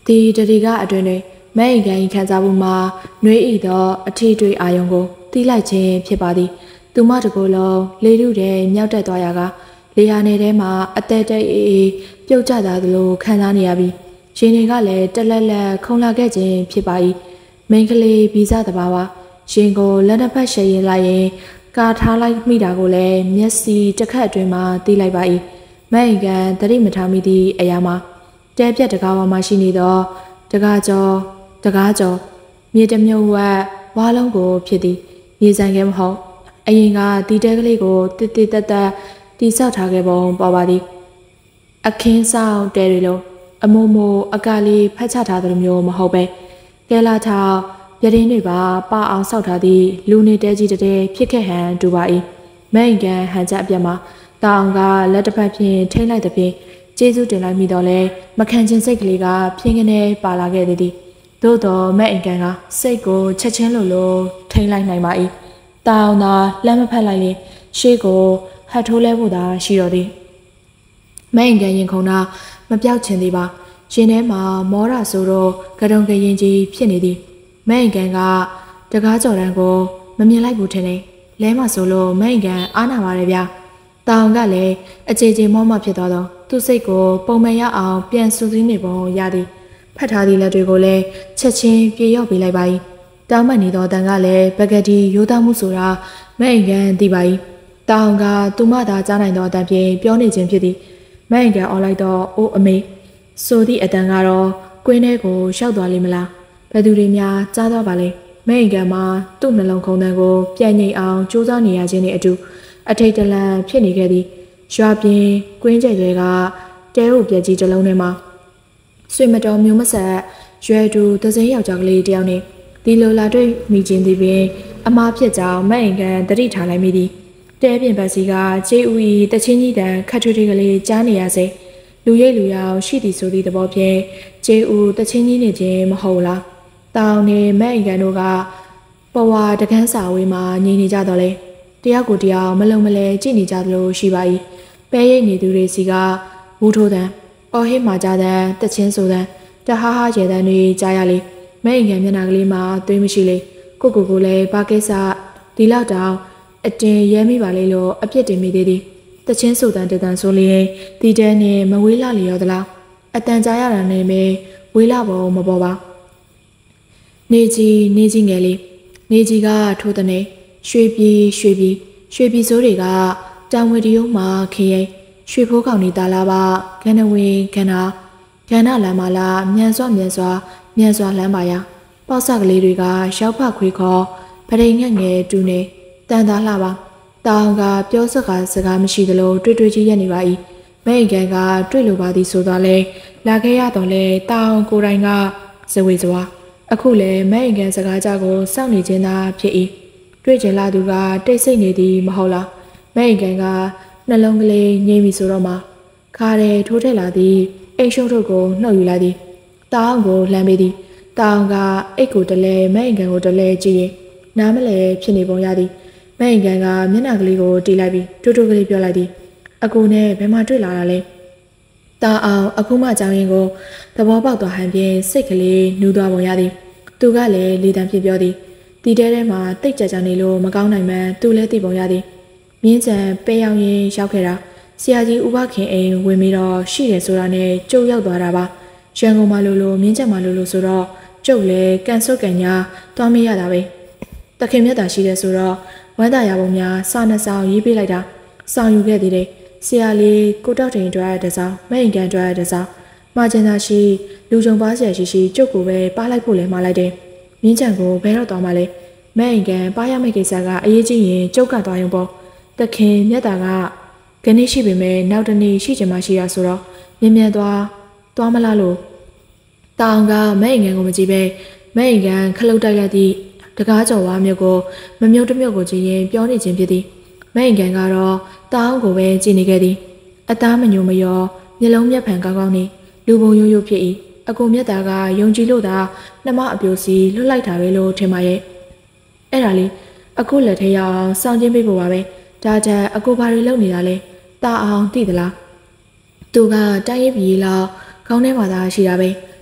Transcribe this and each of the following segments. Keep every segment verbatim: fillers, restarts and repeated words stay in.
ဒီတတိကအတွင်းတွင်မဲအိမ်ကန်ခံစားမှုမှာနှွေးဤသောအထီးတွေအာယုံကိုတီးလိုက်ခြင်းဖြစ်ပါသည်သူမတကူလုံးလေထုထဲမြောက်တက်သွားရာကလေယာနယ်ထဲမှာအသက်တိတ်အေးအေးပြုတ်ကျသွားသလိုခံစားနေရပြီးရှင်တွေကလည်းတက်လက်လက်ခုံလာခဲ့ခြင်းဖြစ်ပါ၏မိန်းကလေးဗီဇတဘာဝရှင်ကိုလက်တစ်ဖက်ရှယ်ရင်လိုက်ရင်ကာထားလိုက်မိတာကိုလည်းမျက်စိတစ်ခက်အတွင်းမှာတီးလိုက်ပါ၏မဲအိမ်ကန်တတိမထားမိသည့်အရာမှာတဲပြက်တကားဝါမှာရှိနေသောတကားကျော်တကားကျော်မြေတမြုပ်ဝက်ဝါလုံးကိုဖြစ်သည်မြေဆိုင်ကဲမဟုတ်အရင်ကဒီတဲကလေးကိုတစ်တစ်တက်တက်တိဆောက်ထားခဲ့ပုံပေါ်ပါသည်အခင်းဆောင်တဲတွေလုံးအမိုးမိုးအကလေးဖက်ချထားသလိုမျိုးမဟုတ်ပဲကဲလာထောက်ပြတင်းတွေပါပအောင်ဆောက်ထားသည့်လူနေတဲကြီးတဲဖြစ်ခဲ့ဟန်တူပါ၏မဲအိမ်ကန်ဟန်ချက်အပြတ်မှာတောင်ကလက်တစ်ဖက်ဖြင့်ထိမ့်လိုက်တဲ့ဖြင့်ကျေးဇူးတင်လိုက်မိတော့လဲမခံချင်းစိတ်ကလေးကဖြင်းကနေပါလာခဲ့သည်သို့တော်မဲအိမ်ကန်ကစိတ်ကိုချက်ချင်းလိုလိုထိမ့်လိုက်နိုင်ပါ၏တောင်သာလက်မဖက်လိုက်ရင်ရှေ့ကိုဟတ်ထိုးလဲဖို့သာရှိတော်သည်မဲအိမ်ကန်ရင်ခုန်တာမပြောက်ချင်သေးပါရှင်ထဲမှာမောရဆိုတော့ကတုံကရင်ကြီးဖြစ်နေသည်မဲအိမ်ကန်ကတကားကြော်တန်းကိုမမြင်လိုက်ဘူးထင်တယ်လဲမဆိုလို့မဲအိမ်ကန်အားနာပါတယ်ဗျာတောင်ကလည်းအခြေချေမောမဖြစ်သွားတော့သူ့စိတ်ကိုပုံမှန်ရအောင်ပြန်စူးစီးနေပုံရသည်ဖတ်ထားသည့်လက်တွေကိုလည်းချက်ချင်းပြေရောက်ပေးလိုက်ပါ၏တောင်မနေသောတန်ကလည်းပကတိရိုးသားမှုဆိုတာမဲအိမ်ကန်သိပါ၏တောင်ကသူမသာကြားနိုင်သောအတန်ဖြင့်ပြောနေခြင်းဖြစ်သည်မဲအိမ်ကန်အော်လိုက်တော့အိုးအမေဆိုသည့်အတန်ကတော့ကွင်းထဲကိုရောက်သွားလိမ့်မလားဘယ်သူတွေများကြားသွားပါလဲမဲအိမ်ကန်မှာသူ့နှလုံးခုန်တန်းကိုပြန်ငိမ့်အောင်ကြိုးစားနေရခြင်းနဲ့အတူအထိတ်တလန့်ဖြစ်နေခဲ့သည်ရွာပြင်းကွင်းကျဲတွေကတဲဟုတ်ပြက်ကြီးတစ်လုံးထဲမှာဆွေမတော်မျိုးမဆက်ရွယ်တူသစိမ်းယောက်ျားကလေးတယောက်နဲ့ဒီလိုလာတွေ့မိခြင်းသည်ပင်အမားဖြစ်ကြောင်းမဲ့အိမ်ကန်တတိထားလိုက်မိသည်တဲပြင်ပတ်စီကကျေးဦးဤတချင်းကြီးတန်ခတ်ထွေးထွေးကလေးကြားနေရစေလူရိတ်လူရောင်ရှိသည်ဆိုသည့်သဘောဖြင့်ကျေးဦးတချင်းကြီးနေခြင်းမဟုတ်လားတောင်နေမဲ့အိမ်ကန်တို့ကပဝါတကန်းစာဝေးမှာညီနေကြတော့လေတယောက်ကိုတယောက်မလုံမလဲကြည့်နေကြသလိုရှိပါ၏ပဲရိတ်နေသူတွေစီကဝူထိုးတန်းအော်ဟစ်မှာကြတဲ့တချင်းဆိုတဲ့တဟားဟားရဲတန်းတွေကြားရလေမဲအိမ်ကန်မျက်နှာကလေးမှာသွေးမရှိလေကိုကိုကိုလည်းဘာကိစ္စဒီလောက်တောင်အတင်ရဲမိပါလေလို့အပြစ်တင်မိသေးသည်တချင်းဆိုတဲ့တန်ဆိုလျင်ဒီတဲနဲ့မဝေးလာလျော်သလားအတန်ကြားရတာနဲ့ပဲဝေးလာပုံမပေါ်ပါနေကြီးနေကြီးငယ်လေးနေကြီးကထိုးတဲ့နေရွှေပြည်ရွှေပြည်ရွှေပြည်စိုးတွေကတောင်ဝေဒီယုံမှာခရင်ရွှေဖိုးကောင်နေတာလားပါခန္ဓဝင်းခန္ဓာခန္ဓာလမ်းပါလားမြန်စွာမြန်စွာမြန်စွာလမ်းပါရပေါက်ဆကလေးတွေကရောက်ဖခွေးခေါ်ပရိငက်ငယ်တူနေတန်သားလှပါတောင်ကပြောစကားစကားမရှိသလိုတွေ့တွေ့ချင်းရက်နေပါ၏မဲအိမ်ကန်ကတွေ့လိုပါသည်ဆိုတော့လေလာခဲ့ရတော့လေတောင်ကိုယ်တိုင်ကဇဝေစွာအခုလေမဲအိမ်ကန်စကားကြကိုစောင့်နေခြင်းသာဖြစ်၏တွေ့ကြလာသူကတိတ်ဆိတ်နေသည်မဟုတ်လားမဲအိမ်ကန်ကနှလုံးကလေးငြိမ်ပြီဆိုတော့မှခါတယ်ထိုးထက်လာသည်အိမ်ရှုံထုတ်ကိုနှုတ်ယူလိုက်သည်တောင်ကိုလှမ်းပေးသည်တောင်ကအိတ်ကိုတလဲမဲအိမ်ကန်ကိုတလဲကြည့်ရင်နားမလဲဖြစ်နေပုံရသည်မဲအိမ်ကန်ကမျက်နှာကလေးကိုတီးလိုက်ပြီးတူတူကလေးပြောလိုက်သည်အကူနဲ့ဘယ်မှာတွေ့လာတာလဲတောင်အောင်အခုမှကြောင်းရင်ကိုသဘောပေါက်သွားဟန်ဖြင့်စိတ်ကလေးနူးသွားပုံရသည်သူကလည်းလေတံဖြစ်ပြောသည်ဒီတဲထဲမှာတိတ်ကြကြနေလို့မကောင်းနိုင်မှန်းသူလည်းသိပုံရသည်မြင်းချံပဲရောက်ရင်ရောက်ခဲ့တာဆရာကြီးဥပခင်အိမ်ဝင်ပြီးတော့ရှိတယ်ဆိုတာနဲ့ကျုပ်ရောက်သွားတာပါရန်ကုန်မှာလို့လို့မြင်းချံမှာလို့လို့ဆိုတော့ကျုပ်လည်းကန်ဆုတ်ကန်ညာသွားမရတာပဲတခင်မြတ်တာရှိတယ်ဆိုတော့ဝမ်းသာရပုံများစာနှစ်ဆောင်ရေးပေးလိုက်တာဆောင်ယူခဲ့သေးတယ်ဆရာလေးကိုတောက်တင်တွားရတဲ့ဆောင်မဲအိမ်ကန်တွားရတဲ့ဆောင်မှာကျင်သာရှိလူကြုံပါဆရာရှိရှိကျုပ်ကိုပဲပါလိုက်ဖို့လဲမှားလိုက်တယ်မြင်းချံကိုဘယ်တော့သွားမှလဲမဲအိမ်ကန်ပါရမယ့်ကိစ္စကအရေးကြီးရင်ကျုပ်ကသွားရုံပေါ့တခင်မြတ်တာကခဏရှိပေမဲ့နောက်တနေ့ရှိချင်မှရှိရဆိုတော့မြင်မြန်သွားသွားမလားလို့တောင်ကမဲအိမ်ကန်ကိုမကြည့်ပဲမဲအိမ်ကန်ခလုတ်တိုက်လိုက်သည့်တကားကြော်ဝါမျိုးကိုမမြုပ်တမြုပ်ကိုကြည့်ရင်ပြောနေခြင်းဖြစ်သည်မဲအိမ်ကန်ကတော့တောင်ကိုပဲကြည့်နေခဲ့သည်အသားမညိုမယောမျက်လုံးမျက်ဖန်ကောင်းကောင်းနေလူပုံရိုးရိုးဖြစ်၏အကူမြတ်တာကယုံကြည်လို့သာနှမအပြိုစီလွတ်လိုက်တာပဲလို့ထင်ပါရဲ့အဲ့ဒါလေးအခုလက်ထဲရောက်အောင်စောင့်ချင်းပေးဖို့ပါပဲဒါကြအကူဘာတွေလုပ်နေတာလဲတာအောင်သိသလားသူကတိုင်းရပြည်လောက်ခေါင်းထဲမှာသာရှိတာပဲ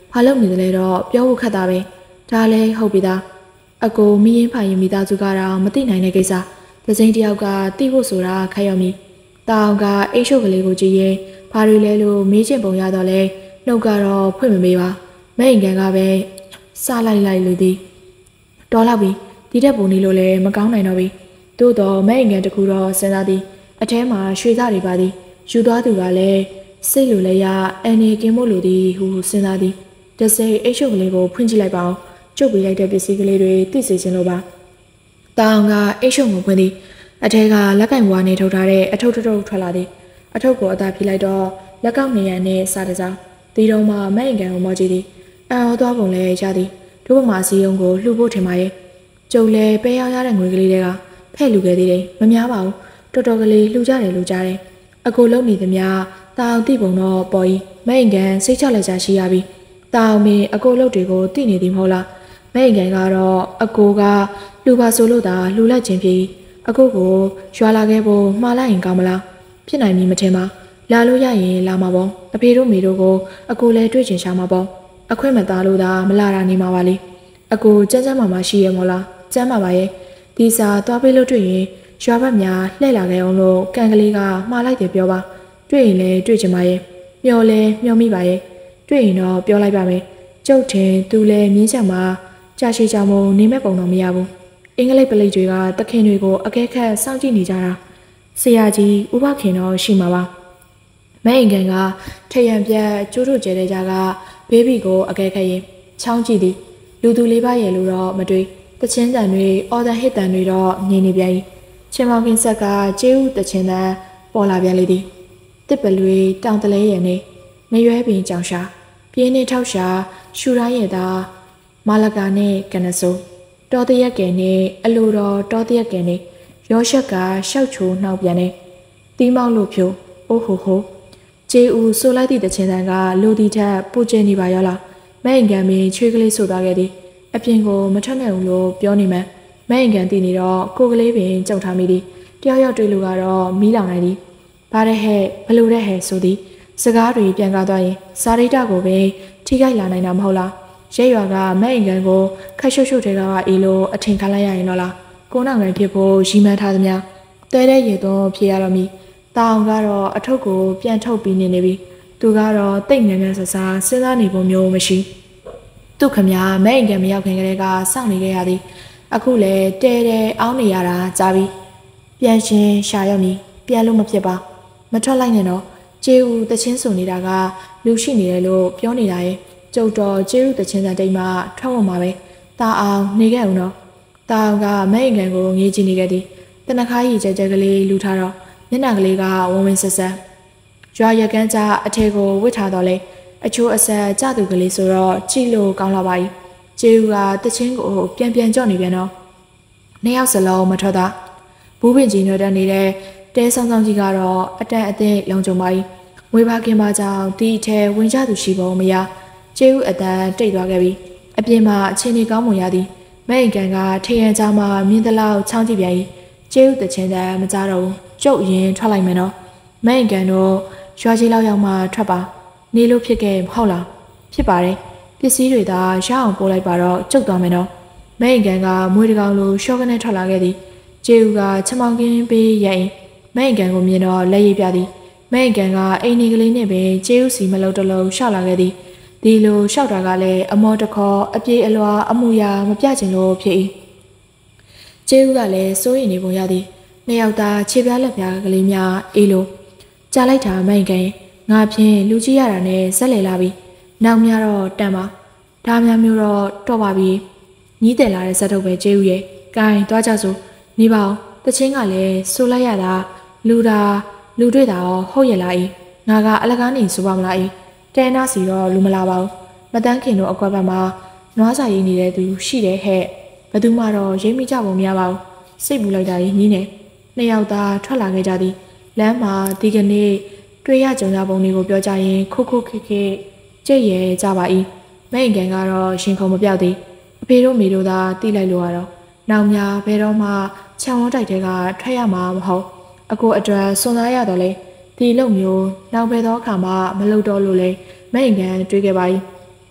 ဘာလို့နေတယ်လဲတော့ပြောဖို့ခက်တာပဲဒါလည်းဟုတ်ပြီသားအကိုမင်းရင်ဖိုင်ရင်မိသားစုကတော့မသိနိုင်တဲ့ကိစ္စတစ်စိမ့်တစ်ယောက်ကသိဖို့ဆိုတာခက်ရောက်မီတောင်ကအိတ်ရှုပ်ကလေးကိုကြည့်ရင်ဘာတွေလဲလို့မေးချင်ပုံရတော့လဲနှုတ်ကတော့ဖွင့်မမေးပါမဲ့ရင်ကန်ကပဲစားလိုက်လိုက်လို့ဒီတော်လောက်ပြီဒီတက်ပုံနေလို့လည်းမကောင်းနိုင်တော့ပြီသို့တော့မဲ့ရင်ကန်တကူတော့စဉ်းစားသည်အထဲမှာရွှေသားတွေပါသည်ယူသွားသူကလည်းစိတ်လိုလဲရအနေကင်းမို့လို့သည်ဟူစဉ်းစားသည်တစိမ့်အိတ်ရှုပ်ကလေးကိုဖွင့်ကြည့်လိုက်ပါအောင်ကျုပ်ပေးလိုက်တဲ့ပစ္စည်းကလေးတွေသိစေချင်လို့ပါတောင်ကအိတ်ရှုံကိုဖွင့်သည်အထဲကလက်ကင်ဘွားနဲ့ထုတ်ထားတဲ့အထုပ်ထုပ်ထွက်လာသည်အထုပ်ကိုအသာဖြေလိုက်တော့လက်ကောက်နေရနဲ့စားတစားဒီတော့မှမဲ့ရင်ကန်ကိုမော်ကြည့်သည်အံ့ဩသွားပုံလဲရသည်တို့ဘမစီယုံကိုလှူဖို့ထင်ပါရဲ့ကျုပ်လဲပဲရောက်ရတဲ့ငွေကလေးတွေကဖဲ့လူခဲ့သေးတယ်မများပါဘူးတော်တော်ကလေးလှူကြတယ်လှူကြတယ်အကိုလုံးနေသမျှတောင်တိပုံတော့ပေါ်ကြီးမဲ့ရင်ကန်စိတ်ချလက်ချရှိရပြီတောင်မင်းအကိုလုံးတွေကိုတိနေသည်မဟုတ်လားမဲ့ရင်ကန်ကတော့အကိုကလူပါဆိုလို့သာလှူလိုက်ခြင်းဖြစ်အကိုကိုရွာလာခဲ့ဖို့မှားလိုက်ရင်ကောင်းမလားဖြစ်နိုင်မည်မထင်ပါလာလို့ရရင်လာမှာပေါ့အဖေတို့မိတို့ကိုအကိုလည်းတွေ့ချင်ရှာမှာပေါ့အခွင့်မသားလို့သာမလာတာနေမှာပါလေအကိုစမ်းစမ်းမှမရှိရမို့လားစမ်းပါပါရဲ့ဒီစာသွားပေးလို့တွေ့ရင်ရွာဘက်များလှည့်လာခဲ့အောင်လို့ကန်ကလေးကမှားလိုက်တယ်ပြောပါတွေ့ရင်လည်းတွေ့ချင်ပါရဲ့မျောလဲမျောမိပါရဲ့တွေ့ရင်တော့ပြောလိုက်ပါမယ်ကျုပ်ထင်သူလည်းမြင်းချက်မှာကြာရှည်ကြောင်မနေမဲ့ပုံတော့မရဘူးအင်္ဂလိပ်ပလိတ်တွေကတခင်တွေကိုအကဲခတ်စောင့်ကြည့်နေကြတာဆရာကြီးဥပခင်တော့ရှိမှာပါမဲအင်ကန်ကထရံပြတ်ကျိုးတို့ကျဲတဲ့ကြားကဘေးဘီကိုအကဲခတ်ရင်ချောင်းကြည့်သည်လူသူလေးပါရဲ့လို့တော့မတွေ့တချင်းတန်တွေအော်ဒန်ဟစ်တန်တွေတော့ငြိမ်နေပြန်၏ချင်းမောင်ကင်းဆက်ကကျေးဥတချင်းတန်ပေါ်လာပြန်လေသည်တစ်ပလွေတောင်တလဲရဲ့နေမရွဲပင်ကြောင်ရှာပြင်းနေထောက်ရှာရှူရိုင်းရဲ့သာမာလကာနဲ့ကနဆိုးတော်တရက်ကဲနဲ့အလိုတော်တော်တရက်ကဲနဲ့ရောရှက်ကရှောက်ချိုးနှောက်ပြန်နေတီးမောက်လို့ဖြိုးအိုးဟိုဟိုကျေဦးဆိုလိုက်သည့်တချင်းတန်ကလိုတီထက်ပိုကျနေပါရောလားမဲအင်ကန်မင်းချွေးကလေးဆိုသွားခဲ့သည်အပြင်ကိုမထွက်နိုင်ဘူးလို့ပြောနေမှမဲအင်ကန်တည်နေတော့ကိုကလေးပင်ကြောက်ထားမိသည်တယောက်ယောက်တွေ့လို့ကတော့မီးလောင်နိုင်သည်ဘာတဲ့ဟဲ့ဘလို့တဲ့ဟဲ့ဆိုသည်စကားတွေပြန်ကားသွားရင်စာရိတ္တကိုပဲထိခိုက်လာနိုင်တာမဟုတ်လားရဲရွာကမဲ့အင်ကန်ကိုခက်ရှုပ်ရှုပ်တွေကအေးလို့အထင်ခံလိုက်ရရင်တော့လားကိုနောက်ငယ်ဖြစ်ဖို့ရီမှန်းထားသမျှတဲတဲ့ရေသွန်းဖြစ်ရတော့မီတောင်ကတော့အထုပ်ကိုပြန်ထုတ်ပြီးနေနေပြီသူကတော့တိတ်မြန်မြန်ဆဆစဉ်းစားနေပုံမျိုးမရှိသူ့ခမမဲ့အင်ကန်မရောက်ခင်ကလေးကစောင့်နေခဲ့ရသည်အခုလေတဲတဲအောင်းနေရတာကြားပြီပြန်ရှင်ရှာရောက်နေပြန်လို့မဖြစ်ပါမထွက်လိုက်နဲ့တော့ကျေဦးတချင်းစုံနေတာကလူရှိနေတယ်လို့ပြောနေတာရဲ့ကျုပ်တော်ကျေဦးတချင်းစံတိတ်မှထွက်ဝင်မှာပဲတာအောင်နေခဲ့အောင်တော့တာအောင်ကမဲ့အင်ကန်ကိုငေးကြည့်နေခဲ့သည်တနခါကြီးကြဲကြဲကလေးလူထားတော့မျက်နှာကလေးကဝင်းဝင်းဆက်ဆက်ရွာရကန်းကြားအထည်ကိုဝစ်ထားတော့လေအချိုးအဆက်ကြသူကလေးဆိုတော့ကြည့်လို့ကောင်းလာပါ යි ကျေဦးကတချင်းကိုပြန်ပြန်ကြော့နေပြန်တော့နှစ်ယောက်စလုံးမထွက်တာဘူးပင်ကြီးနဲ့တက်နေတဲ့တဲဆောင်ဆောင်ကြီးကတော့အတန်အသင့်လုံခြုံပါ යි ငွေပါခင်ပါကြောင့်ဒီအထဲဝင်ကြသူရှိပုံမရကျေဦးအတန်တိတ်သွားခဲ့ပြီအပြင်မှာအချင်းကြီးကောင်းမွန်ရသည်မဲ့အင်ကန်ကထေရန်ကြားမှာမြင်းတလောက်ချောင်းကြည့်ပြန် යි ကျေဦးတချင်းတန်မကြတော့ဘူးကျုပ်ရင်ထွက်လိုက်မယ်နော်မဲ့အင်ကန်တို့ရွာကြီးလောက်ရောက်မှထွက်ပါနေလို့ဖြစ်ခဲ့မဟုတ်လားဖြစ်ပါတယ်ပစ္စည်းတွေသာရအောင်ပို့လိုက်ပါတော့ကျုပ်သွားမယ်နော်မဲ့အင်ကန်ကမွေးတကောင်လိုရှော့ကနေထွက်လာခဲ့သည်ကျေဦးကချမောင်ကင်းပေးရိုက်မဲ့အင်ကန်ကိုမြင်တော့လက်ရည်ပြသည်မဲ့အင်ကန်ကအိမ်နေကလေးနဲ့ပင်ကျေဦးစီမလုံးတလုံးရှောက်လာခဲ့သည်ဒီလိုရှောက်တာကလည်းအမော်တခေါ်အပြေးအလွာအမှုရာမပြချင်လို့ဖြစ်၏ကျေဦးကလည်းစိုးရိမ်နေပုံရသည်နှစ်ယောက်သားခြေပြားလက်ပြားကလေးများအေးလို့ကြားလိုက်တာမဲ့အင်ကန်ငါဖြင့်လူကြီးရတာနဲ့ဆက်လေလာပြီနောက်များတော့တန်ပါဒါများမျိုးတော့တော့ပါပြီညီးတယ်လာတဲ့ဇက်ထုတ်ပဲကျေဦးရဲ့ကိုင်းသွားကြစို့နေပါဦးတချင်းကလည်းစိုးလိုက်ရတာလူတာလူတွေ့တာရောဟုတ်ရလားဤငါကအလကားနေဆိုပါမလားဤတဲနာစီတော့လူမလာပါဘူးမတန်းခင်တို့အကွက်ဘက်မှာနွားစာရည်နေတဲ့သူရှိတယ်ဟဲ့ဘယ်သူမှတော့ရိပ်မိကြပုံမရပါဘူးစိတ်ပူလိုက်တာကြီးညီးနေနှစ်ယောက်သားထွက်လာခဲ့ကြသည်လမ်းမှာဒီကနေ့တွေ့ရကြုံရပုံတွေကိုပြောကြရင်ခုခုခိခိကြိတ်ရဲကြပါ၏မဲ့အင်ကန်ကတော့ရှင်ခုံမပြောက်သေးအဖေတို့မိတို့သာတီးလိုက်လို့ရတော့နောက်များဘယ်တော့မှခြံဝန်းတိုက်တဲကထွက်ရမှာမဟုတ်အကိုအတွက်စွန်စားရတော့လေဒီလုံမျိုးနောက်ဘယ်တော့အခါမှမလုပ်တော့လို့လေမဲ့အင်ကန်တွေးခဲ့ပါ၏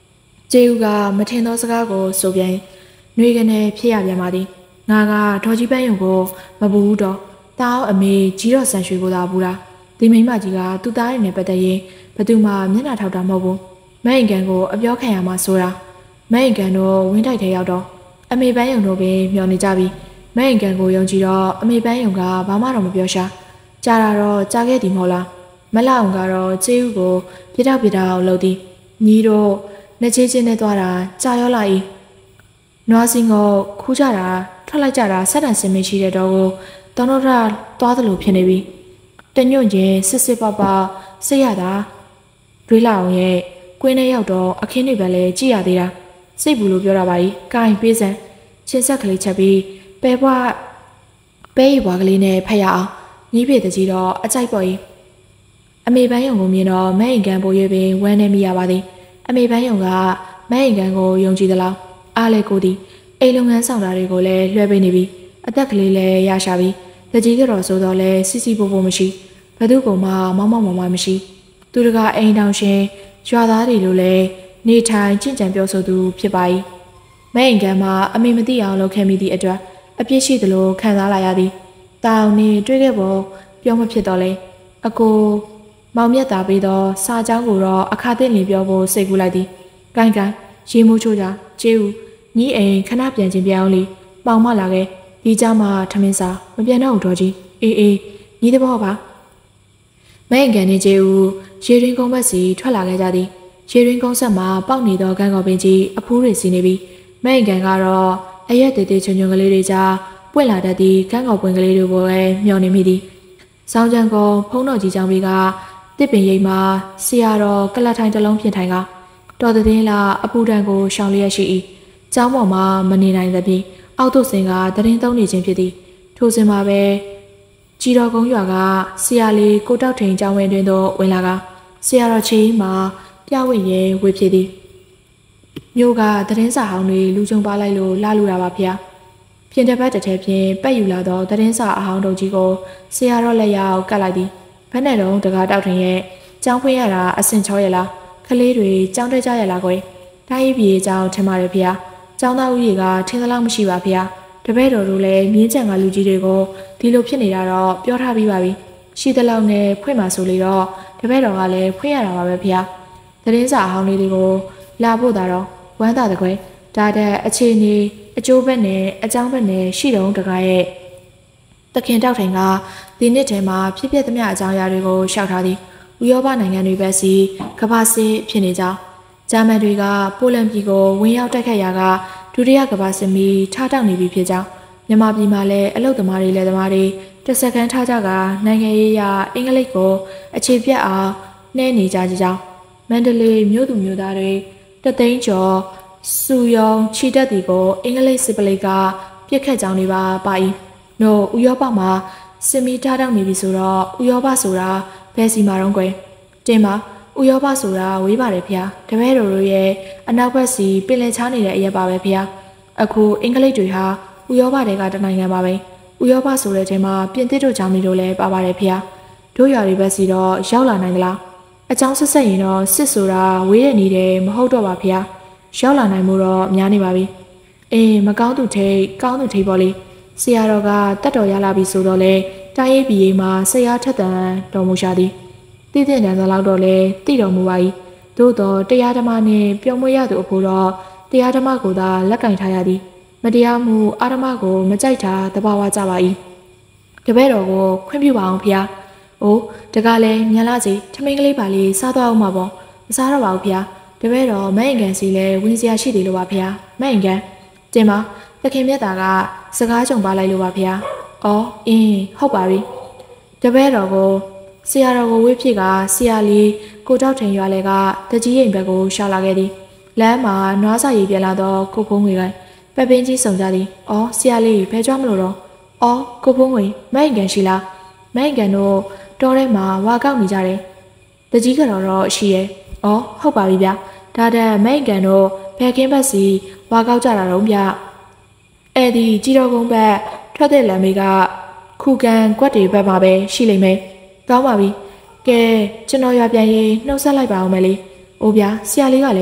ကျေးဦးကမထင်သောစကားကိုဆိုပြန်နှွေကနေဖြစ်ရပြန်ပါသည်ငါကဒေါ်ကြီးပန်းယုံကိုမပူဘူးတော့တားအမေကြီးတော်ဆန်ရွှေကိုသာဘူးလားဒီမိမကြီးကသူ့သားရည်နဲ့ပတ်သက်ရင်ဘသူမှမျက်နှာထောက်တာမဟုတ်ဘူးမအိမ်ကန်ကိုအပြောခံရမှာဆိုတာမအိမ်ကန်တို့ဝင်းတိုက်ထဲရောက်တော့အမေပန်းယုံတို့ပင်မျောနေကြပြီမအိမ်ကန်ကိုယုံကြည်တော့အမေပန်းယုံကဘာမှတော့မပြောရှာကြာတာတော့ကြာခဲ့သည်မဟုတ်လားမလအောင်ကတော့ကျေးဦးကိုပြတောက်ပြတောက်လှုပ်သည်ညီတို့နှစ်ချင်းချင်းနဲ့သွားတာကြာရောလာ၏နွားစင်းကိုခူးကြတာထွက်လိုက်ကြတာဆက်တန်စင်မရှိတဲ့တော့ကိုတောင်းတော့သွားသလိုဖြစ်နေပြီတညွန့်ချင်းစစ်စစ်ပပစိတ်ရတာတွေးလာအောင်ရဲ့ကွင်းထဲရောက်တော့အခင်းတွေပဲလဲကြည့်ရသေးတာစိတ်ဘူးလို့ပြောတာပါကြီးကိုင်ပေးစမ်းချင်းဆက်ကလေးချက်ပြီးပဲဘွားပဲရီဘွားကလေးနဲ့ဖက်ရအောင်ညီးဖေတကြီးတော့အကြိုက်ပေါ့ကြီးအမေပန်းယုံကိုမြင်တော့မဲအိမ်ကန်ပိုရွေးပင်ဝမ်းနေမိရပါသည်အမေပန်းယုံကမဲအိမ်ကန်ကိုယုံကြည်သလားအားလဲကိုသည်အိမ်လုပ်ငန်းဆောင်တာတွေကိုလည်းလွှဲပေးနေပြီအသက်ကလေးလည်းရရှာပြီတကြီးကတော့ဆိုတော့လဲစီစီပို့ပို့မရှိဘသူကမှမောင်းမောင်းမောင်းမမရှိသူတကအိမ်တောင်ရှင်ရွာသားတွေလိုလည်းနေထိုင်ကြင်ကြံပြောဆိုသူဖြစ်ပါ၏မဲအိမ်ကန်မှာအမေမသိအောင်လုပ်ခဲ့မိသည့်အတွက်အပြစ်ရှိသလိုခံစားလာရသည်တောင်နေတွေးခဲ့ပေါ်ပြောမဖြစ်တော့လဲအကိုမောင်မြတ်တာပေးသောစာကြောင်းကိုတော့အခါသိနေပြောဖို့စိတ်ကူးလိုက်သည်ကိုင်းကိုင်းရေမိုးချိုးကြကျေးဦးညီအိမ်ခဏပြန်ချင်းပြောင်းလေပေါင်မလာခဲ့ဒီကြမှာထမင်းစာမပြန်တော့ဘူးတော့ကြီးအေးအေးညီတဘောပါမဲအိမ်ကန်နေကျေးဦးရေရင်းကုန်းဘက်စီထွက်လာခဲ့ကြသည်ရေရင်းကုန်းဆက်မှာပေါက်နေသောကန်းကော်ပင်ကြီးအဖူးတွေစီနေပြီးမဲအိမ်ကန်ကတော့အရက်တေးသေးချွန်ချွန်ကလေးတွေကြားပွင့်လာတတ်သည့်ကန်းကော်ပွင့်ကလေးတွေကိုလည်းမျောနေမိသည်စောင်းချံကုန်းဖုံးတော်ကြီးကျောင်းပြီးကတစ်ပင်ရိပ်မှာဆရာတော်ကလတ်ထိုင်တစ်လုံးပြင်ထိုင်ကတော်တဲ့လာအပူတန်ကိုရှောင်လျက်ရှိ၏ကျောင်းပေါ်မှာမနေနိုင်သဖြင့်အောက်သို့ဆင်ကတရင်သုံးနေခြင်းဖြစ်သည်ထိုစဉ်မှာပဲကြီးတော်ကုန်းရွာကဆရာလေးကိုတောက်ထိန်ကျောင်းဝင်းတွင်သို့ဝင်လာကဆရာတော်ချီမှာပြဝင့်ရဲဝေဖြစ်သည်မြို့ကတရင်စာဟောင်းတွေလူကြုံပါလိုက်လို့လာလူတာပါဗျာပြင်တဲ့ဘက်တစ်ထည်ဖြင့်ပက်ယူလာသောတရင်စာအဟောင်းတို့ကြီးကိုဆရာတော်လက်ရောက်ကတ်လိုက်သည်ဘယ်နဲ့တော့တကားတောက်ထင်ရဲ့ကျောင်းဖွင့်ရတာအဆင်ချောရလားကလေးတွေကျောင်းတက်ကြရလားကွယ်တိုင်းရေးပြည်ကျောင်းထင်ပါတယ်ဖေ။ကျောင်းသားဦးရေကထင်သလောက်မရှိပါဖေ။တပည့်တော်တို့လည်းမြင်းကြံကလူကြီးတွေကိုဒီလိုဖြစ်နေတာတော့ပြောထားပြီးပါပြီ။ရှိသလောက်နဲ့ဖွင့်မှာဆိုလေတော့တပည့်တော်ကလည်းဖွင့်ရတာပါပဲဖေ။သတင်းစာအဟောင်းလေးတွေကိုလာဖို့တာတော့ဝမ်းသာတဲ့ကွယ်ဒါတဲ့အခြေအနေအကျိုးဘက်နဲ့အကြောင်းဘက်နဲ့ရှိတုံးတကားရဲ့တခင်တောက်ထိုင်ကဒီနှစ်ထဲမှာဖြစ်ပျက်သမျှအကြောင်းအရာတွေကိုရှောက်ထားသည်ဥရောပနိုင်ငံတွေပဲစီကမ္ဘာစစ်ဖြစ်နေကြောင်းဂျာမန်တွေကပိုလန်ပြည်ကိုဝင်ရောက်တိုက်ခတ်ရာကဒုတိယကမ္ဘာစစ်မီထားတောက်နေပြီဖြစ်ကြောင်းမြန်မာပြည်မှာလည်းအလုတ်သမားတွေလက်သမားတွေတစ်စက္ကန့်ထားကြကနိုင်ငံရေးအရအင်္ဂလိပ်ကိုအခြေပြတ်အောင်နှဲနေကြကြကြောင်းမန္တလေးမြို့သူမြို့သားတွေတသိန်းကျော်စုယုံခြိတက်တီကိုအင်္ဂလိပ်စစ်ပလိတ်ကပြစ်ခတ်ကြောင်းတွေပါပါ၏နို့ဥရောပမှာစစ်မီထားတောက်နေပြီဆိုတော့ဥရောပဆိုတာဘယ်စီမှာတော့ကွယ်တင်ပါဥရောပဆိုတာဝေးပါတယ်ဖေ။တပည့်တော်တို့ရဲ့အနောက်ဘက်စီပင်လယ်ချားနေတဲ့အရက်ပါပဲဖေ။အခုအင်္ဂလိပ်တွေဟာဥရောပတွေကတနိုင်ငံပါပဲ။ဥရောပဆိုတဲ့အချိန်မှာပြင်သစ်တို့ဂျာမနီတို့လည်းပါပါတယ်ဖေ။တို့ရွာတွေဘက်စီတော့ရောက်လာနိုင်သလား။အကြောင်းဆက်ဆက်ရင်တော့စစ်ဆိုတာဝေးတဲ့နေတယ်မဟုတ်တော့ပါဖေ။ရောက်လာနိုင်မှုတော့များနေပါပြီ။အေးမကောင်းသူထိတ်ကောင်းသူထိတ်ပေါ့လေ။ဆရာတော်ကတတ်တော်ရလာပြီဆိုတော့လေတိုင်းရေးပြည်မှာဆရာထက်တန်တော်မူရှာသည်တည်တဲ့တန်သလောက်တော့လေတည်တော်မူပါ၏သို့တော့တရားဓမ္မနှင့်ပြောင်းမွေးရသူအဖို့တော့တရားဓမ္မကိုသာလက်ကင်ထားရသည်မတရားမှုအာဓမ္မကိုမကြိုက်တာတဘာဝကြပါ၏တပည့်တော်ကိုခွင့်ပြုပါအောင်ဖေ။အိုးတကားလဲမြန်လာစီထမင်းကလေးပါလေးစားသွားအောင်ပါပေါ့မစားတော့ပါဘူးဖေ။တပည့်တော်မအိမ်ကန်စီလဲဝင်စရာရှိတယ်လို့ပါဖေ။မအိမ်ကန်တင်ပါသခင်မြတ်တာကစကားကြုံပါလိုက်လို့ပါဖေ။အော်အင်းဟုတ်ပါပြီတပည့်တော်ကိုဆရာတော်ကိုဝေးဖြစ်ကဆရာလေးကိုတောက်ထင်ရွာလဲကတကြီးရင်ဘက်ကိုရှာလာခဲ့သည်လမ်းမှာနွားစာရည်ပြန်လာတော့ကိုဖုံးငွေကပက်ပင်းကြီးစုံကြသည်အော်ဆရာလေးဖဲကြွမလို့တော့အော်ကိုဖုံးငွေမိုင်ကန်ရှိလားမိုင်ကန်တို့တောထဲမှာဝါကောက်နေကြတယ်တကြီးကတော့တော့ရှိရဲ့အော်ဟုတ်ပါပြီဗျဒါတဲ့မိုင်ကန်တို့ဘဲကင်းဘက်စီဝါကောက်ကြတာတော့ဗျအဲ့ဒီကြီးတော်ကုန်းဘက်ထွက်တဲ့လမ်းမေးကခုကန်ကွက်တွေဘက်မှာပဲရှိလိမ့်မယ်ကောင်းပါပြီကဲကျွန်တော်ရွာပြန်ရေးနှုတ်ဆက်လိုက်ပါအောင်မယ်လေအိုးဗျာဆရာလေးကလည်း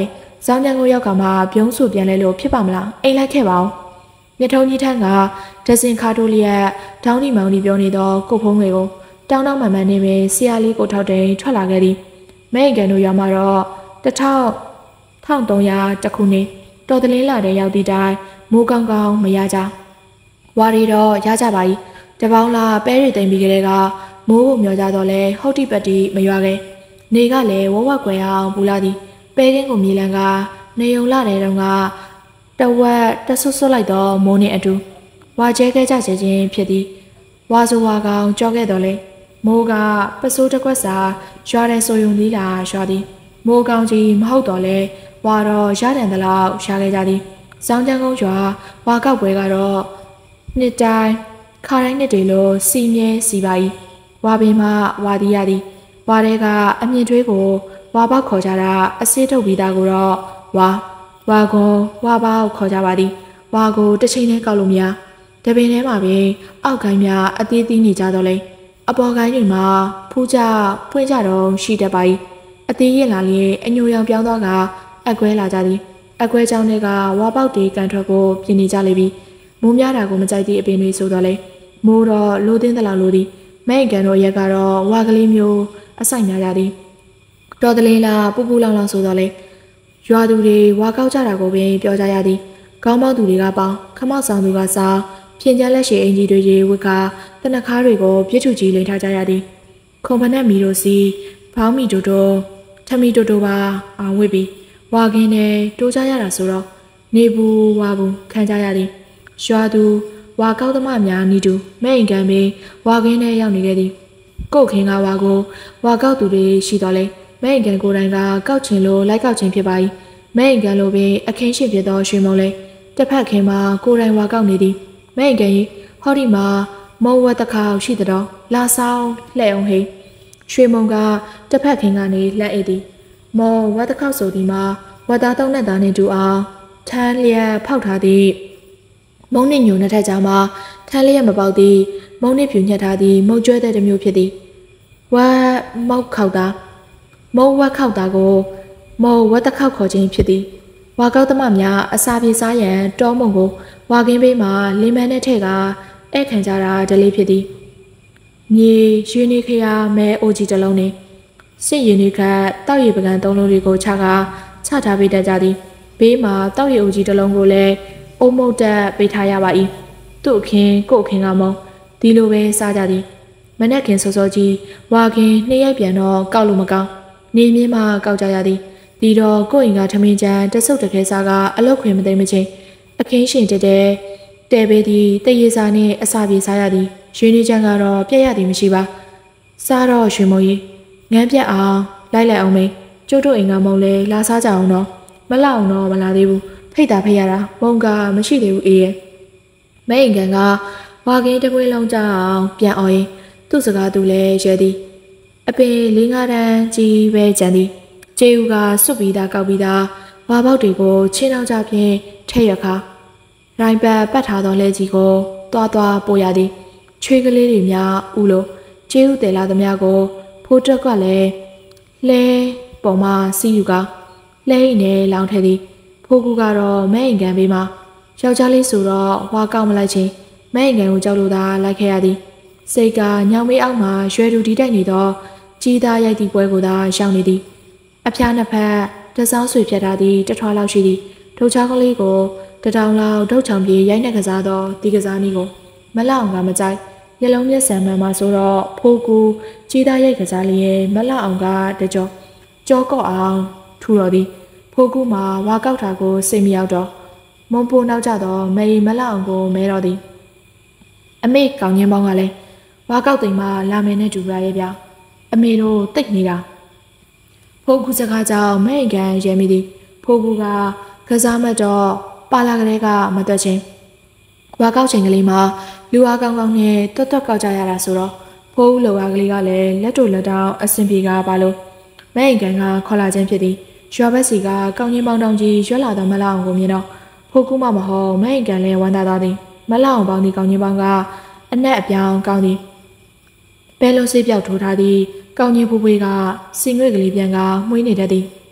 စောင်းချမ်းကိုရောက်ကမှပြုံးဆူပြန်လဲလို့ဖြစ်ပါမလားအိမ်လိုက်ခဲ့ပါဦးမြထုံကြီးထန်းကဒဇင်ခါတိုလျက်တောင်းဒီမောင်ဒီပြောနေတော့ကိုဖုံးတွေကိုတောင်းတောင်းမှန်မှန်နေပဲဆရာလေးကိုထောက်တယ်ထွက်လာခဲ့သည်မဲကန်တို့ရောက်မှတော့တထောင်ထောင်သုံးရာတခုနေတော်တလင်းလာတဲ့ရောက်သည့်တိုင်မိုးကောင်းကောင်းမရကြဝါရီတော့ရကြပါ යි တပေါင်းလာပဲရီတိမ်ပြီးကလေးကမိုးကိုမျောကြတော့လဲဟုတ်တိပတ်တိမရွာခဲ့နေကလည်းဝဝကွယ်အောင်ပူလာသည်ပဲကင်းကိုမြေလန်းကနေုံလာတဲ့တုန်းကတဝက်တဆွတ်ဆွတ်လိုက်တော့မိုးနဲ့အတူဝါကျဲခဲ့ကြချင်ချင်းဖြစ်သည်ဝါဆိုဝါကောင်ကြောခဲ့တော့လေမိုးကပစိုးတစ်ခွက်စာရွာတဲ့ဆိုယုံသေးလားရွာသည်မိုးကောင်ကြီးမဟုတ်တော့လဲဝါတော့ရတဲ့တလောက်ရှာခဲ့ကြသည်စောင်းချမ်းကုန်းရွာဝါကောက်ပွဲကတော့နှစ်တိုင်းခါတိုင်းနှစ်တွေလိုစီမြဲစီပါ යි ဝါပင်မှဝါသည်ရသည်ဝါတဲကအမြင့်ထွေးကိုဝါပေါက်ခေါ်ကြတာအစေးထုတ်ပြီးသားကိုတော့ဝါဝါကွန်ဝါပေါက်ခေါ်ကြပါသည်ဝါကိုတစ်ချိန်နဲ့ကောက်လို့မရတပင်ထဲမှာပင်အောက်ကိုင်းများအသေးသေးနေကြတော့လေအပေါ်ကိုင်းတွေမှာဖူးကြဖွင့်ကြတော့ရှိတတ်ပါ යි အသေးရင်လာလေအညိုရောင်ပြောင်းသွားကအကွဲလာကြသည်အကွဲကြောင်းတွေကဝါပေါက်တွေကန်ထွက်ကိုပြင်နေကြလေပြီမိုးများတာကိုမကြိုက်သည့်အပင်တွေဆိုတော့လေမိုးတော့လိုသေးသလောက်လိုသည်မဲကန်တို့ရက်ကတော့ဝါကလေးမျိုးအဆိုင်များကြသည်တော်တလင်းလားပူပူလောင်လောင်ဆိုတော့လေရွာသူတွေဝါကောက်ကြတာကိုပင်ပြောကြရသည်ကောင်းပေါသူတွေကပေါင်းခမောက်ဆောင်သူကစားဖြင်းချလက်ရှိအင်ကြီးတွေရေဝက်ကတနခါးတွေကိုပြစ်ထူကြီးလိန်ထားကြရသည်ခုံဖနက်မီတို့စီဘောင်းမီတို့တို့ထမီတို့တို့ပါအောင်ဝစ်ပြီးဝါကင်းနဲ့တိုးကြရတာဆိုတော့နေဘူးဝါဘူးခံကြရသည်ရွာသူဝါကောက်သမားများနီးတူမဲအိမ်ကန်ပင်ဝါကင်းနဲ့ရောက်နေခဲ့သည်ကို့ခင်ကဝါကိုဝါကောက်သူတွေရှိတော်လဲမဲအိမ်ကန်ကိုယ်တိုင်ကကောက်ချင်လို့လိုက်ကောက်ချင်ဖြစ်ပါ යි မဲအိမ်ကန်လိုပင်အခင်းရှိဖြစ်သောရွှေမုံလဲတစ်ဖက်ခင်မှာကိုယ်တိုင်ဝါကောက်နေသည်မဲအိမ်ကန်ကြီးဟောဒီမှာမုံဝတ်တစ်ခါရှိတော်လာဆောင်လှဲ့အောင်ဟိရွှေမုံကတစ်ဖက်ခင်ကနေလှက်အိတ်သည်မော်ဝတ်တစ်ခေါက်ဆိုဒီမှာဝတ်သားသုံးနဲ့သားနဲ့တူအောင်ထမ်းလျက်ဖောက်ထားသည်မုံနဲ့ညိုနှစ်ထက်ကြားမှာထမ်းလျက်မပေါက်သည်မုံနဲ့ဖြူညှက်ထားသည်မုံကျွဲတဲ့တစ်မျိုးဖြစ်သည်ဝတ်မောက်ခေါက်သားမုံဝတ်ခေါက်သားကိုမော်ဝတ်တစ်ခေါက်ခေါ်ခြင်းဖြစ်သည်ဝါကောက်သမားများအစာပြေစားရန်တောမုံကိုဝါကင်းဘေးမှာလင်းမန်းနဲ့ထဲကဧည့်ခံကြတာဒလေးဖြစ်သည်မြေရွှေနေခရမဲအိုကြီးတစ်လုံးနှင့်စစ်ရင်တွေခတ်တောက်ရည်ပကံသုံးလုံးတွေကိုချကာချထားပေးတတ်ကြသည်ဘေးမှာတောက်ရည်အိုကြီးတစ်လုံးကိုလည်းအုံမုတ်တက်ပေးထားရပါ၏သူ့ခင်ကို့ခင်ကမုံဒီလိုပဲစားကြသည်မနက်ခင်စောစောကြီးဝါခင်နှစ်ရက်ပြန်တော့ကောက်လို့မကောင်းနေမြင့်မှကောက်ကြရသည်ဒီတော့ကို့အိမ်ကထမင်းချမ်းတဆုပ်တခဲစားကအလုတ်ခွင်မသိမချင်းအခင်းရှင်တက်တဲ့တဲပေးသည်တရေစာနှင့်အစာပြေစားရသည်ရွှေနေချမ်းကတော့ပြက်ရသည်မရှိပါစားတော့ရွှေမုံကြီးငန်းပြက်အောင်လိုက်လိုက်အောင်မေးကျိုးတို့အိမ်ကမုံလဲလာစားကြအောင်တော့မလောက်အောင်တော့မလာသေးဘူးဖိတ်တာဖိတ်ရတာမုံကမရှိသေးဘူးအေးရဲ့မဲအိမ်ကန်ကဝါကင်းတပွေးလုံးကြအောင်ပြန်အောင်ရင်သူ့စကားသူလဲရဲသည်အပင်လေးငါးတန်းကြီးပဲကြံသည်ကျေဦးကစွတ်ပြီးသားကောက်ပြီးသားဝါပေါက်တွေကိုချင်းအောင်ကြဖြင့်ထဲ့ရခါရိုင်းပတ်ပတ်ထားသောလဲကြီးကိုတွားတွားပို့ရသည်ချွေးကလေးတွေများဥလို့ကျေဦးတယ်လာသမျှကိုဖိုးတက်ကလည်းလဲပေါ်မှာစီးယူကလဲအိနဲ့လောင်ထဲသည်ဖိုးကူကတော့မဲအိမ်ကန်ဘေးမှာယောက်ျားလေးဆိုတော့ဝါကောက်မလိုက်ချင်းမဲအိမ်ကန်ကိုကြောက်လို့သာလိုက်ခဲ့ရသည်စိတ်ကညောင်မေးအောက်မှာရွယ်တူတီးတိုက်နေတော့ကြီးသားရိုက်သည့်ပွဲကိုသာရှောင်နေသည်အဖျားနှစ်ဖက်တစောင်းဆွေဖြတ်ထားသည့်တထွားလောက်ရှိသည်ဒုတ်ချောင်းကလေးကိုတတောင်လောက်ဒုတ်ချောင်ပြေးရိုက်နှက်ကစားသောဒီကစားနည်းကိုမလောက်အောင်ကမကြိုက်ရလုံးမျက်စံမှန်မှာဆိုတော့ဖိုးကူကြီးသားရိုက်ကစားလျက်မလောက်အောင်ကတကြောကြောကော့အောင်ထူတော်သည်ဖိုးကူမှာဝါကောက်တာကိုစိတ်မရောက်တော့မုံပိုနောက်ကြတော့မေမလောက်အောင်ကိုမဲတော်သည်အမေကောင်းချင်းပေါင်းကလည်းဝါကောက်သိမ်မှာလာမယ်နဲ့တူရရဲ့ဗျအမေတို့တိတ်နေတာဖိုးကူစကားကြောင့်မဲအိမ်ကန်ရဲမိသည်ဖိုးကူကကစားမတော့ပါလာကလေးကမတွက်ချင်းဝါကောက်ချိန်ကလေးမှာလူအားကောင်းကောင်းနဲ့တွတ်တွတ်ကောက်ကြရတာဆိုတော့ဖိုးဦးလောအားကလေးကလည်းလက်တို့လက်တောင်အဆင်ပြေကားပါလို့မဲအိမ်ကန်ကခေါ်လာခြင်းဖြစ်သည်ရွာဘက်စီကကောင်းချင်းပေါင်းတောင်ကြီးရွက်လာတော့မလောက်အောင်ကိုမြင်တော့ဖိုးကူမှမဟုတ်မဲအိမ်ကန်လည်းဝမ်းသာသွားသည်မလောက်အောင်ပေါင်းဒီကောင်းချင်းပေါင်းကအနက်အပြောင်ကောင်းသည်ပဲလုံးဆေးပြောက်ထိုးထားသည်ကောင်းချင်းဖူးဖွေးကစင်ငွေ့ကလေးပြန်ကမှုေးနေတတ်သည်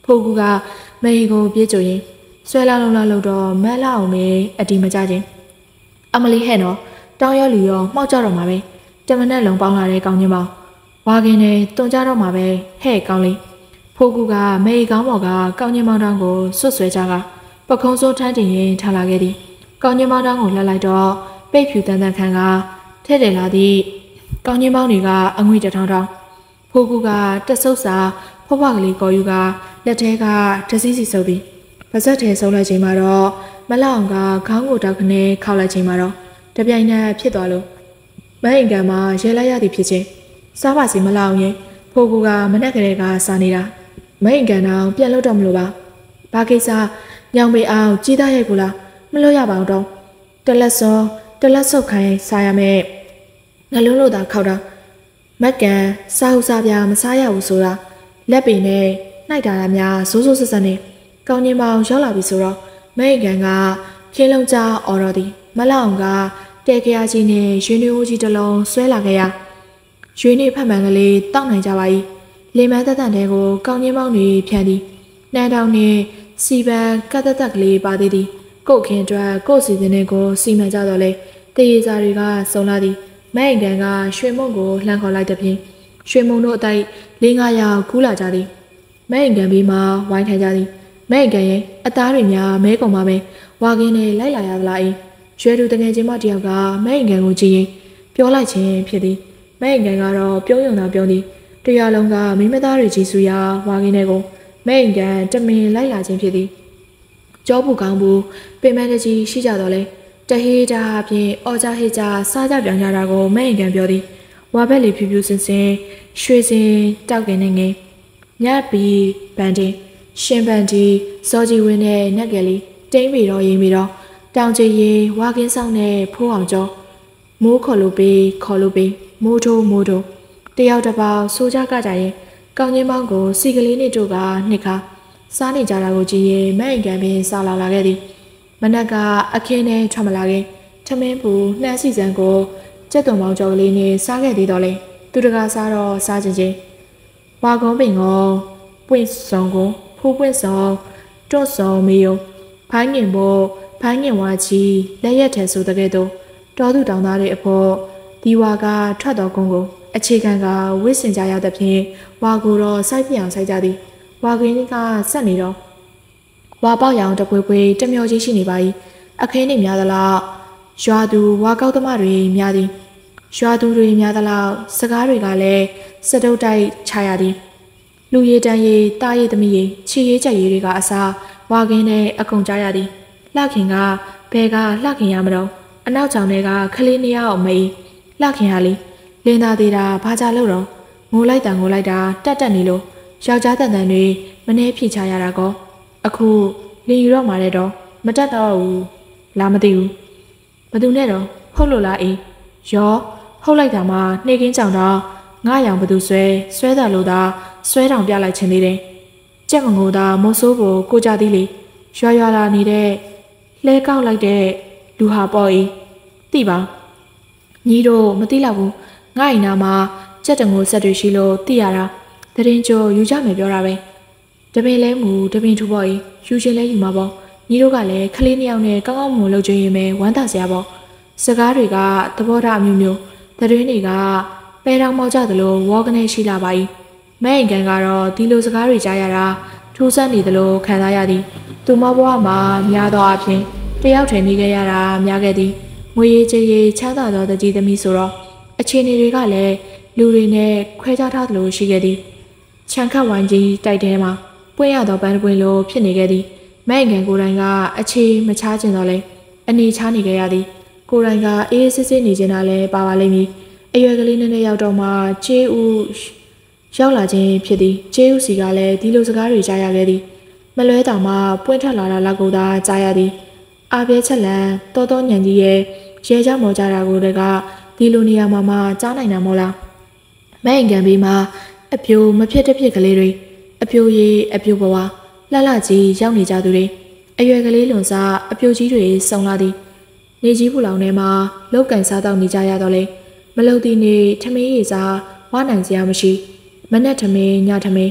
ဖိုးကူကမေကိုပြေးကြရင်ဆွဲလာလုံးလာလို့တော့မက်လာအောင်မေအတီမကြချင်းအမလီဟဲ့နော်တောင်းရလူရောမှောက်ကြတော့မှာပဲတမနဲ့လုံးပေါင်းလာတဲ့ကောင်းချင်းပေါင်းဝါကင်းနဲ့တွန်ကြတော့မှာပဲဟဲ့ကောင်းလေးဖိုးကူကမေကောင်းပေါ်ကကောင်းချင်းပေါင်းတောင်းကိုဆွတ်ဆွဲကြကပခုံးစိုးထမ်းတင်ရင်ထားလာခဲ့သည်ကောင်းချင်းပေါင်းတောင်းကိုလှက်လိုက်တော့ပိတ်ဖြူတန်တန်ခံကထဲ့တယ်လာသည့်ကောင်းချင်းပေါင်းတွေကအငွေတထောင်ထောင်ဖိုးကူကတက်ဆုပ်စာဖွားဖွားကလေးကော်ယူကလက်ထဲကတစည်းစီဆုပ်ပြီးပါဇက်ထဲဆုပ်လိုက်ချိန်မှာတော့မလောက်အောင်ကခေါင်းကိုတောက်ခနဲ့ခောက်လိုက်ချိန်မှာတော့တပြိုင်နက်ဖြစ်သွားလို့မအိမ်ကမှာရဲလိုက်ရသည်ဖြစ်ချင်းစားပါစီမလောက်ရင်ဖိုးကူကမနဲ့ကလေးကစားနေတာမအိမ်ကန်တော့ပြန်လို့တော့မလို့ပါဘာကိစ္စညောင်မေအောင်ကြီးသားရိုက်ဘူးလားမလို့ရပါဘူးတော့တလက်စောတလက်ဆုပ်ခိုင်းစားရမယ်ငလုံးလို့သာခောက်တာမက်ကန်စားဟုစားပြမစားရဘူးဆိုတာလက်ပင်နဲ့နှိုက်တာများစိုးစိုးဆက်ဆက်နဲ့ကောင်းချင်းပေါင်းရောက်လာပြီဆိုတော့မိတ်ကန်ကခင်းလုံးကြားအော်တော်သည်မလောက်အောင်ကတဲခရကြီးနဲ့ရွှေနေဦးကြီးတစ်လုံးဆွဲလာခဲ့ရရွှေနေဖက်မှန်ကလေးတောက်နိုင်ကြပါ၏လင်မန်းတက်တန်တဲ့ကိုကောင်းချင်းပေါင်းတွေဖြန်းသည်နှမ်းတောင်နဲ့စီပန်ကတ်တက်တက်ကလေးပါသေးသည်ကုတ်ခင်းအတွက်ကို့စီစဉ်တဲ့ကိုစီမံကြတော့လေတရေစာတွေကစုံလာသည်မိတ်ကန်ကရွှေမုံကိုလှမ်းခေါ်လိုက်တဲ့ဖြင့်ရွှေမုံတို့အတိုက်လေးငါးယောက်ကူးလာကြသည်မိတ်ကန်ပြီးမှဝိုင်းထိုင်ကြသည်မိတ်ကန်ရဲ့အသားတွေများမဲကုန်ပါမယ်ဝါကင်းနဲ့လိုက်လာရသလားအေးရွှေသူတငယ်ချင်းမတယောက်ကမိတ်ကန်ကိုကြည့်ရင်ပြောလိုက်ခြင်းဖြစ်သည်မိတ်ကန်ကတော့ပြုံးယုံတာပြုံးသည်တရားလုံးကမိမသားတွေကြီးစုရာဝါကင်းနဲ့ကိုမိတ်ကန်တမင်လိုက်လာခြင်းဖြစ်သည်ကြောဘူးကောင်းဘူးပင်မတကြီးရှိကြတော့လေတဟေးတာအပြင်အော်ကြဟေးကြစားကြပြောင်းကြတာကိုမိတ်ကန်ပြောသည်ဝါဘက်လေးဖြူဖြူစင်စင်ရွှေစင်တောက်ကင်းနေငယ်ညပီဘန်တင်ရှင်ပန်တီစောကြီးဝင်းနဲ့နက်ကလေးတိမ့်ပြီးတော့ရင်ပြီးတော့တောင်ချီရင်ဝါကင်းဆောင်နဲ့ဖိုးအောင်ကျော်မိုးခေါ်လို့ပေးခေါ်လို့ပေးမိုးထိုးမိုးထိုးတယောက်တစ်ပေါက်ဆိုးကြကကြရင်ကောင်းချင်းပေါင်းကိုစီကလေးနဲ့တို့ကနှစ်ခါစားနေကြတာကိုကြည့်ရင်မဲ့အိမ်ကန်ပင်စားလာလာခဲ့သည်မနက်ကအခင်းနဲ့ထွက်မလာခင်ထမင်းပူနှမ်းစီစံကိုကျက်သွန်ပေါင်းကျော်ကလေးနဲ့စားခဲ့သေးတော့လေသူတကားစားတော့စားချင်းချင်းဝါကုန်းပင်ကိုပွင့်စုံကိုဖိုးပွင့်စုံတွတ်စုံမေယုံဖိုင်းငင်ဖို့ဖိုင်းငင်ဝါချီလက်ရက်ထဲဆိုတဲ့ကဲ့သို့တော်သူတောင်သားတွေအဖို့ဒီဝါကထွက်တော်ကုန်းကိုအခြေခံကဝစ်စင်ကြရတဲ့ဖြင့်ဝါကိုတော့စိုက်ပြအောင်စိုက်ကြသည်ဝါကင်းကဆက်နေတော့ဝါပေါက်ရောင်တပွေပွေတမျောကြီးရှိနေပါ၏အခင်းနေများသလားရွာသူဝါကောက်သမားတွေများသည်ရွာသူတွေများသလားစကားတွေကလည်းစတုတ်တိုက်ချရသည်လူရည်တန်းရည်တားရည်သမီးရည်ချီရည်ကြက်ရည်တွေကအစားဝါကင်းနဲ့အကုန်ကြားရသည်လှခင်ကဘဲကလှခင်ရမတော့အနောက်ကြောင်တွေကခလေးနှစ်ယောက်မေးလှခင်ဟာလေလင်းသားသေးတာဘာကြလို့တော့ငိုလိုက်တာငိုလိုက်တာတက်တက်နေလို့ယောက်ျားတန်တန်တွေမနှဲဖြေချရတာကောအခုလင်းယူတော့มาတဲ့တော့မတက်တော့ဘူးလားမသိဘူးဘသူနဲ့တော့ဟုတ်လို့လားအေးရောဟုတ်လိုက်တာမှနှိတ်ကင်းကြောင်တော့ငါရောင်ဘသူဆွဲဆွဲတယ်လို့သာဆွဲတောင်ပြလိုက်ခြင်းသေးတယ်ကြက်ငငိုသာမိုးဆိုးဖို့ကိုကြသည်လေရွာရွာလာနေတဲ့လဲကောက်လိုက်တဲ့လူဟာပေါ့အေးသိပါညီတို့မသိလောက်ဘူးငါ့အိမ်နာမှာကြက်တငိုဆက်တွေရှိလို့သိရတာတရင်ကျော်ယူကြမယ်ပြောတာပဲတပင်လဲမူတပင်ထူပေါ့အေးယူချင်းလဲယူမှာပေါ့ညီတို့ကလည်းခလေးနှစ်ယောက်နဲ့ကောင်းကောင်းမွန်လှုပ်ကြရင်ပဲဝမ်းသာစရာပေါ့စကားတွေကသဘောထားအမျိုးမျိုးတရင်တွေကပဲတောင်မောက်ကြသလိုဝေါကနေရှိလာပါ၏မဲ့အိမ်ကန်ကတော့ဒီလိုစကားတွေကြားရတာထူးဆန်းနေသလိုခံစားရသည်သူမဘွားမှာများသောအားဖြင့်တယောက်ထဲနေခဲ့ရတာများခဲ့သည်ငွေရေးကြေးရေးချမ်းသာသောတကြီးသမီးဆိုတော့အခြေအနေတွေကလည်းလူတွေနဲ့ခွဲခြားထားသလိုရှိခဲ့သည်ချန်ခတ်ဝိုင်းကြီးတိုက်ထဲမှာပွင့်ရသောပန်းပွင့်လိုဖြစ်နေခဲ့သည်မဲ့အိမ်ကန်ကိုယ်တိုင်ကအခြေမချကျင်တော့လဲအနေချနေခဲ့ရသည်ကိုယ်တိုင်ကအေးစစ်စစ်နေကျင်တာလဲပါပါလိမ့်မည်အရွယ်ကလေးနဲ့ရောက်တော့မှကျေးဦးရောက်လာခြင်းဖြစ်သည်ကျေးဦးစီကလည်းဒီလိုစကားတွေကြားရခဲ့သည်မလွဲတောင်မှပွင့်ထက်လာတာလောက်ကိုသာကြားရသည်အာပြဲချက်လန်တောတောညံကြီးရဲ့ရဲကြမော်ကြတာကိုတည်းကဒီလိုနေရာမှာမှကြားနိုင်တာမို့လားမဲ့အိမ်ကန်ပြီးမှအပြိုမဖြစ်တဲ့ဖြစ်ကလေးတွေအပြိုရည်အပြိုဘဝလှလှကြီးရောက်နေကြသူတွေအရွယ်ကလေးလွန်စားအပြိုကြီးတွေစုံလာသည်နေကြီးဖူလောင်ထဲမှာလောက်ကန်စားတော့နေကြရတော့လေမလုံသည်နေထမင်းရည်စားဝါနိုင်စရာမရှိမနဲ့ထမင်းညထမင်း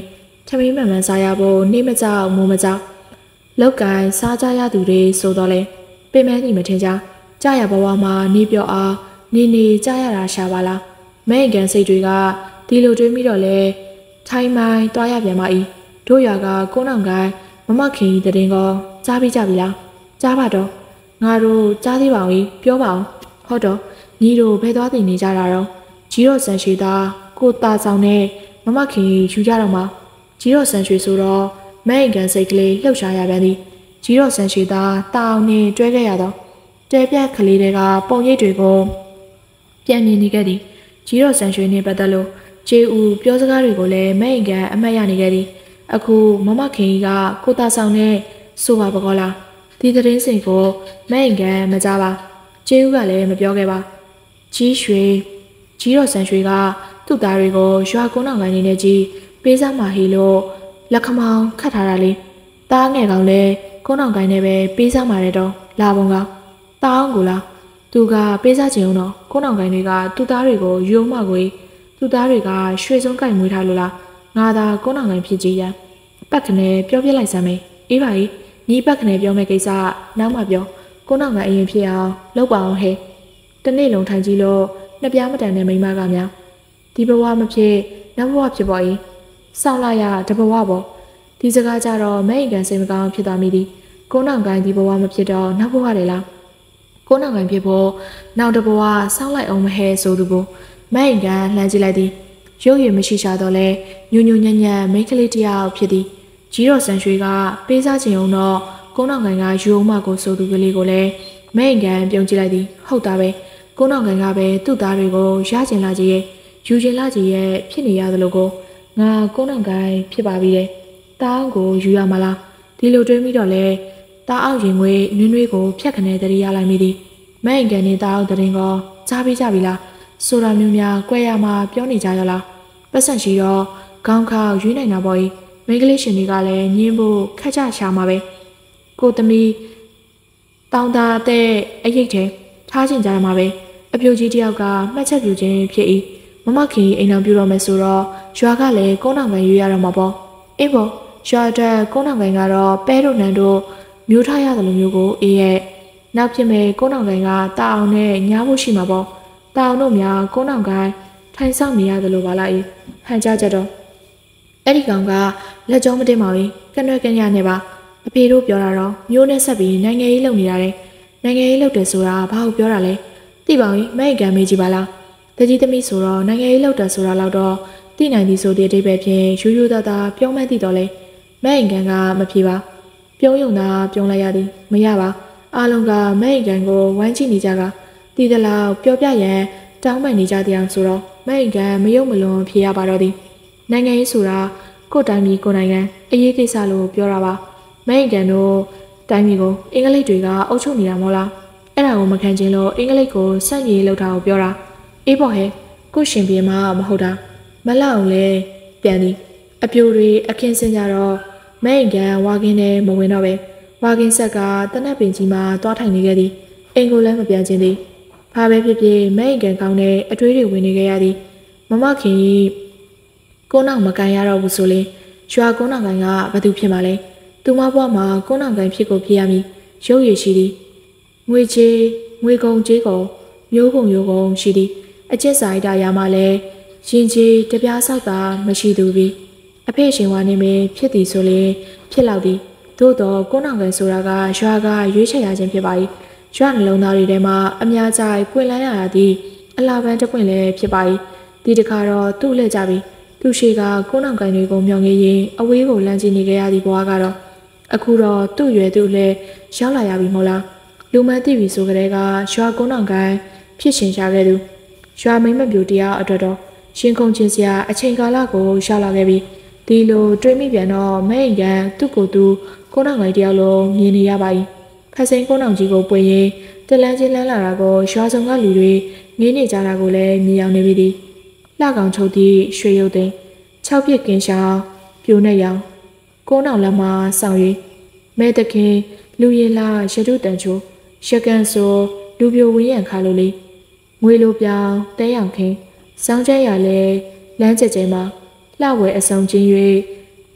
ထမင်းမှန်မှန်စားရဖို့နေမကြောက်မိုးမကြောက်လောက်ကိုင်းစားကြရသူတွေဆိုတော့လေပင်မနေမထင်ကြကြရဘဝမှာနေပြောအားနေနေကြရတာရှာပါလားမဲကန်စိတ်တွေကဒီလိုတွေးမိတော့လေထိုင်းမိုင်းတွားရပြန်ပါ၏တို့ရွာကကိုနောင်ကိုင်းမမခင်ကြီးတဲ့ကောကြားပြီးကြပြီလားကြားပါတော့ငါတို့ကြားသေးပါဦးပြောပါအောင်ဟုတ်တော့ညီတို့ဘယ်သွားတင်နေကြတာတော့ကြီးတော့ဆန်ရွှေသားကိုตาဆောင်နဲ့မမခင်ယူကြတော့မှာကြီးတော့ဆန်ရွှေဆိုတော့မဲကန်စိတ်ကလေးလှုပ်ရှားရပြန်သည်ကြီးတော့ဆန်ရွှေသားတာအောင်နဲ့တွဲခဲ့ရတော့တဲပြက်ကလေးတွေကပုံရိပ်တွေကိုပြန်မြင်နေခဲ့သည်ကြီးတော့ဆန်ရွှေနဲ့ပတ်သက်လို့ကျေဦးပြောစကားတွေကိုလည်းမဲကန်အမှတ်ရနေခဲ့သည်အခုမမခင်ကြီးကကိုตาဆောင်နဲ့ဆိုပါပကောလားဒီသတင်းစင်ကိုမဲကန်မကြပါကျေဦးကလည်းမပြောခဲ့ပါကြီးရွှေကြီးတော့ဆန်ရွှေကသူ့သားတွေကိုရွာကုန်းအောင်ကိုင်းနေနဲ့ကြီးပေးစားမှဟီလို့လက်ခမောင်းခတ်ထားတာလေတားငယ်ကောင်လဲကုန်းအောင်ကိုင်းနဲ့ပဲပေးစားမှတဲ့တော့လာပုံကတားအောင်ကိုလားသူကပေးစားခြင်းအောင်တော့ကုန်းအောင်ကိုင်းတွေကသူ့သားတွေကိုယုံမှကိုသူ့သားတွေကရွှေစုံကိုင်မွေးထားလို့လားငါသာကုန်းအောင်ကိုင်းဖြစ်ကြည်ရပတ်ခနဲ့ပြောပြလိုက်စမ်းမေးအေးပါကြီးညီပတ်ခနဲ့ပြောမဲ့ကိစ္စနောက်မှပြောကုန်းအောင်ကိုင်းအရင်ဖြစ်အောင်လုပ်ပါအောင်ဟဲ့တနေ့လုံးထိုင်ကြည့်လို့နှစ်ပြားမတန်တဲ့မိန်းမကများဒီဘဝမဖြစ်နောက်ဘဝဖြစ်ပေါ်၏စောင့်လိုက်ရတဘဝပေါ့ဒီစကားကြတော့မဲအိမ်ကန်စိတ်မကောင်းဖြစ်သွားမိသည်ကိုနောင်ကိုင်းဒီဘဝမဖြစ်တော့နောက်ဘဝလေလားကိုနောင်ကိုင်းဖြစ်ဖို့နောက်တဘဝစောင့်လိုက်အောင်မဟဲဆိုသူကိုမဲအိမ်ကန်လှမ်းကြည့်လိုက်သည်ရုပ်ရည်မရှိရှာတော့လဲညူညူညံ့ညံ့မိန်းကလေးတယောက်ဖြစ်သည်ကြီးတော်ဆန်ရွှေကပေးစားခြင်းအောင်တော့ကိုနောင်ကိုင်းကယူအောင်မကိုဆိုသူကလေးကိုလည်းမဲအိမ်ကန်ပြုံးကြည့်လိုက်သည်ဟုတ်တာပဲကိုနောင်ကန်ကပဲသူ့သားတွေကိုရကျင်လာကြရဲ့ယူကျင်လာကြရဲ့ဖြစ်နေရတယ်လို့ကိုငါကိုနောင်ကန်ဖြစ်ပါပြီတဲ့တားအောင်ကိုယူရမလားဒီလိုတွေးမိတော့လေတားအောင်ရင်ငွေနွင်းနွေးကိုဖြတ်ခနဲတရီရလိုက်မိသည်မဲအိမ်ကန်နဲ့တားအောင်တရင်ကောကြားပြီးကြပြီလားဆိုတာမျိုးများကြွယ်ရမှာပြောနေကြရလားပတ်စံရှိတော့ခေါင်းခါရွေးနိုင်တာပေါ့။မိန်းကလေးရှင်တွေကလည်းညင်းဖို့ခက်ကြရှာမှာပဲ။ကိုသမီးတောင်းတာတဲ့အရိတ်ထဲထားချင်ကြရမှာပဲ။အပြိုကြီးတယောက်ကမှတ်ချက်ပြခြင်းဖြစ်၏။မမခင်အိမ်တော်ပြတော့မယ်ဆိုတော့ရွာကလည်းကုန်းအောင်ကန်ရွေးရတော့မှာပေါ့။အေးပေါ့ရွာတက်ကုန်းအောင်ကန်ကတော့ပဲတို့နန်းတို့မျိုးထားရတယ်လို့မျိုးကိုအေးရဲ့နောက်ဖြစ်မဲ့ကုန်းအောင်ကန်ကတာအောင်နဲ့ညားဖို့ရှိမှာပေါ့။တာအောင်တို့များကုန်းအောင်ကန်ထိုင်ဆောင်နေရတယ်လို့ပါလားအေးဟန်ကြကြတော့အဲ့ဒီကောင်ကလက်ကြောမတင်ပါဘူးကနွဲ့ကညနဲ့ပါအဖေတို့ပြောတာတော့မျိုးနဲ့ဆက်ပြီးနိုင်ငံရေးလုပ်နေရတယ်နိုင်ငံရေးလုပ်တယ်ဆိုတာဘာလို့ပြောတာလဲသိပါဘူးမဲကန်မေးကြည့်ပါလားတကြီးသမီးဆိုတော့နိုင်ငံရေးလုပ်တယ်ဆိုတာတော့သိနိုင်သည်ဆိုတဲ့အဓိပ္ပာယ်ဖြင့်ရိုးရိုးသားသားပြောမှန်းသိတော့လဲမဲကန်ကမဖြေပါပြုံးယုံသာပြုံးလိုက်ရသည်မရပါအားလုံးကမဲကန်ကိုဝိုင်းကြည့်နေကြကတည်သလားပြောပြရန်တောင်းပန်နေကြတဲ့အောင်ဆိုတော့မဲကန်မယုံမလွန်ဖြေရပါတော့သည်နိုင်ငံရေးဆိုတာကိုယ်တိုင်းပြည်ကိုယ်နိုင်ငံအရေးကိစ္စလို့ပြောတာပါမဲကန်တို့တိုင်းပြည်ကိုအင်္ဂလိပ်တွေကအုပ်ချုပ်နေတာမဟုတ်လားအဲ့ဒါကိုမခံချင်လို့အင်္ဂလိပ်ကိုစန့်ကျင်လောက်တာကိုပြောတာအေးပေါ့ဟဲ့ကိုရှင်ပြေမှာမဟုတ်တာမလောက်အောင်လဲပြန်သည်အပြိုတွေအခင်းစင်ကြတော့မဲကန်ဝါကင်းနဲ့မဝင်တော့ပဲဝါကင်းဆက်ကတနက်ပင်ကြီးမှာတွားထိုင်နေခဲ့သည်အင်ကိုလည်းမပြန်ချင်သည်ဘာပဲဖြစ်ဖြစ်မဲကန်ကောင်းတဲ့အတွေးတွေဝင်နေခဲ့ရသည်မမခင်ကိုနောက်မကန်ရတော့ဘူးဆိုလေရွာကိုနောက်ကန်ကဘာသူဖြစ်မှာလဲသူမဘွားမှာကိုနောက်ကန်ဖြစ်ကိုဖြစ်ရမည်ရုပ်ရည်ရှိသည်ငွေချေးငွေကုန်ကြေးကုန်မျိုးကုန်မျိုးကုန်ရှိသည်အကျင့်စာရိတ္တရာမှာလည်းရင်ချေးတပြားဆောက်တာမရှိသူပြီအဖေရှင်ဝါနေမင်းဖြစ်သည်ဆိုလေဖြစ်လောက်သည်သို့တော့ကိုနောက်ကန်ဆိုတာကရွာကရွေးချယ်ရခြင်းဖြစ်ပါ၏ရွာနှလုံးသားတွေထဲမှာအများကြိုက်ပွင့်လန်းရတာသည်အလားပန်းတစ်ပွင့်လည်းဖြစ်ပါ၏ဒီတခါတော့သူ့လက်ကြပြီသူရှိကကိုနောက်ကန်တွေကိုမျောငေးရင်အဝေးကိုလမ်းကြည့်နေကြရသည့်ဘဝကတော့အခုတော့သူ့ရွယ်သူ့လည်းရောက်လာရပြီမဟုတ်လားလူမသိပြီဆိုကြတဲ့ကရွာကိုနောက်ကန်ဖြစ်ရှင်ရှာခဲ့သူရွာမိမ့်မပြူတရားအတွက်တော့ရှင်ခုန်ချင်းစရာအချိန်ကာလကိုရောက်လာခဲ့ပြီဒီလိုတွေးမိပြန်တော့မဲအိမ်ကန်သူ့ကိုယ်သူကိုနောက်ကန်တယောက်လုံးမြင်နေရပါ၏ခက်စိန်ကိုနောက်ကြီးကိုပွင့်ရင်တလန်းချင်းလန်းလာတာကိုရွာဆောင်ကလူတွေငေးနေကြတာကိုလည်းမြင်ရောက်နေပြီသည်လှကောင်ချုပ်သည့်ရွှေရုပ်သိမ်း၆ပြစ်ကင်းရှောင်းပြိုနဲ့ရောင်ကိုနောက်လမ်းမှာဆောင်၍မဲတခင်လူရည်လာရတုတန်ချိုရကန်ဆိုလူပြိုဝင်းရံခါလိုလေးငွေလိုပြောင်းတဲရောင်ခင်းစောင်းကျဲရလဲလမ်းကျကျဲမှာလှဝဲအစုံချင်း၍ပ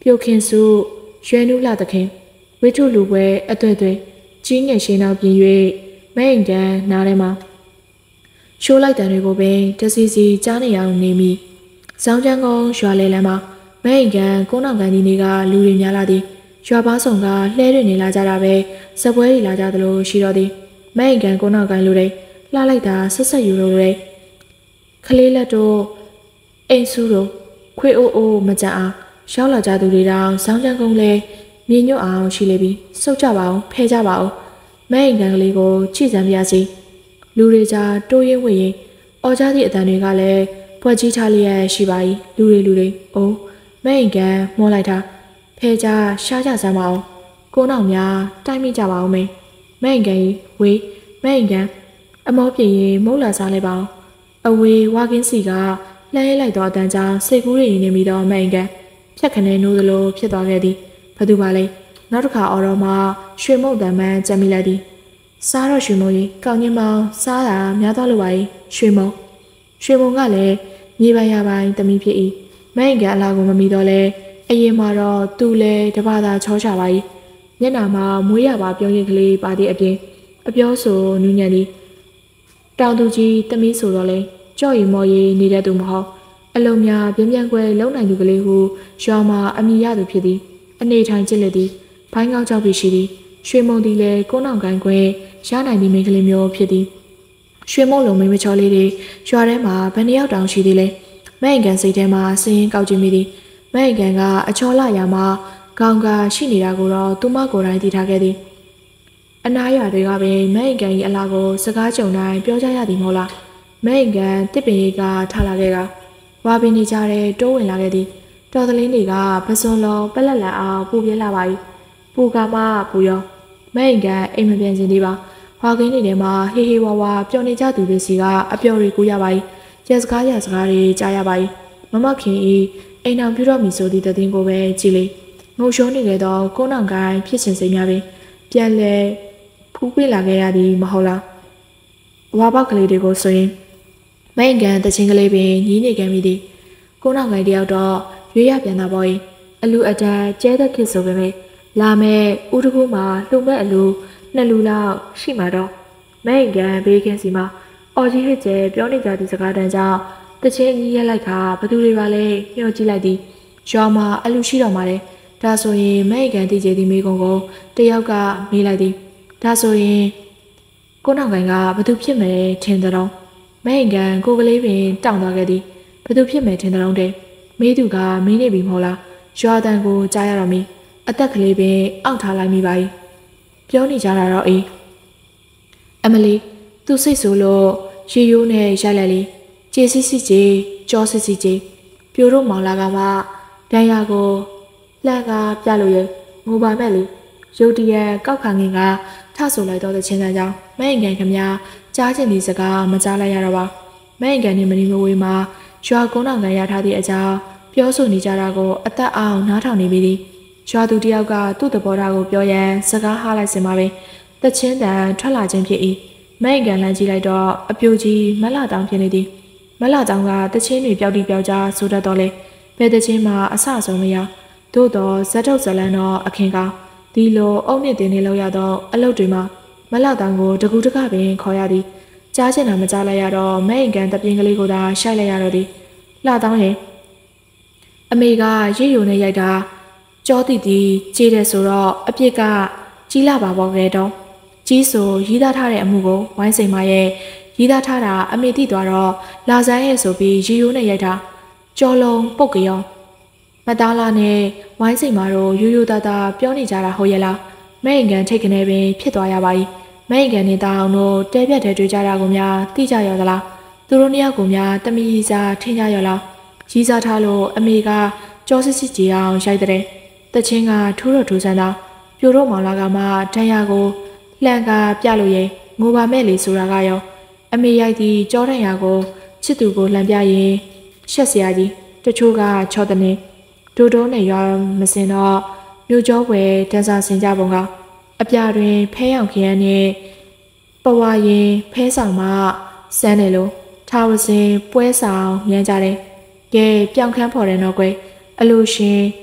ပြုတ်ခင်စုရွှဲနူးလာသခင်ဝိထုလူပွဲအတွေ့အတွေ့ကြီးငယ်ရှင်းနောက်ပြင်၍မိန်ကန်နားထဲမှာရှိုးလိုက်တန်တွေကိုပင်တစီစီကြားနေအောင်နေမိစောင်းချမ်းကုန်းရွာလေလမ်းမှာမိန်ကန်ကုန်းနောက်ကန်ဒီနေကလူတွေများလာသည်ရွာပေါင်းစုံကလှဲတွေနေလာကြတာပဲစပွဲတွေလာကြသလိုရှိတော့သည်မိန်ကန်ကုန်းနောက်ကန်လူတွေလှလိုက်တာဆက်ဆက်ယူလို့လေခလေးလက်တို့အိမ်စုတို့ခွေအိုးအိုးမကြအောင်ရှောက်လာကြသူတွေတောင်စောင်းချမ်းကုန်းလဲမြင်ညွတ်အောင်ရှိလေပြီစုပ်ကြပါအောင်ဖဲကြပါအောင်မိန်ကန်ကလေးကိုချိစံပြစီလူတွေကြားတိုးရင်ဝင်ရင်အော်ကြသည့်အတန်တွေကလည်းဖွက်ကြီးထားလျက်ရှိပါ၏လူတွေလူတွေအိုးမိန်ကန်မောလိုက်တာဖဲကြရှားကြစမ်းပါအောင်ကိုနောက်များတိုက်မိကြပါအောင်မေမိန်ကန်ဝေးမိန်ကန်အမောပြေရင်မုတ်လာစားလိုက်ပါအောင်အဝေးဝါကင်းစီကလှမ်းရိုက်လိုက်တော့အတန်ကြောင့်စိတ်ကူးရည်နေမိတော့မိန်ကန်ဖြတ်ခနဲနိုးသလိုဖြစ်သွားခဲ့သည်ဘသူပါလဲနောက်တစ်ခါအော်တော်မှာရွှေမုတ်တံမှန်ကြံမိလိုက်သည်စားတော့ရွှေမုံကြီးကောင်းချင်းမောင်စားတာများသွားလို့ပါ၏ရွှေမုံရွှေမုံကလည်းမြေပိုင်ရပိုင်းတမီဖြစ်၏မိန်ကန်အလားကိုမမီတော့လဲအရင်မှာတော့သူ့လဲတပါးသာချောချပါ၏မျက်နှာမှာမွေးရပါပြုံးရည်ကလေးပါသည့်အပြင်အပြောဆိုနူးညံ့သည်တောင်သူကြီးတမီဆိုတော့လဲကြော့ရီမော်ရီနေတဲ့သူမဟုတ်အလုံးများပြင်းပြင်းကွဲလုံနိုင်သူကလေးဟုရွာမှာအမိရသူဖြစ်သည်အနေထိုင်ကျစ်လက်သည်ဘိုင်းကောက်ကြောက်ပြီးရှိသည်ရွှေမုံသည်လည်းကိုးနောင်ကိုင်းကွဲရနိုင်သည့်မိန်းကလေးမျိုးဖြစ်သည်ရွှေမုံလုံးမိန်းမချောလေးတွေရွာထဲမှာဘယ်နှယောက်တောင်ရှိသေးလဲမိန်ကန်စိတ်ထဲမှာစင်းရင်ကောက်ကြည့်မိသည်မိန်ကန်ကအချောလာရာမှာခေါင်းကရှိနေတာကိုတော့သူမကိုယ်တိုင်သိထားခဲ့သည်အနားရွာတွေကပင်မိန်ကန်၏အလားကိုစကားကြုံတိုင်းပြောကြရသည်မဟုတ်လားမိန်ကန်တစ်ပင်ရိပ်ကထားလာခဲ့ကဝါပင်နေကြတဲ့တိုးဝင်လာခဲ့သည်တော်သလင်းတွေကပစွန်လုံးပလက်လက်အောင်ပူပြဲလာပါ၏ပူကမှပူရောမိန်ကန်အိမ်မပြန်ခြင်းသေးပါဝါကင်းနေထဲမှာဟေးဟေးဝါဝါပျော်နေကြသူတွေစီကအပျော်တွေကိုရပါ၏ကျစကားရစကားတွေကြားရပါ၏မမခင်ဤအိမ်အောင်ပြုတော့မီဆိုသည့်တဲ့ကိုပဲကြည်လေငုံရှုံးနေခဲ့သောကိုနောင်ကိုင်းဖြစ်စဉ်စိတ်များပင်ပြန်လဲဖူးပြလာခဲ့ရသည်မဟုတ်လားဝါပေါက်ကလေးတွေကိုဆိုရင်မိန်ကန်တချင်းကလေးပင်ညီးနေခဲ့မိသည်ကိုနောင်ကိုင်းတယောက်တော့ရွေးရပြန်တာပေါ့၏အလူအတန်းကျဲတဲ့ခေတ်ဆိုပေမဲ့လာမဲ့ဦးတကူမှာလှုံမဲ့အလူနှစ်လူလောက်ရှိမှာတော့မိန်ကန်ဘေးကင်းစီမှာအော်ကြီးဟစ်ကျဲပြောနေကြသည့်စကားတန်းကြောင့်တချင်းကြီးရက်လိုက်ခါဘသူတွေပါလဲညှော့ကြည့်လိုက်သည်ရွာမှာအလူရှိတော့မှာလေဒါဆိုရင်မိန်ကန်တည်ကြည်သည်မိကုံကိုတယောက်ကမေးလိုက်သည်ဒါဆိုရင်ကိုနောင်ကိုင်းကဘသူဖြစ်မယ်ထင်တဲ့တော့မိန်ကန်ကိုကလေးပင်တောင့်သွားခဲ့သည်ဘသူဖြစ်မယ်ထင်တဲ့တော့တဲ့မေးသူကမင်းနေပြီမဟုတ်လားရွာတန်ကိုကြားရတော့မီအသက်ကလေးပင်အောက်ထားလိုက်မိပါ၏ပြောနေကြတာတော့အေးအမလီသူစိတ်ဆိုးလို့ရေရိုးနဲ့ရိုက်လိုက်လေကျေစစ်စစ်ကြီးကြောစစ်စစ်ကြီးပြိုတို့မောင်လာကမှဒဏ်ရာကိုလှန်ကားပြလို့ရငိုပါမဲ့လေရုတ်တရက်ကောက်ခံငင်ကထဆိုလိုက်တော့တဲ့ချင်းစံကြောင့်မိန်ကန်ခမညာကြားချင်ဒီစကားမကြားလိုက်ရတော့ပါမိန်ကန်နဲ့မနီမဝေးမှာရွာကုန်းတော်ကန်ရထားသည့်အကြောင်းပြောဆိုနေကြတာကိုအသက်အောင်နားထောင်နေပြီသည်ရွာသူတယောက်ကသူ့သဘောထားကိုပြောရန်စကားဟားလိုက်စင်ပါပဲတချင်းတန်ထွက်လာခြင်းဖြစ်၏မိန်ကန်လမ်းကြည့်လိုက်တော့အပြိုကြီးမလှတောင်ဖြစ်နေသည်မလှတောင်ကတချင်းတွေပျောက်တိပျောက်ကြားဆိုတတ်တော့လေဘယ်တချင်းမှအဆအဆုံးမရသို့တော့ဇက်ထုတ်ဇလန်းတော့အခင်းကောင်းဒီလိုအုံနှစ်တင်နေလောက်ရတော့အလုပ်တွေမှာမလှတောင်ကိုတကူတကပင်ခေါ်ရသည်ကြားချင်တာမကြားလိုက်ရတော့မိန်ကန်တပြင်းကလေးကိုသာရှိုက်လိုက်ရတော့သည်လှတောင်းရင်အမေကရည်ယိုနဲ့ရိုက်တာကြောတီတီကြေးတယ်ဆိုတော့အပြစ်ကကြီးလာပါပေါ့ခဲ့တော့ကြီးဆိုရီးသားထားတဲ့အမှုကိုဝိုင်းစိန်မရဲ့ရီးသားထားတာအမေသိသွားတော့လာဆန်းရဲ့ဆိုပြီးရည်ယိုနဲ့ရိုက်တာကြောလုံးပုတ်ကြောမသားလာနဲ့ဝိုင်းစိန်မတို့ရိုးရိုးသားသားပြောနေကြတာဟုတ်ရဲ့လားမိန်ကန်ထိတ်ကနေပင်ဖြစ်သွားရပါ၏မိန်ကန်နဲ့တောင်တို့တဲပြတ်တဲတွေ့ကြတာကိုများသိကြရသလားသူတို့နှစ်ယောက်ကိုများတမီးစားထင်ကြရလားရီးစားထားလို့အမေကကြောစစ်စစ်ကြီးအောင်ရိုက်တဲ့တချင်းကထိုးတော့ထိုးစမ်းတာပြိုတော့မောင်လာကမှတန်ရာကိုလှန်ကာပြလို့ရဲငိုပါမဲ့လေဆိုတာကရောအမေရိုက်သည့်ကြောတန်ရာကိုချစ်သူကိုလှန်ပြရင်ရှက်စရာကြီးတချို့ကချောတဲ့နေဒိုတိုးနဲ့ရွာမစင်တော့မြို့ကျောပွဲတန်းစာဆင်ကြပုံကအပြတွင်ဖဲရောင်ခရမ်းနဲ့ပဝါရင်ဖဲဆောင်မှစမ်းတယ်လို့ထာဝစင်ပွဲဆောင်မြန်းကြတယ်ကဲပြောင်ခန်းဖော်တယ်တော့ကွယ်အလိုရှင်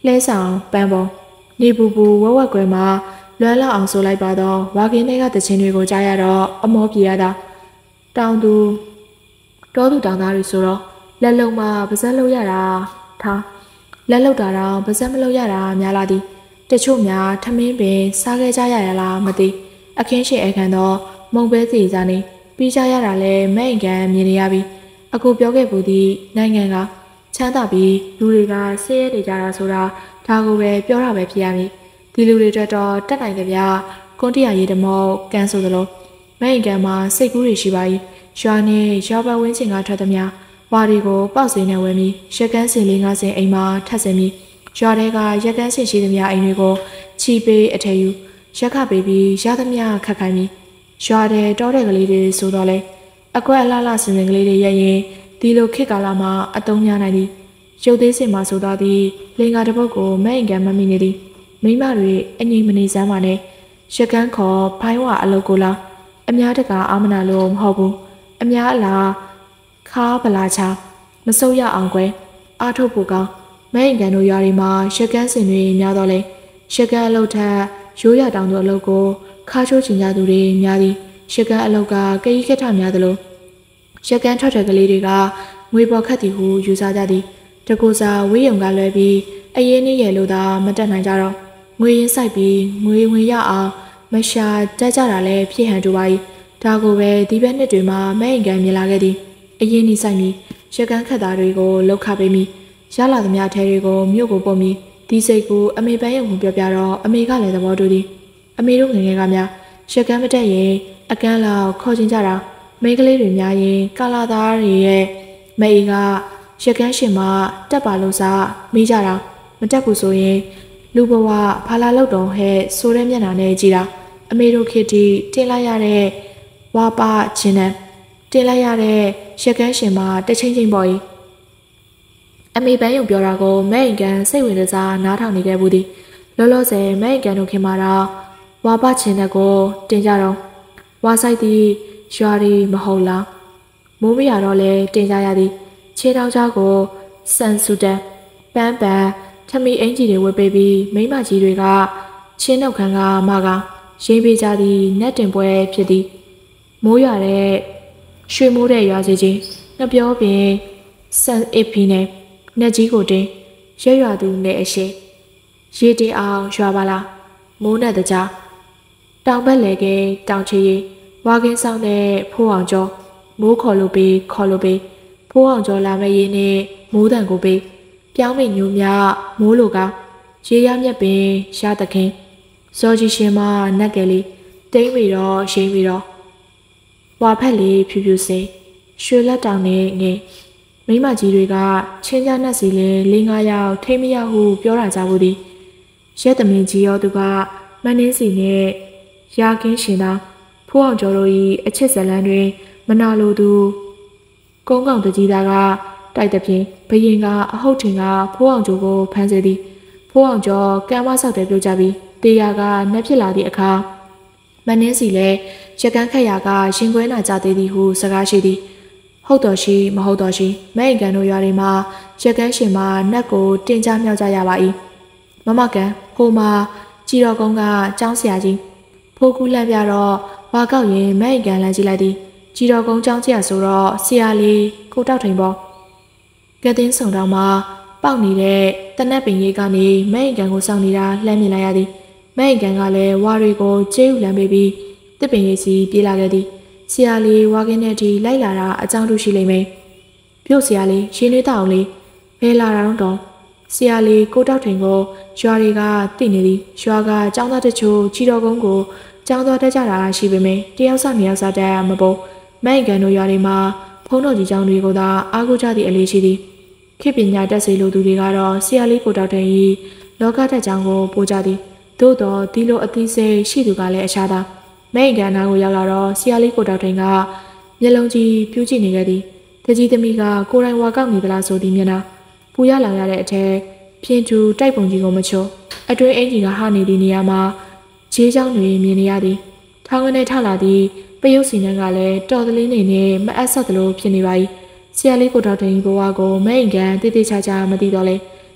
လဲဆောင်ပန်းပုံနေပူပူဝက်ဝက်ကွယ်မှာလွမ်းလောက်အောင်ဆိုလိုက်ပါတော့ဝါကင်းတွေကတချင်းတွေကိုကြားရတော့အမောပြေရတာတောင်သူတောသူတောင်သားတွေဆိုတော့လက်လုံးမှာပါဇက်လို့ရတာထားလက်လောက်တာတော့ပါဇက်မလို့ရတာများလာသည်တချို့များထမင်းပင်စားခဲ့ကြရရလားမသိအခင်းရှိအခန်းတော့မုံပဲစီစားနေပြီးကြရတာလဲမဲ့အိမ်ကန်မြင်နေရပြီအခုပြောခဲ့ဘူးသည်နိုင်ငံကချမ်းသာပြီးလူတွေကဆင်းရဲနေကြတာဆိုတာဒါကိုပဲပြောတာပဲဖြစ်ရမည်ဒီလူတွေအတွက်တော့တက်နိုင်ကြဗျာကွန်တီယာရေးတမောက်ကန်ဆိုသလိုမဲ့အိမ်ကန်မှာစိတ်ကူးတွေရှိပါ၏ရွာနဲ့ရွာပတ်ဝန်းကျင်ကထွက်သမျှဝါတွေကိုပေါက်စင်းနဲ့ဝယ်ပြီးရက်ကန်းစင်လေးငါးစင်အိမ်မှာထပ်စင်ပြီးရွာတွေကရက်ကန်းစင်ရှိသမျှအိမ်တွေကိုချီပေးအထည်ယူရက်ခပေးပြီးရသမျှခတ်ခိုင်းပြီးရွာတဲ့တောတဲ့ကလေးတွေဆိုတော့လေအကွက်အလှလှစင်စင်ကလေးတွေရဲ့ရင်ဒီလိုခေတ်ကာလမှာအတုံးများနိုင်သည်ရုပ်သေးစင်မှာဆိုတော့သည်လင်္ကာတစ်ပုတ်ကိုမဲ့အိမ်ကန်မမိနေသည်မိမတွေအငြိမ်မနေစမ်းပါနဲ့ရက်ကန်းခေါ်ဖိုင်းဝအလုပ်ကိုလားအများတကာအာမနာလို့မဟုတ်ဘူးအများအလားခါဗလာချာမစိုးရအောင်ကွယ်အားထုတ်ဖို့ကောင်းမဲ့အိမ်ကန်တို့ရွာတွေမှာရက်ကန်းစင်တွေများတော့လေရက်ကန်းအလုပ်ထက်ရိုးရတောင်တို့အလုပ်ကိုခါချိုးချင်ကြသူတွေများသည်ရက်ကန်းအလုပ်ကကကြီးခက်ထများသလိုရက်ကန်းထွက်တဲ့ကလေးတွေကငွေပေါ်ခတ်သည်ဟုယူဆကြသည်တကူစားဝေးရုံကလွဲပြီးအရင်နေ့ရဲ့လို့သာမတက်နိုင်ကြတော့ငွေရင်းဆိုင်ပြီးငွေဝင်ရအောင်မရှာတက်ကြတာလည်းဖြစ်ဟန်တူပါ၏ဒါကိုပဲဒီဘက်နှစ်တွေမှာမဲ့အိမ်ကန်မြင်လာခဲ့သည်အရင်နေ့ဆိုင်ပြီးရက်ကန်းခတ်သားတွေကိုလောက်ခပေးမိရလာသမျှထဲတွေကိုမြို့ကိုပို့မိဒီစိတ်ကိုအမေပန်းရုံကိုပြောပြတော့အမေကလည်းသဘောတူသည်အမေတို့ငယ်ငယ်ကများရက်ကန်းမတက်ရင်အကန်းလောက်ခေါ်ချင်ကြတာမိန်းကလေးတွေများရင်ကာလာသားတွေရဲ့မိအိကရက်ကန်းရှင်မတက်ပါလို့စားမိကြတာမတက်ဘူးဆိုရင်လူဘဝဖာလာလောက်တော့ဟဲ့ဆိုတဲ့မျက်နှာနဲ့ကြည်တာအမေတို့ခေတီတင်လိုက်ရတဲ့ဝါပချင်းနဲ့တင်လိုက်ရတဲ့ရက်ကန်းရှင်မတချင်းချင်းပေါ်ကြီးအမေပန်းယုံပြောတာကိုမဲ့အိမ်ကန်စိတ်ဝင်စားနားထောင်နေခဲ့ဘူးသည်လောလောဆယ်မဲ့အိမ်ကန်တို့ခင်မှာတော့ဝါပချင်းတဲ့ကိုတင်ကြတော့ဝါဆိုင်သည်ရွာရီမဟုတ်လားမိုးမရတော့လဲတင်ကြရသည်ခြေထောက်ကြားကိုစန်ဆူတန်ပန်းပန်ထမီအင်ကြီးတွေဝတ်ပေးပြီးမိမကြီးတွေကချင်းနှုတ်ခမ်းကမကရင်းပေးကြသည်နက်တင်ပွဲဖြစ်သည်မိုးရွာတဲ့ရွှေမိုးတဲ့ရွာစီချင်းနှပြောပင်စန်အဖီနဲ့နှက်ကြီးကိုတင်ရွရွသူနဲ့အရှိရေတင်အောင်ရွာပါလားမိုးနဲ့တကြားတောင်ဘက်လေကတောင်ချီရီဝါကင်းဆောင်တဲ့ဖိုးအောင်ကျော်မိုးခေါ်လို့ပေးခေါ်လို့ပေးဖိုးအောင်ကျော်လာမဲ့ရင်းနဲ့မိုးတန်ကိုပေးပြောင်းမိညိုမြမိုးလိုကရေရမြက်ပင်ရသခင်စောကြီးရှင်မနက်ကလေးတိမ့်ပြီးတော့ရှိပြီးတော့ဝါဖက်လေးဖြူဖြူစင်ရွှေလက်တောင်နဲ့ငယ်မိမကြီးတွေကချင်းကြနှက်စီလဲလေးငါးယောက်ထိမရဟုပြောတာကြဘူးသည်ရဲသမင်းကြီးရောသူကမနှင်းစီနဲ့ရာကင်းရှင်သာဖိုးအောင်ကျော်တို့၏အချစ်ဇလန်းတွင်မနာလိုသူကုန်းကောင်တကြီးသားကတိုက်တဲ့ဖြင့်ဘရင်ကအဟုတ်ထင်ကဖိုးအောင်ကျော်ကိုဖမ်းစေသည်ဖိုးအောင်ကျော်ကံမဆောက်တယ်ပြောကြပြီးတေယာကနှက်ဖြစ်လာသည့်အခါမနှင်းစီလဲရက်ကန်းခက်ရာကရင်ခွဲနာကြသေးသည်ဟုစကားရှိသည်ဟုတ်တော်ရှိမဟုတ်တော်ရှိမဲ့အိမ်ကန်တို့ရွာတွေမှာရက်ကန်းရှင်မနက်ကိုတင်ကြမြောက်ကြရပါ၏မမကန်ဟိုမှာကြည်တော်ကုန်းကကျောင်းဆရာကြီးဖိုးကူးလန့်ပြတော့ဝါကောက်ရင်မဲ့အိမ်ကန်လမ်းကြည့်လိုက်သည်ကြည်တော်ကုန်းကျောင်းဆရာဆိုတော့ဆရာလေးကိုတောက်ထိန်ပေါ်ကဲတင်းဆောင်တောင်မှာပေါက်နေတဲ့တနက်ပင်ရိပ်ကနေမဲ့အိမ်ကန်ကိုစောင့်နေတာလှမ်းမြင်လိုက်ရသည်မဲ့အိမ်ကန်ကလည်းဝါတွေကိုကျေးဥလမ်းပေးပြီးတစ်ပင်ရိပ်စီပြေးလာခဲ့သည်ဆရာလေးဝါကင်းနဲ့ဒီလိုက်လာတာအကြောင်းတူရှိလိမ့်မယ်ပြုတ်ဆရာလေးရှင်းလေးတောက်လေးဘယ်လာတာတော့ဆရာလေးကိုတောက်ထိန်ကိုရွာတွေကတိနေသည်ရွာကကျောင်းသားတချို့ကြီးတော်ကုန်းကိုကျောင်းသားတက်ကြတာရှိပေမယ့်တယောက်စားနှစ်ယောက်စားတက်မပေါ်မဲ့အိမ်ကန်တို့ရွာတွေမှာဖုံးတော်ကြီးကျောင်းတွေကိုသာအားကိုးကြသည့်အလေးရှိသည်ခေပညာတက်စေလိုသူတွေကတော့ဆရာလေးကိုတောက်ထိန်၏လောကတက်ကျောင်းကိုပို့ကြသည်သို့တော်ဒီလိုအသိစိတ်ရှိသူကလည်းအခြားသာမဲ့အိမ်ကန်နာကိုရောက်လာတော့ဆရာလေးကိုတောက်ထိန်ကမျက်လုံးကြီးပြူးကြည့်နေခဲ့သည်တကြီးသမီးကကိုယ်တိုင်ဝါကောက်နေသလားဆိုသည်မျက်နှာပူရလောင်ရတဲ့အထက်ဖြင်းကျူတိုက်ပုံကြီးကိုမချောအတွင်းအင်ကြီးကဟာနေသည့်နေရာမှာခြေချောင်းတွေမြင်နေရသည်ထောင်းကနေထလာသည့်ပယုတ်စီနန်းကလည်းတော်သလေးနေနဲ့မအပ်ဆက်သလိုဖြစ်နေပါ၏ဆရာလေးကိုတောက်ထိန်ဘဝကိုမဲ့အိမ်ကန်တိတိကျကျမသိတော့လေ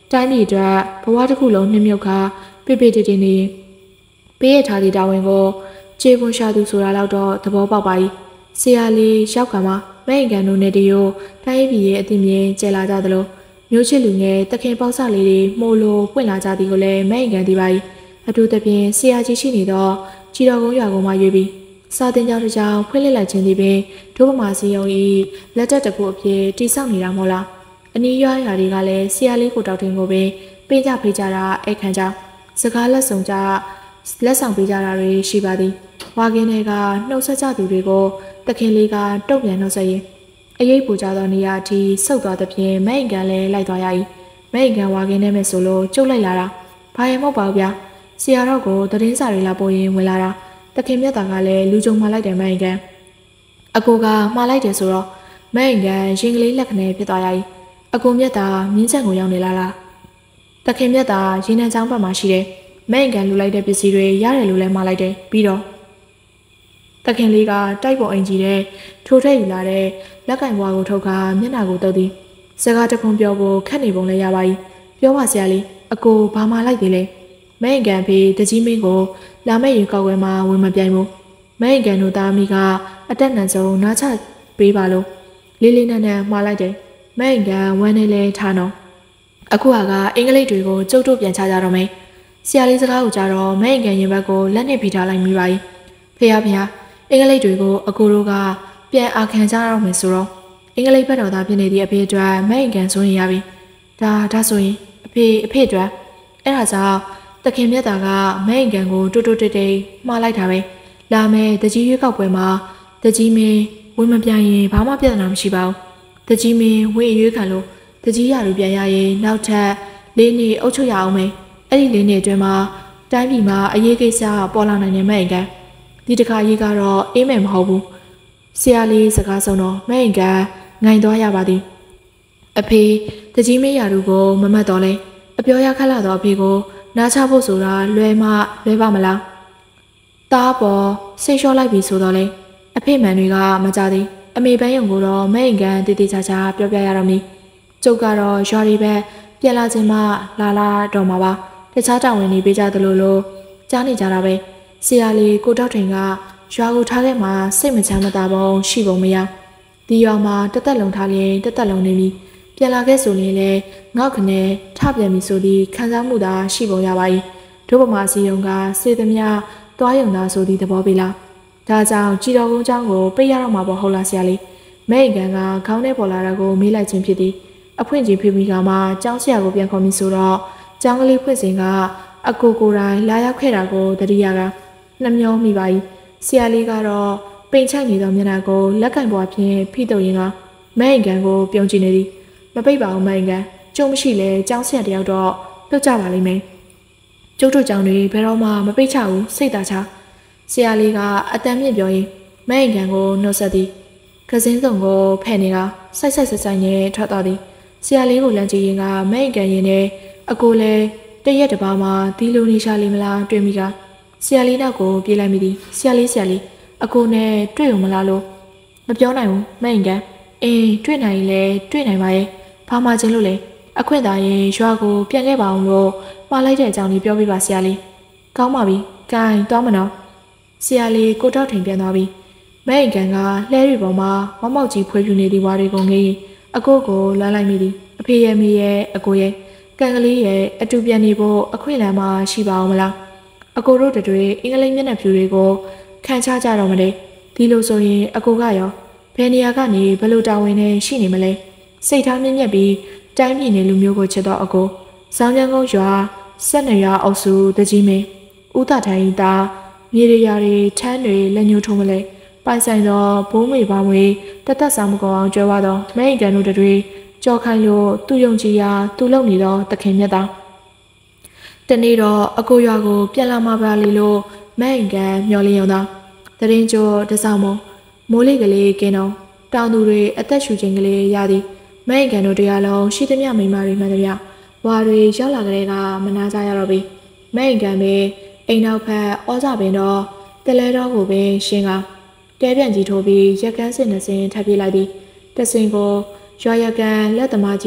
တိုင်းပြည်အတွက်ဘဝတစ်ခုလုံးနှိမ့်မြုပ်ခါပြပြတည်တည်နေပေးရထားသည့်တာဝန်ကိုခြေပွန်ရှာသူဆိုတာတော့သဘောပေါက်ပါ၏ဆရာလေးရောက်ကမှမဲ့အိမ်ကန်တို့နဲ့တရိုးတိုင်းပြည်ရဲ့အသိမြင်ကျဲလာကြသလိုမျိုးချစ်လူငယ်တခင်ပေါက်ဆလေးတွေမှုလိုပွင့်လာကြသည်ကိုလည်းမဲ့အိမ်ကန်သိပါ၏အထူးသဖြင့်ဆရာကြီးရှိနေသောကြည်တော်ကုန်းရွာကုန်းမှရွေးပြီးစာတင်ကြောင်တစ်ကြောင်ဖွင့်လှစ်လိုက်ခြင်းသည်ပင်ဒုဗမာစီယုံ၏လက်တက်တကူအဖြစ်တိဆောက်နေတာမဟုတ်လားအနီးရွာရွာတွေကလည်းဆရာလေးကိုတောက်တင်ကိုပင်ပေးကြဖေးကြတာအဲ့ခံကြောင်စကားလက်ဆောင်ကြလက်ဆောင်ပေးကြတာတွေရှိပါသည်ဝါကင်းတွေကနှုတ်ဆက်ကြသူတွေကိုတခင်လေးကတုတ်ပြန်နှုတ်ဆက်ရင်အရေးပူကြသောနေရာအထိဆုတ်သွားသဖြင့်မဲ့အိမ်ကန်လည်းလိုက်သွားရ၏မဲ့အိမ်ကန်ဝါကင်းနဲ့မဲ့ဆိုလို့ကျုပ်လိုက်လာတာဘာရင်မဟုတ်ပါဘူးဗျာဆရာတော်ကိုသတင်းစာတွေလာပို့ရင်ဝင်လာတာတခင်မြတ်သားကလည်းလူကြုံမှလိုက်တယ်မဲ့အိမ်ကန်အကိုကမှားလိုက်တယ်ဆိုတော့မဲ့အိမ်ကန်ရင်ကလေးလက်ခနဲ့ဖြစ်သွားရ၏အကိုမြတ်သားမြင်းချက်ကိုရောက်နေလားလားတခင်မြတ်သားရင်းနှံချောင်းဘက်မှာရှိတယ်မဲ့အိမ်ကန်လူလိုက်တဲ့ပစ္စည်းတွေရတယ်လို့လည်းမှားလိုက်တယ်ပြီးတော့တခင်လေးကတိုက်ပေါ်အင်ကြီးတဲ့ထိုးထည့်ယူလာတဲ့လက်ကင်ဘွားကိုထုတ်ခါမျက်နှာကိုတုပ်သည်စကားတခွန်းပြောဖို့ခက်နေပုံလည်းရပါ၏ပြောပါဆရာလေးအကိုဘာမှလိုက်သေးလဲမဲအိမ်ကန်ဖေးတကြီးမင်းကိုလာမဲ့ရေကောက်ွယ်မှာဝင်မပြိုင်ဘူးမဲအိမ်ကန်တို့သားမိကအတက်နံဆုံးနားချပေးပါလို့လေးလေးနက်နက်မှားလိုက်တယ်မဲအိမ်ကန်ဝမ်းနေလဲထားနော်အခုကအင်္ဂလိပ်တွေကိုကျုပ်တို့ပြန်ချကြတော့မယ်ဆရာလေးစကားကိုကြတော့မဲအိမ်ကန်ရင်ဘက်ကိုလက်နဲ့ဖိထားလိုက်မိပါ၏ဖေရဖေရအင်္ဂလိပ်တွေကိုအကိုတို့ကပြန်အာခံကြတော့မယ်ဆိုတော့အင်္ဂလိပ်ဘက်တော်သားဖြစ်နေသည့်အဖေအတွက်မဲ့အိမ်ကန်ဆိုရင်ရပြီဒါဒါဆိုရင်အဖေအဖေအတွက်အဲ့ဒါကြောင့်တခင်မြတ်သားကမဲ့အိမ်ကန်ကိုတွတ်တွတ်တိတ်တိတ်မှားလိုက်တာပဲလာမယ်တကြီးရွေးကောက်ပွဲမှာတကြီးမင်းဝင်မပြိုင်ရင်ဘာမှပြဿနာမရှိပါဘူးတကြီးမင်းဝင်ရွေးခံလို့တကြီးရလူပြန်ရရင်နောက်ထပ်လေးနှစ်အုပ်ချုပ်ရအောင်မယ်အဲ့ဒီလေးနှစ်အတွင်းမှာတိုင်းပြည်မှာအရေးကိစ္စပေါ်လာနိုင်တဲ့မဲ့အိမ်ကန်ဒီတခါရေးကတော့အေးမယ်မဟုတ်ဘူးဆရာလေးစကားဆုံးတော့မဲ့အိမ်ကန်ငိုင်သွားရပါသည်အဖေတကြီးမင်းရာလူကိုမမတ်တော့လဲအပြောရခက်လာတော့အဖေကိုနားချဖို့ဆိုတာလွယ်မှလွယ်ပါမလားတားပေါ်စိတ်လျှော့လိုက်ပြီဆိုတော့လေအဖေမှန်တွေကမကြသေးအမေပန်းယုံကိုတော့မဲ့အိမ်ကန်တည်တည်ချာချာပြောပြရတော့မည်ကျုပ်ကတော့ရွာတွေပဲပြန်လာခြင်းမှလာလာတော့မှာပါတခြားတာဝန်တွေပေးကြသလိုလိုကြားနေကြတာပဲဆရာလေးကိုတောက်ထင်ကရွာကိုထားခဲ့မှစိတ်မချမ်းမသာပုံရှိပုံမရဒီရွာမှာတသက်လုံးထားရင်တသက်လုံးနေပြီပြန်လာခဲ့ဆိုရင်လည်းငေါ့ခနဲ့ထပြန်ပြီဆိုပြီးခံစားမှုသာရှိပုံရပါ၏ဒုဗမာစီယုံကစေသမျှသွားယုံသာဆိုသည့်သဘောပေလားဒါကြောင့်ကြည်တော်ကုန်းเจ้าကိုပိတ်ရတော့မှာပေါ့ဟုတ်လားဆရာလေးမဲအိမ်ကန်ကခေါင်းထဲပေါ်လာတာကိုမေးလိုက်ခြင်းဖြစ်သည်အဖွင့်ကြီးဖိမိကမှကျောင်းဆရာကိုပြန်ခေါ်မိဆိုတော့ကျောင်းကလေးဖွင့်စဉ်ကအကိုကိုယ်တိုင်လာရောက်ခဲ့တာကိုတတိယကနှမျောမိပါ၏ဆရာလေးကတော့ပိန်ချိုက်နေသောမျက်နှာကိုလက်ကင်ပွားဖြင့်ဖိတုပ်ရင်းကမဲအိမ်ကန်ကိုပြုံးကြည့်နေသည်မပိတ်ပါဘူးမဲအိမ်ကန်ကျုံမရှိလဲကျောင်းဆရာတယောက်တော့ပြုတ်ကြပါလိမ့်မယ်ကျုပ်တို့ကျောင်းတွေဘယ်တော့မှမပိတ်ချဘူးစိတ်သာချဆရာလေးကအတန်းမြင့်ပြောရင်မဲအိမ်ကန်ကိုနှုတ်ဆက်သည်ကစင်းစုံကိုဖဲ့နေတာစိုက်စိုက်ဆက်ဆိုင်နဲ့ထွက်သွားသည်ဆရာလေးကိုလမ်းကြည့်ရင်ကမဲအိမ်ကန်ရင်နဲ့အကိုလည်းတရက်တစ်ပါးမှဒီလိုနေရှာလိမ့်မလားတွေ့မိကဆရာလေးနောက်ကိုပြေးလိုက်မိသည်ဆရာလေးဆရာလေးအကိုနဲ့တွေ့ုံမလားလို့မပြောနိုင်ဘူးမဲ့အိမ်ကန်အေးတွေ့နိုင်ရင်လည်းတွေ့နိုင်ပါရဲ့ဘာမှချင်းလို့လဲအခွင့်သာရင်ရွာကိုပြန်ခဲ့ပါအောင်လို့မှားလိုက်တဲ့အကြောင်းလေးပြောပြပါဆရာလေးကောင်းပါပြီဂိုင်းသွားမနော်ဆရာလေးကိုတောက်ထိန်ပြန်သွားပြီမဲ့အိမ်ကန်ကလှဲရီပေါ်မှာမမောက်ကြီးဖွေးပြူနေသည့်ဝါတွေကိုငေးအကိုကိုလမ်းလိုက်မိသည်အဖေရဲ့မေရဲ့အကိုရဲ့ကန်ကလေးရဲ့အတူပြန်နေဖို့အခွင့်အလမ်းမှရှိပါအောင်မလားအကိုတို့တွေအင်္ဂလိပ်မျက်နှာဖြူတွေကိုခံချကြတော့မလဲဒီလိုဆိုရင်အကိုကရောဘယ်နေရာကနေဘယ်လိုတာဝန်နဲ့ရှိနေမလဲစိတ်ထားမြင့်မြတ်ပြီးတိုင်းပြည်နယ်လူမျိုးကိုချစ်တော့အကိုစောင်းချမ်းကုန်းရွာဆက်နေရအုပ်စုတကြီးမင်းဦးတာထိုင်သားမြေရရာတွေထမ်းတွေလက်ညှိုးထုံးမလဲပိုင်ဆိုင်သောဘိုးမေပါမွေတသက်ဆောင်မကောင်အောင်ကြွယ်ဝသောမဲအိမ်ကန်တို့တွေကြော်ခိုင်းလို့သူ့ယုံကြည်ရာသူ့လုံနေသောတခင်မြတ်သားတနေ့တော့အကိုရွာကိုပြန်လာမှာပါလေလို့မဲအိမ်ကန်မျောလင်းရုံသာတရင်ကျော်တစောင်းမမိုးလေးကလေးကင်းတော့တောင်သူတွေအသက်ရှူခြင်းကလေးရသည်မဲအိမ်ကန်တို့တရားလုံးရှိသမျှမိန်းမတွေမှန်သမျှဝါတွေရောက်လာကြတဲ့ကမနာကြရတော့ပြီမဲအိမ်ကန်ပဲအိမ်နောက်ဖက်ဩဇာပင်တော့တလဲတော်ကိုပင်ရှင်းကတဲပြန်ကြီးထိုးပြီးရက်ကန်းစင်နှစင်ထပ်ပြေးလိုက်သည်တစင်ကိုရွာရကန်လက်သမားကြီး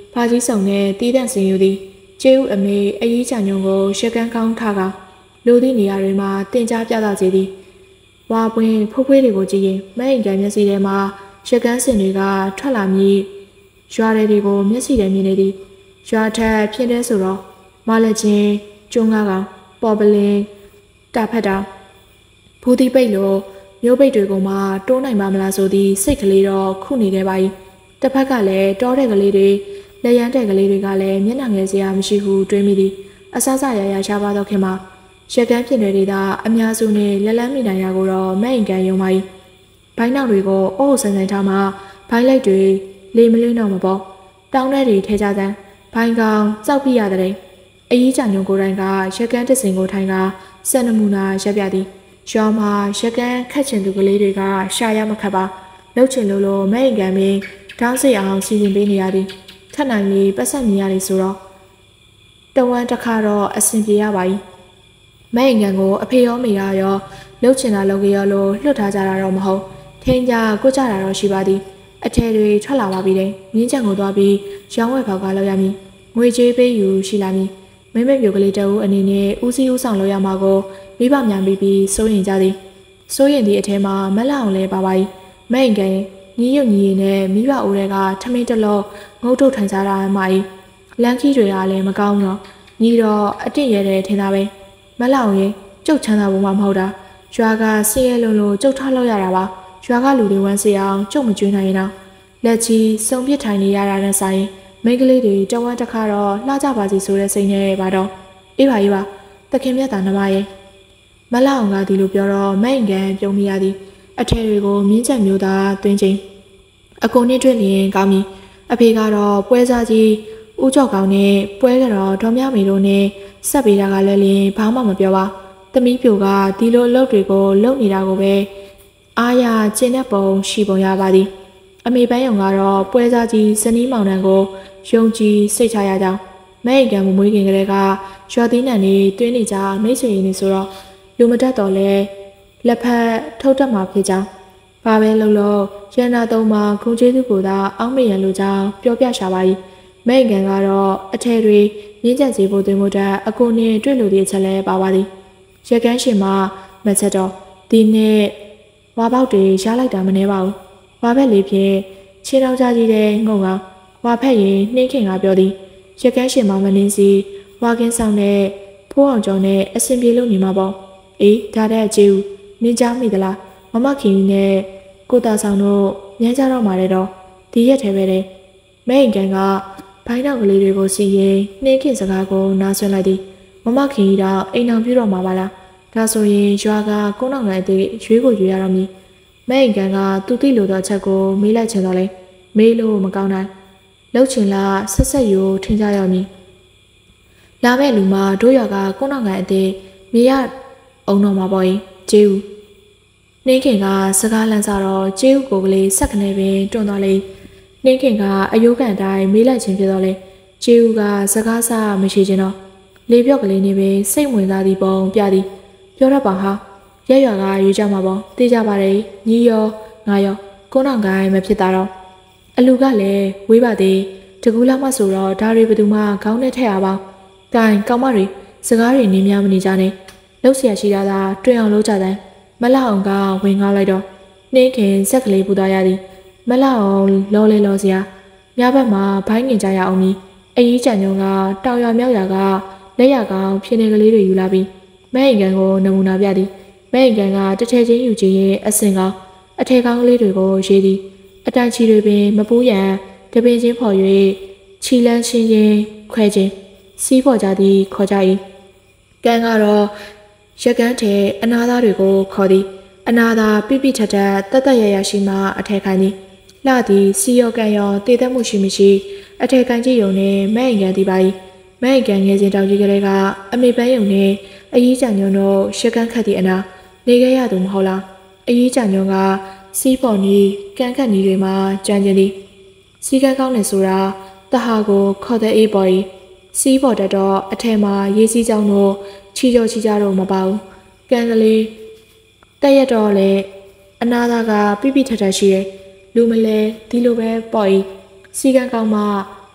ဘာကြီးဆောင်နဲ့တီးတန့်စင်ယူသည်ကျေးဥအမေအရေးချညုံကိုရှက်ကန်ကောင်းထားကလိုသည့်နေရာတွေမှာတင်ကြားပြသစေသည်ဝါပွင့်ဖိုးဖွေးတွေကိုကြည့်ရင်မဲ့အိမ်ကန်မျက်စိထဲမှာရှက်ကန်းစင်တွေကထွက်လာမည်ရွာတွေကိုမျက်စိထဲမြင်နေသည်ရွာထက်ဖြင်းတဲ့ဆိုတော့မလက်ချင်းကျုံးကားကောင်ပေါ်ပလင်းတာဖက်တာဘူးဒီပိတ်လိုမျိုးပိတ်တွေကိုမှတိုးနိုင်ပါမလားဆိုသည်စိတ်ကလေးတော့ခုနေခဲ့ပါ၏တစ်ဖက်ကလည်းတောတဲ့ကလေးတွေလက်ရန်တဲ့ကလေးတွေကလည်းမျက်နှာငယ်စရာမရှိဘူးတွေးမိသည်အဆအဆရရရှားပါတော့ခင်မှာရှက်ကန်းဖြစ်နေသေးတာအများစုနဲ့လက်လန်းမိနိုင်ရာကိုတော့မဲ့အိမ်ကန်ယုံပါ၏ဘိုင်းနောက်တွေကိုအုပ်ဆန်ဆန်ထားမှဘိုင်းလိုက်တွေလေမလင်းတော့မပေါ်တောင်းထဲတွေထဲကြစမ်းဘိုင်းကောင်စောက်ပြရတဲ့အရေးချညုံကိုယ်တိုင်ကရှက်ကန်းတစင်ကိုထိုင်ကစက်နမူနာရက်ပြသည်ရွာမှာရှက်ကန်းခတ်ချင်သူကလေးတွေကရှာရမခတ်ပါလှုပ်ချင်လို့လို့မဲ့အိမ်ကန်မင်းတောင်းစိတ်အောင်စီစဉ်ပေးနေရသည်ထက်နိုင်ပြီးပတ်ဆက်မြင်ရသည်ဆိုတော့တဝမ်းတစ်ခါတော့အဆင်ပြေရပါ၏မဲ့အိမ်ကန်ကိုအဖေရောမေရောရောလှုပ်ချင်တာလုပ်ကြရလို့လွတ်ထားကြတာတော့မဟုတ်ထင်းကြကိုကြတာတော့ရှိပါသည်အထည်တွေထွက်လာပါပြီတဲ့မြင်းချံကိုသွားပြီးရောင်းဝယ်ဖောက်ကလောက်ရမည်ငွေကြေးပေးယူရှိလာမည်မိမပြိုကလေးတအူးအနေနဲ့ဦးစီးဦးဆောင်လုပ်ရမှာကိုမိဘများပြီးပြီးစိုးရင်ကြသည်စိုးရင်ဒီအထဲမှာမက်လာအောင်လဲပါပါ၏မဲ့အိမ်ကန်ညီရုပ်ညီရည်နဲ့မိဘအိုးတွေကထမင်းတလောငုတ်ထုတ်ထိုင်ကြတာမှ၏လန်ခီတွေကလည်းမကောင်းတော့ညီတော့အတင့်ရဲတဲ့ထင်တာပဲမက်လာအောင်ရင်ကျုပ်ချမ်းသာဖို့မှမဟုတ်တာရွာကဆင်းရဲလုံးလို့ကျုပ်ထားလို့ရတာပါရွာကလူတွေဝမ်းစေအောင်ကျုပ်မကျွေးနိုင်ရင်တော့လက်ချီစုံပစ်ထိုင်နေရတာနဲ့ဆိုင်မိန်းကလေးတွေတဝမ်းတစ်ခါတော့လှကြပါစီဆိုတဲ့စိတ်နဲ့ပါတော့အေးပါအေးပါတခင်မြတ်တာနမရဲ့မက်လာအောင်ကဒီလိုပြောတော့မဲ့အိမ်ကန်ပြုံးမိရသည်အထည်တွေကိုမြင်းချက်မျိုးသားတွင်းချင်းအကုန်နဲ့တွေ့လျင်ကောင်းပြီအဖေကတော့ပွဲစားကြီးဦးကျော်ကောင်းနဲ့ပွဲကတော့ဒေါ်မြမေတို့နဲ့ဆက်ပေးတာကလည်းလင်းဘာမှမပြောပါသမီးပြိုကဒီလိုအလုပ်တွေကိုလုပ်နေတာကိုပဲအားရကျင်းတဲ့ပုံရှိပုံရပါသည်အမေပန်းယုံကတော့ပွဲစားကြီးဇနီးမောင်နှံကိုယုံကြည်စိတ်ချရကြောင်းမဲ့အိမ်ကန်မမွေးခင်ကလေးကရွာသီးနှံတွေတွင်းနေကြမိတ်ဆွေရင်းနေဆိုတော့လူမတက်တော့လဲလက်ဖက်ထုတ်တတ်မှာဖြစ်ကြောင်းဘာပဲလုပ်လို့ရန်နာသုံးမှာခုံကျေးသူကိုသာအောင်းမေရန်လိုကြောင်းပြောပြရှာပါ၏မဲ့အိမ်ကန်ကတော့အထည်တွေမြင်းကျက်စီဖို့သွင်းဖို့တက်အကိုနဲ့တွေ့လို့ဒီအချက်လဲပါပါသည်ရက်ကန်းရှင်မှာမချက်တော့ဒီနေ့ဝါပေါက်တွေရလိုက်တာမနှဲပါဘူးဝါဘက်လေးဖြင့်ခြေထောက်ကြကြီးတဲ့ငုံကဝါဖက်ရင်နှင်းခင်ကပြောသည်ရက်ကန်းရှင်မှာမနှင်းစီဝါကင်းဆောင်တဲ့ဖိုးအောင်ကျော်နဲ့အစင်ပြေလို့နေမှာပေါ့အေးဒါတဲ့အကျေဦးနင်းကြမိသလားမမခင်ကြီးနဲ့ကိုတာဆောင်တို့ညမ်းကြတော့မှာလေတော့ဒီရက်ထဲပဲတဲ့မဲ့အိမ်ကန်ကဘိုင်းနောက်ကလေးတွေကိုစီရင်နှင်းခင်စကားကိုနားဆွလိုက်သည်မမခင်ကြီးတော့အိမ်အောင်ပြုတော့မှာပါလားဒါဆိုရင်ရွာကကုန်းအောင်ငယ်တဲ့ရွေးကိုရွေးရတော့မည်မဲ့အိမ်ကန်ကသူ့တိလို့တော့ချက်ကိုမေးလိုက်ချင်တော့လေမေးလို့မကောင်းနိုင်လှုပ်ချင်လားဆက်ဆက်ရိုးထင်ကြရမည်လာမဲ့လူမှာတို့ရွာကကုန်းအောင်ငယ်တဲ့မြေရအောင်တော့မှာပေါ့ရင်ကျေးဦးနှင်းခင်ကစကားလန့်စားတော့ကျေးဦးကိုကလေးဆက်ကနေပင်တွန်းသွားလေနှင်းခင်ကအယိုးကန်တိုင်းမေးလိုက်ခြင်းဖြစ်တော့လေကျေးဦးကစကားစားမရှိခြင်းတော့လေပြော့ကလေးနေပင်စိတ်ဝင်စားသည်ပုံပြသည်ပြောရပါဟာရက်ရွာကရွေးကြမှာပေါ့သိကြပါတယ်ညီရောငါရောကုန်းအောင်ကိုင်းမဖြစ်တာတော့အလူကလည်းဝေးပါသေးတကူလာမှဆိုတော့ဒါတွေဘယ်သူမှခေါင်းနဲ့ထည့်ရပါတိုင်ကောင်းမတွေစကားတွေနင်းများမနေကြနဲ့လှုပ်เสียရှိတာသာတွေ့အောင်လုပ်ကြတယ်မလောက်အောင်ကဝင်ကားလိုက်တော့နှင်းခင်ဆက်ကလေးပူသွားရသည်မလောက်အောင်လောလေလောစရာညဘက်မှာဘိုင်းငင်ကြရအောင်မီအကြီးကြံညုံကတောင်ရွာမြောက်ရွာကလက်ရကောင်ဖြစ်နေကလေးတွေယူလာပြီးမဲ့အိမ်ကန်ကိုနမူနာပြသည်မဲ့အိမ်ကန်ကတထဲချင်းယူခြင်းရဲ့အစင်ကောင်အထည်ကောင်းကလေးတွေကိုရေးသည်အတိုင်ချီတွေပင်မပူးရန်တပင်ချင်းဖော်၍ချီလန်းချင်းချင်းခွဲခြင်းစီးဖော်ကြသည်ခေါ်ကြ၏ကန်ကတော့ရက်ကန်းထဲအနာသားတွေကိုခေါ်သည်အနာသာပြပြထထတတ်တရရရှိမှအထက်ခိုင်းသည်လှသည်စီရောကန်ရောတည်သက်မှုရှိမရှိအထက်ခိုင်းကြည့်ုံနဲ့မဲ့အိမ်ကန်သည်ပါ၏မဲ့အိမ်ကန်ငယ်စဉ်တောင်ကြီးကလေးကအမေပန်းယုံနဲ့အကြီးကြညုံတို့ရက်ကန်းခတ်သည့်အနာနေခဲ့ရသူမဟုတ်လားအကြီးကြညုံကစီးပေါ်နီးကန်ခတ်နီးတွေမှာကြမ်းကျင်သည်စီကန်းကောင်းနေဆိုတာတဟာကိုခေါ်တဲ့အေးပေါ်၏စီးပေါ်တတော့အထက်မှာရေးစည်းကြောင်းတို့ချီကြောချီကြတော့မပါဘူးကန်ကလေးတက်ရတော့လေအနာသာကပြပြထထရှိတယ်လူမလဲဒီလိုပဲပေါ့၏စီကံကောင်းမှ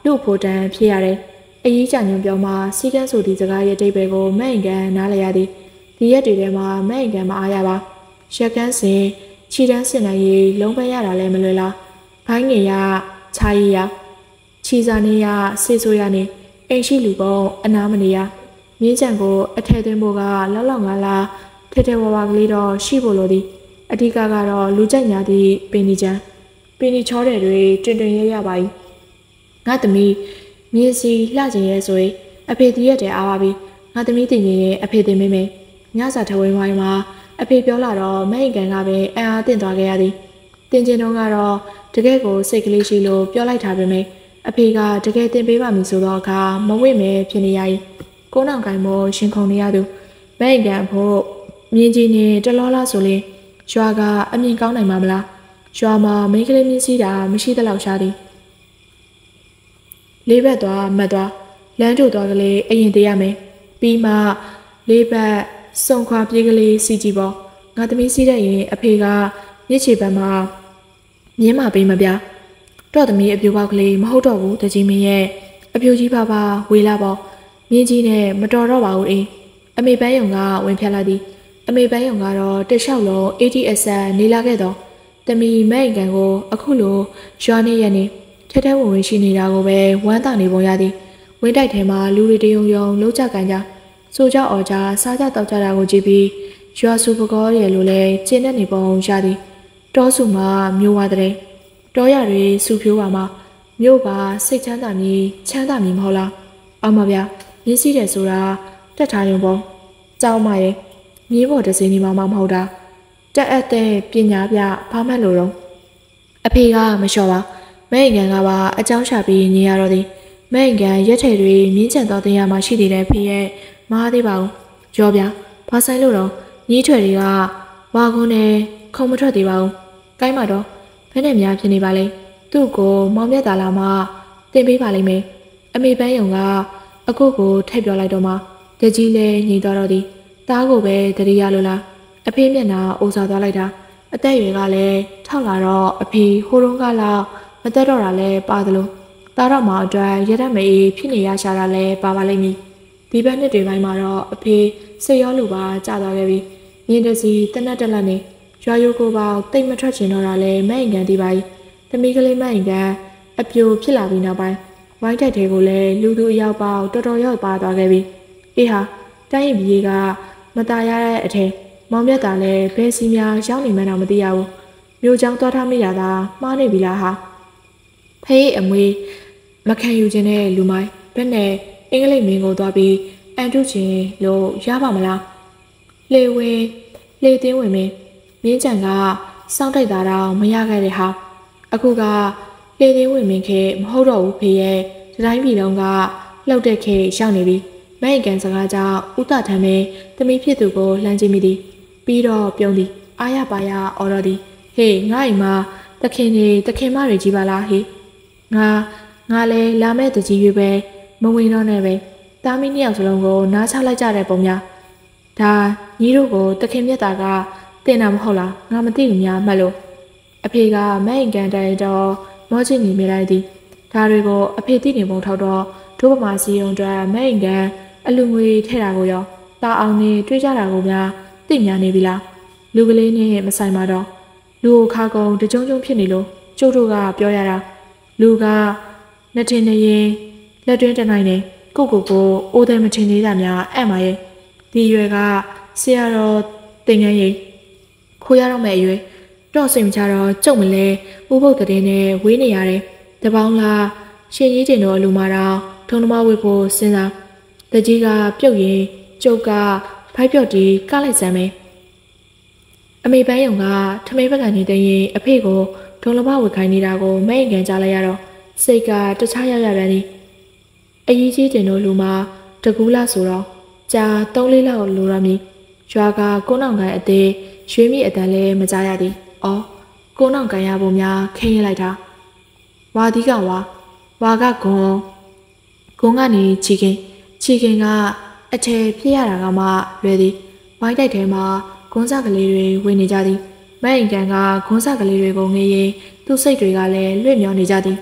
လူဖို့တန်ဖြစ်ရတယ်အရေးကြညွန်ပြောမှာစီကန်းဆိုသည့်စကားရဲ့အဓိပ္ပာယ်ကိုမဲ့င်ကန်နားလည်ရသည်ဒီရက်တွေထဲမှာမဲ့င်ကန်မအားရပါရက်ကန်းစင်ခြိတန်းစင်နိုင်ရေးလုံးပန်းရတာလည်းမလွယ်လားဘိုင်းငယ်ရခြားရည်ရခြီစာနေရစေဆိုရနေအိမ်ရှိလူပုံအနာမနေရမြင်းကြံကိုအထက်သွင်းဖို့ကလောက်လောက်ငါလားထဲထဲဝါဝါကလေးတော့ရှိဖို့လိုသည်အဓိကကတော့လူကြိုက်ညာသည့်ပင်နီချံပင်နီချောတဲ့တွေတွင်တွင်ရရပါ၏ငါသမီးမြင်းစီလှကျင်ရဲဆိုရင်အဖေတည်းရက်တည်းအားပါပြီငါသမီးတင်ရင်ရဲ့အဖေတင်မေးမေညစာထဝင်းဝိုင်းမှာအဖေပြောလာတော့မဲ့ကန်ကပဲအံအားတင်သွားခဲ့ရသည်တင်ကျင်တော့ကတော့တကယ်ကိုစိတ်ကလေးရှိလို့ပြောလိုက်တာပဲမေအဖေကတကယ်တင်ပေးပါမည်ဆိုတော့အခါမဝိမဲဖြစ်နေရ၏ကိုနောင်ကိုင်မောရှင်ခုန်နေရသူမဲ့ကန်ဖို့မြင်းကြီးနဲ့တလောလားဆိုရင်ရွာကအမြင်ကောင်းနိုင်မှာမလားရွာမှာမိန်းကလေးမြင်းစီးတာမရှိသလောက်ရှားသည်လေးဘက်သွားမတ်သွားလမ်းတို့သွားကလေးအရင်တည်ရမယ်ပြီးမှလေးဘက်စုံခွာပြေးကလေးစီကြည့်ပေါ့ငါသမီးစီးတဲ့ရင်အဖေကမြစ်ချေပန်းမှာမြင်းမပေးမပြတော့သမီးအပြိုပေါက်ကလေးမဟုတ်တော့ဘူးတကြီးမင်းရဲ့အပြိုကြီးပါပါဝေးလာပေါ့မြင်းကြီးနဲ့မတော်တော့ပါဘူးအေးအမေပန်းယုံကဝင်ဖြတ်လိုက်သည်အမေပန်းယုံကတော့တလျှောက်လုံး အေးတီအက်စ် နေလာခဲ့တော့တမီမဲ့ကန်ကိုအခုလိုရွာနေရနေထဲထဲဝင်ဝင်ရှိနေတာကိုပဲဝမ်းသာနေပုံရသည်ဝင်းတိုက်ထဲမှာလူတွေတယုံယုံလုံးကြကန်ကြဆိုကြအော်ကြစားကြတောက်ကြတာကိုကြည့်ပြီးရွာစုပကောရဲ့လိုလဲကျင်းတဲ့နေပုံရသည်တောစုမှာမြို့ဝတဲ့တောရတွေစုဖြိုးပါမှာမြို့ကစိတ်ချမ်းသာမြည်ချမ်းသာမြည်မဟုတ်လားအောင်ပါဗျာမြင်းစည်းတယ်ဆိုတာတက်ထားရုံပေါ့ကြောင်းမရဲ့မြင်းပေါ်တစ်စိနေမှမဟုတ်တာတက်အပ်တဲ့ပညာပြဘာမှလို့တော့အဖေကမလျှော်ပါမဲ့ငန်ကပါအကြောင်းရှာပြီးညင်ရတော့သည်မဲ့ငန်ရက်ထည်တွေမြင်းချန်တော်တင်ရမှာရှိနေတဲ့ဖေရဲ့မအားသေးပါဘူးရောဗျာဘာဆိုင်လို့တော့ညီးထွယ်တွေကဝါကုန်းနဲ့ခုံမထွက်သေးပါဘူးကိုင်းမှာတော့ဘယ်နဲ့များဖြစ်နေပါလဲသူ့ကိုမောင်မြတ်သာလာမှတင်ပေးပါလိမ့်မယ်အမေပန်းယုံကအကိုကိုထည့်ပြောလိုက်တော့မှတကြီးလဲညီသွားတော့သည်တားကိုပဲတတိယလိုလားအဖေမျက်နှာအိုးစားသွားလိုက်တာအသက်ရွယ်ကလည်းထောက်လာတော့အဖေဟိုတုန်းကလောက်မသက်တော့တာလည်းပါသလိုတားတော့မှအတွက်ရတတ်မေးဖြစ်နေရရှာတာလည်းပါပါလိမ့်မည်ဒီဘက်နှစ်တွေပိုင်းမှာတော့အဖေစိတ်ရောလူပါကြာသွားခဲ့ပြီမြင်းတစီတနက်တက်လက်နေရွာရိုးကိုပေါတိတ်မထွက်ချင်တော့တာလည်းမဲ့င်ကန်တီးပါ යි သမီးကလေးမဲ့င်ကန်အပြိုဖြစ်လာပြီးနောက်ပိုင်းဝိုင်းတက်တွေကိုလည်းလူသူအရောက်ပေါတော်တော်ရောက်ပါသွားခဲ့ပြီအေးဟာတိုင်းရင်ပြေကမตายရတဲ့အထက်မောင်မြတ်တာလည်းဘယ်စီများရောက်နေမှန်းတော့မသိရဘူးမြို့ချောင်းသွားထားမိတာသာမှားနေပြီလားဟာဖေးအမွေမခံယူခြင်းနဲ့လူမိုင်းဘယ်နဲ့အင်္ဂလိပ်မင်းကိုသွားပြီးအန်တုချင်းလို့ရပါမလားလေဝင်းလေသိန်းဝင်မင်းမြင်းကြံကစောင့်တိုက်တာတော့မရခဲ့တဲ့ဟာအခုကလေသိန်းဝင်မင်းခေမဟုတ်တော့ဘူးဖေရဲ့ဒီတိုင်းပြည်လုံးကလှုပ်တဲ့ခေရောက်နေပြီမဲ့ကန်စကားကြောင့်ဥတထမ်းမင်းသမီးဖြစ်သူကိုလှမ်းကြည့်မိသည်ပြီးတော့ပြုံးသည်အာရပါရအော်တော်သည်ဟေးငါ့အိမ်မှာတခင်နေတခင်မတွေကြီးပါလားဟေးငါငါလဲလာမဲ့တကြီးရွေးပဲမဝင်တော့နဲ့ပဲတာမီးနှစ်ယောက်စလုံးကိုနားချလိုက်ကြတဲ့ပုံများဒါညီတို့ကိုတခင်မြတ်တာကတင်တာမဟုတ်လားငါမသိဘူးများမှတ်လို့အဖေကမဲ့အိမ်ကန်တိုင်တော့မောချင်နေမိလိုက်သည်ဒါတွေကိုအဖေသိနေပုံထောက်တော့ဒုပမာစီယုံအတွက်မဲ့အိမ်ကန်အလူငွေထဲ့တာကိုရောတာအောင်နေတွေးကြတာကိုများသိများနေပြီလားလူကလေးနဲ့မဆိုင်ပါတော့လူကိုခါကုံတကြုံကြုံဖြစ်နေလို့ကျုပ်တို့ကပြောရတာလူကနှစ်ထင်းနေရင်လက်တွင်းတနိုင်နေကိုကိုကိုအိုးတယ်မထင်သေးတာများအဲ့မှာရဲ့ဒီရွယ်ကဆရာတော်တင်ငန်းရိပ်ခိုးရတော့မဲ့အရွယ်တော့စိတ်မချတော့ကြုံမလဲဥပုပ်တဲ့နဲ့ဝေးနေရတယ်တပေါင်းလားရှင်ကြီးတင်တော်အလူမာတော့ထုံသမားဝေဖို့စဉ်းစားတကြီးကပြုတ်ရင်ကျုပ်ကဖိုက်ပြော့တီးကလိုက်စမ်းမယ်အမေပန်းယုံကထမိန်ဘက်ကနေတရင်အဖေကိုဒုံလမဝေခိုင်းနေတာကိုမဲ့ငန်ကြားလိုက်ရတော့စိတ်ကတခြားရောက်ရပြန်သည်အကြီးကြီးတင်တို့လူမှာတကူးလားဆိုတော့ကြာသုံးလေးလောက်လိုရမည်ရွာကကိုနောင်ကိုင်အသေးရွှေမိအတန်လဲမကြားရသည်အော်ကိုနောင်ကိုင်ရဖို့များခင်းရလိုက်တာဝါဒီကဝါဝါကဂွန်ဂွန်ကနေချီခင်ချီခင်ကအထည်ဖြစ်ရတာကမှလွယ်သည်ဝိုင်းတိုက်ထဲမှာဂွန်းစကလေးတွေဝင်နေကြသည်မဲ့အိမ်ကန်ကဂွန်းစကလေးတွေကိုငေးရင်သူ့စိတ်တွေကလည်းလွင့်မြောနေကြသည်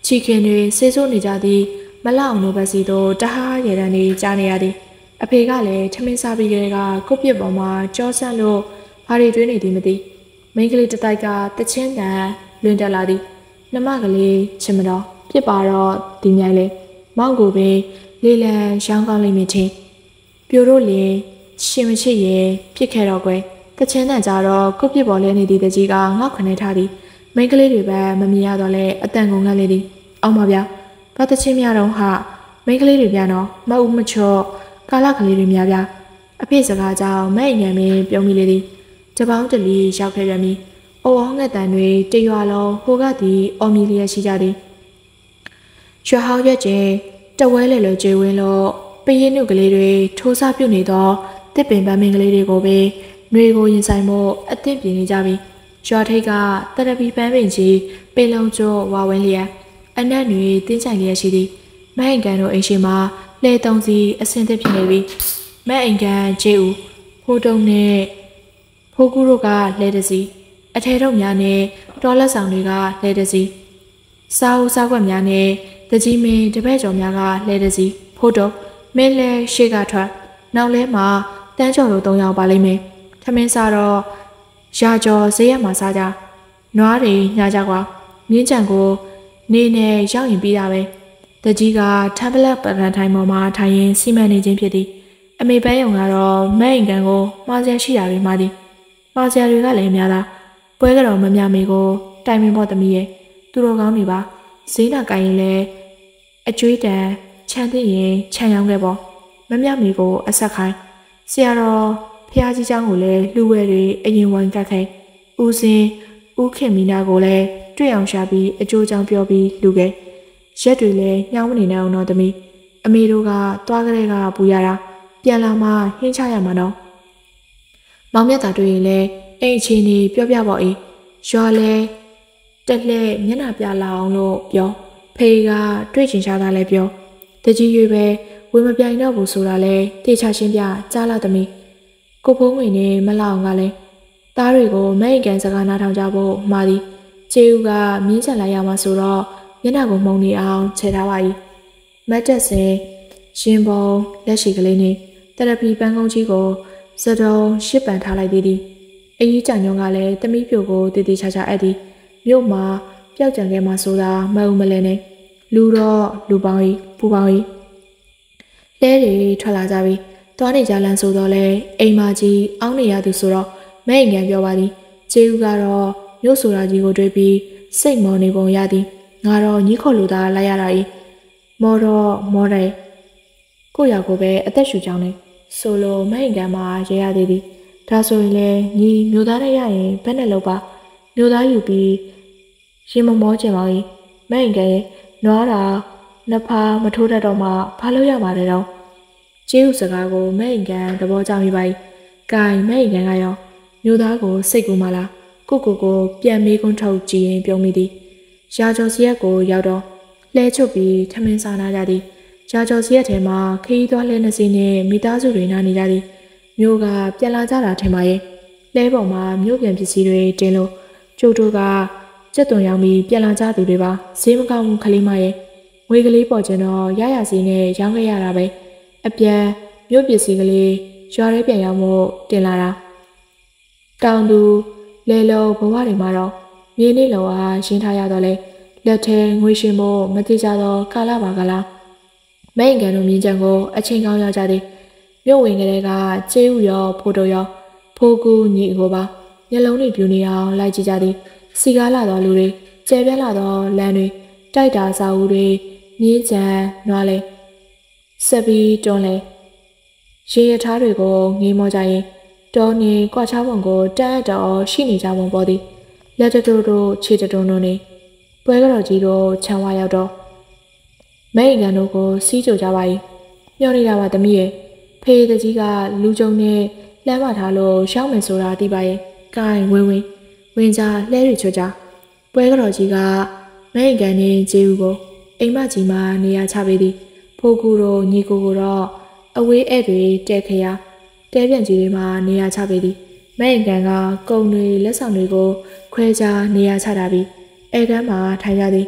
ချီခင်တွေဆေးဆိုးနေကြသည်မလောက်နိုဘက်စီတို့တဟားရေတန်းတွေကြားနေရသည်အဖေကလည်းထမင်းစားပြီးကလေးကကုတ်ပြစ်ပေါ်မှာကြောဆန့်လို့ဘာတွေတွေးနေသည်မသိမိန်းကလေးတစ်တိုက်ကတချင်းတန်လွင်တက်လာသည်နှမကလေးချင်မတော်ပြစ်ပါတော့ဒီမြိုင်လေမောင်ကိုပင်လေးလံရောင်းကောင်းလိမ့်မည်ထင်ပြိုတို့လေရှင်မချစ်ရဲ့ပြစ်ခဲ့တော့ကွယ်တချင်းတန်ကြတော့ကုတ်ပြစ်ပေါ်လဲနေသည်တကြီးကငေါ့ခနဲထားသည်မိန်းကလေးတွေပဲမမြင်ရတော့လဲအတန်ကုန်ငတ်လေသည်အောင်ပါဗျာဘာတချင်းများတော့ဟာမိန်းကလေးတွေပြန်တော့မအူးမချော့ကာလကလေးတွေများဗျာအဖေစကားကြောင့်မဲ့ညံမင်းပြုံးမိလေသည်တပေါင်းတလီရောက်ခဲ့ရမည်အော်ဟောငှက်တန်တွေတရွာလုံးဟိုကသည်အော်မီလျက်ရှိကြသည်ရွှေဟောင်းရွက်ကျဲတဝဲလေလိုကျေဝင်းလို့ပရင်းနုကလေးတွေထိုးစားပြုတ်နေတော့တစ်ပင်ပန်းမင်းကလေးတွေကိုပဲနှွေကိုရင်ဆိုင်ဖို့အသင့်ပြင်နေကြပြီရွာထိတ်ကတရပီပန်းပင်ကြီးပေလုံးကျော်ဝါဝင်းလျက်အနက်တွေတင်းချိုင်လျက်ရှိသည်မဟင်ကန်တို့အိမ်ရှိမှာလေတုံးစီအစင်သစ်ဖြစ်နေပြီမဟင်ကန်ခြေဦးဖိုးတုံးနဲ့ဖိုးကူတို့ကလဲတစီအထဲတို့များနဲ့တော်လက်ဆောင်တွေကလဲတစီစားဦးစားခွက်များနဲ့တကြီးမင်းတပည့်ကျော်များကလဲတစီဖိုးတုံးမင်းလဲရှေ့ကထွက်နောက်လဲမှာတန်းကျော်တို့သုံးယောက်ပါလိမ့်မယ်ထမင်းစားတော့ရာကျော်ဈေးရမှာစားကြနွားတွေညာကြကွာမြင်းကြံကိုနေနဲ့ရောက်ရင်ပြီးတာပဲတကြီးကထမ်ဘလက်ပရန်ထိုင်ပေါ်မှာထိုင်ရင်စီမံနေခြင်းဖြစ်သည်အမေပန်းယုံကတော့မဲ့အိမ်ကန်ကိုမှားစရာရှိတာတွေမှားသည်မှားစရာတွေကလည်းများလားပွဲကတော့မမြမေကိုတိုင်ပင်ဖို့သမီးရဲ့သူတော်ကောင်းနေပါဈေးနာကိုင်းရင်လည်းအကျွေးတန်ခြံသိရင်ခြံရောင်းခဲ့ပေါ့မမြမေကိုအဆက်ခိုင်းဆရာတော်ဖះကြီးเจ้าကိုလည်းလှူဝဲတွေအရင်ဝန်ကတ်ခဲ့ဦးစင်းဦးခင်မီနာကိုလည်းတွေ့အောင်ရှာပြီးအကျိုးကြောင့်ပြောပြီးလှူခဲ့ရက်တွေလည်းညှောင်းမနေနိုင်အောင်တော့သမီးအမေတို့ကသွားကြတဲ့ကပူရတာပြန်လာမှဟင်းချရမှာတော့မောင်မြတ်တာတွေ့ရင်လည်းအိမ်ချင်းနေပြောပြပေါ့အေးရွာလဲတက်လှဲ့မျက်နှာပြလာအောင်လို့ပြောဖေးကတွေ့ချင်ရှားတာလည်းပြောတကြီးရွေပဲဝေမပြိုင်တော့ဘူးဆိုတာလဲတေချာရှင်းပြကြားလာသမီးကိုဖိုးငွေနဲ့မလောက်အောင်ကလည်းသားတွေကိုမဲ့ကန်စကားနားထောင်ကြဖို့မှာသည်ခြေဦးကမြင်းချလိုက်ရမှာဆိုတော့မျက်နှာကိုမှုံနေအောင်ခြေထားပါ၏မတ်တက်စင်ရှင်ပုံလက်ရှိကလေးနဲ့တရပီပန်းကုန်းကြီးကိုစတုံးရှစ်ပန်ထားလိုက်သည်အကြီးကြံညုံကလည်းတမိပြိုကိုတည်တည်ချာချာအပ်သည်မြို့မှာပျောက်ကြံခဲ့မှဆိုတာမဟုတ်မလဲနဲ့လူတော့လူပေါင်း၏ပူပေါင်း၏လဲတွေထွက်လာကြပြီသွားနေကြလန်းဆိုတော့လေအိမ်မကြီးအောင်းနေရသူဆိုတော့မဲ့အိမ်ကန်ပြောပါသည်ခြေဦးကတော့မြို့ဆိုတာကြီးကိုတွေးပြီးစိတ်မောနေပုံရသည်ငါတော့ညီခေါ်လူသားလိုက်ရတာ၏မော်တော့မော်တယ်ကိုရောက်ကိုပဲအသက်ရှူကြောင်းနဲ့ဆိုလိုမဲ့အိမ်ကန်မှာရရသေးသည်ဒါဆိုရင်လေညီမြို့သားနဲ့ရရင်ဘယ်နဲ့လောက်ပါမြို့သားယူပြီးရင်မမောချင်ပါ၏မဲ့အိမ်ကန်ရဲ့နွားတာနှစ်ဖာမထိုးတတ်တော့မှဘာလို့ရမှာလဲတော့ကျေးဥစကားကိုမဲ့အိမ်ကန်သဘောကျမိပါ၏ကင်မဲ့အိမ်ကန်ကရောမြို့သားကိုစိတ်ကူးမလားကိုကိုကိုပြန်မေးခွန်းထုတ်ကြည့်ရင်ပြုံးမိသည်ရာကျော်စီရက်ကိုရောက်တော့လှဲချွတ်ပြီးထမင်းစားနာကြသည်ရာကျော်စီရက်ထဲမှာခရီးသွားလှဲနှစီနဲ့မိသားစုတွေနားနေကြသည်မြို့ကပြန်လာကြတာထင်ပါရဲ့လှဲပေါ်မှာမြို့ပြန်ပစ္စည်းတွေတင်လို့ကျိုးတို့ကစက်သွန်ရောင်းပြီးပြန်လာကြသူတွေပါဈေးမကောင်းဘူးခလေးမရဲ့ငွေကလေးပေါ်ကျတော့ရရစီနဲ့ရောင်းခဲ့ရတာပဲအပြန်မြို့ပစ္စည်းကလေးရွာထဲပြန်ရောက်မှုတင်လာတာတောင်သူလဲလုံးဘဝတွေမှာတော့မြေနေလောအားရှင်းထားရတော့လေလက်ထဲငွေရှင်ဖို့မတိကြတော့ကာလပါကလားမိန်ကန်တို့မြင်းကြံကိုအချိန်ကောင်းရောက်ကြသည်မြို့ဝင်ကလေးကကျေးဥရောဖိုးတို့ရောဖိုးကူညီကိုပါမျက်လုံးတွေပြူနေအောင်လိုက်ကြည့်ကြသည်စီကားလာတော့လူတွေကျဲပြက်လာတော့လမ်းတွေတိုက်တာစာအုပ်တွေမြင်းကြံနွားလေဆက်ပြီးတွန်းလေရေရထားတွေကိုငေးမောကြရင်တောနေကွာချောင်းကိုတန်းအတော်ရှိနေကြပုံပေါ်သည်လက်တတူတို့ခြေတတုံတို့နေပွဲတော်ကြီးတို့ခြံဝါရောက်တော့မိန်ကန်တို့ကိုစီးကြကြပါ၏ညှော်နေတာပါသမီးရဲ့ဖေးတကြီးကလူကြုံနဲ့လှမ်းမထားလို့ရှောင်းမယ်ဆိုတာသိပါရဲ့ကိုင်ဝင်းဝင်းဝင်ကြလှဲတွေချွတ်ကြပွဲတော်ကြီးကမိန်ကန်နဲ့ကျေးဦးကိုအိမ်မကြီးမှာနေရာချပေးသည်ဖိုးကူတို့ညီကိုကိုတော့အဝေးဧည့်တွေတဲခရတဲပြန်ကြီးတွေမှာနေရာချပေးသည်မိန်ကန်ကကုံတွေလက်ဆောင်တွေကိုခွဲခြားနေရာချတာပြီးအဲကမ်းမှာထိုင်ကြသည်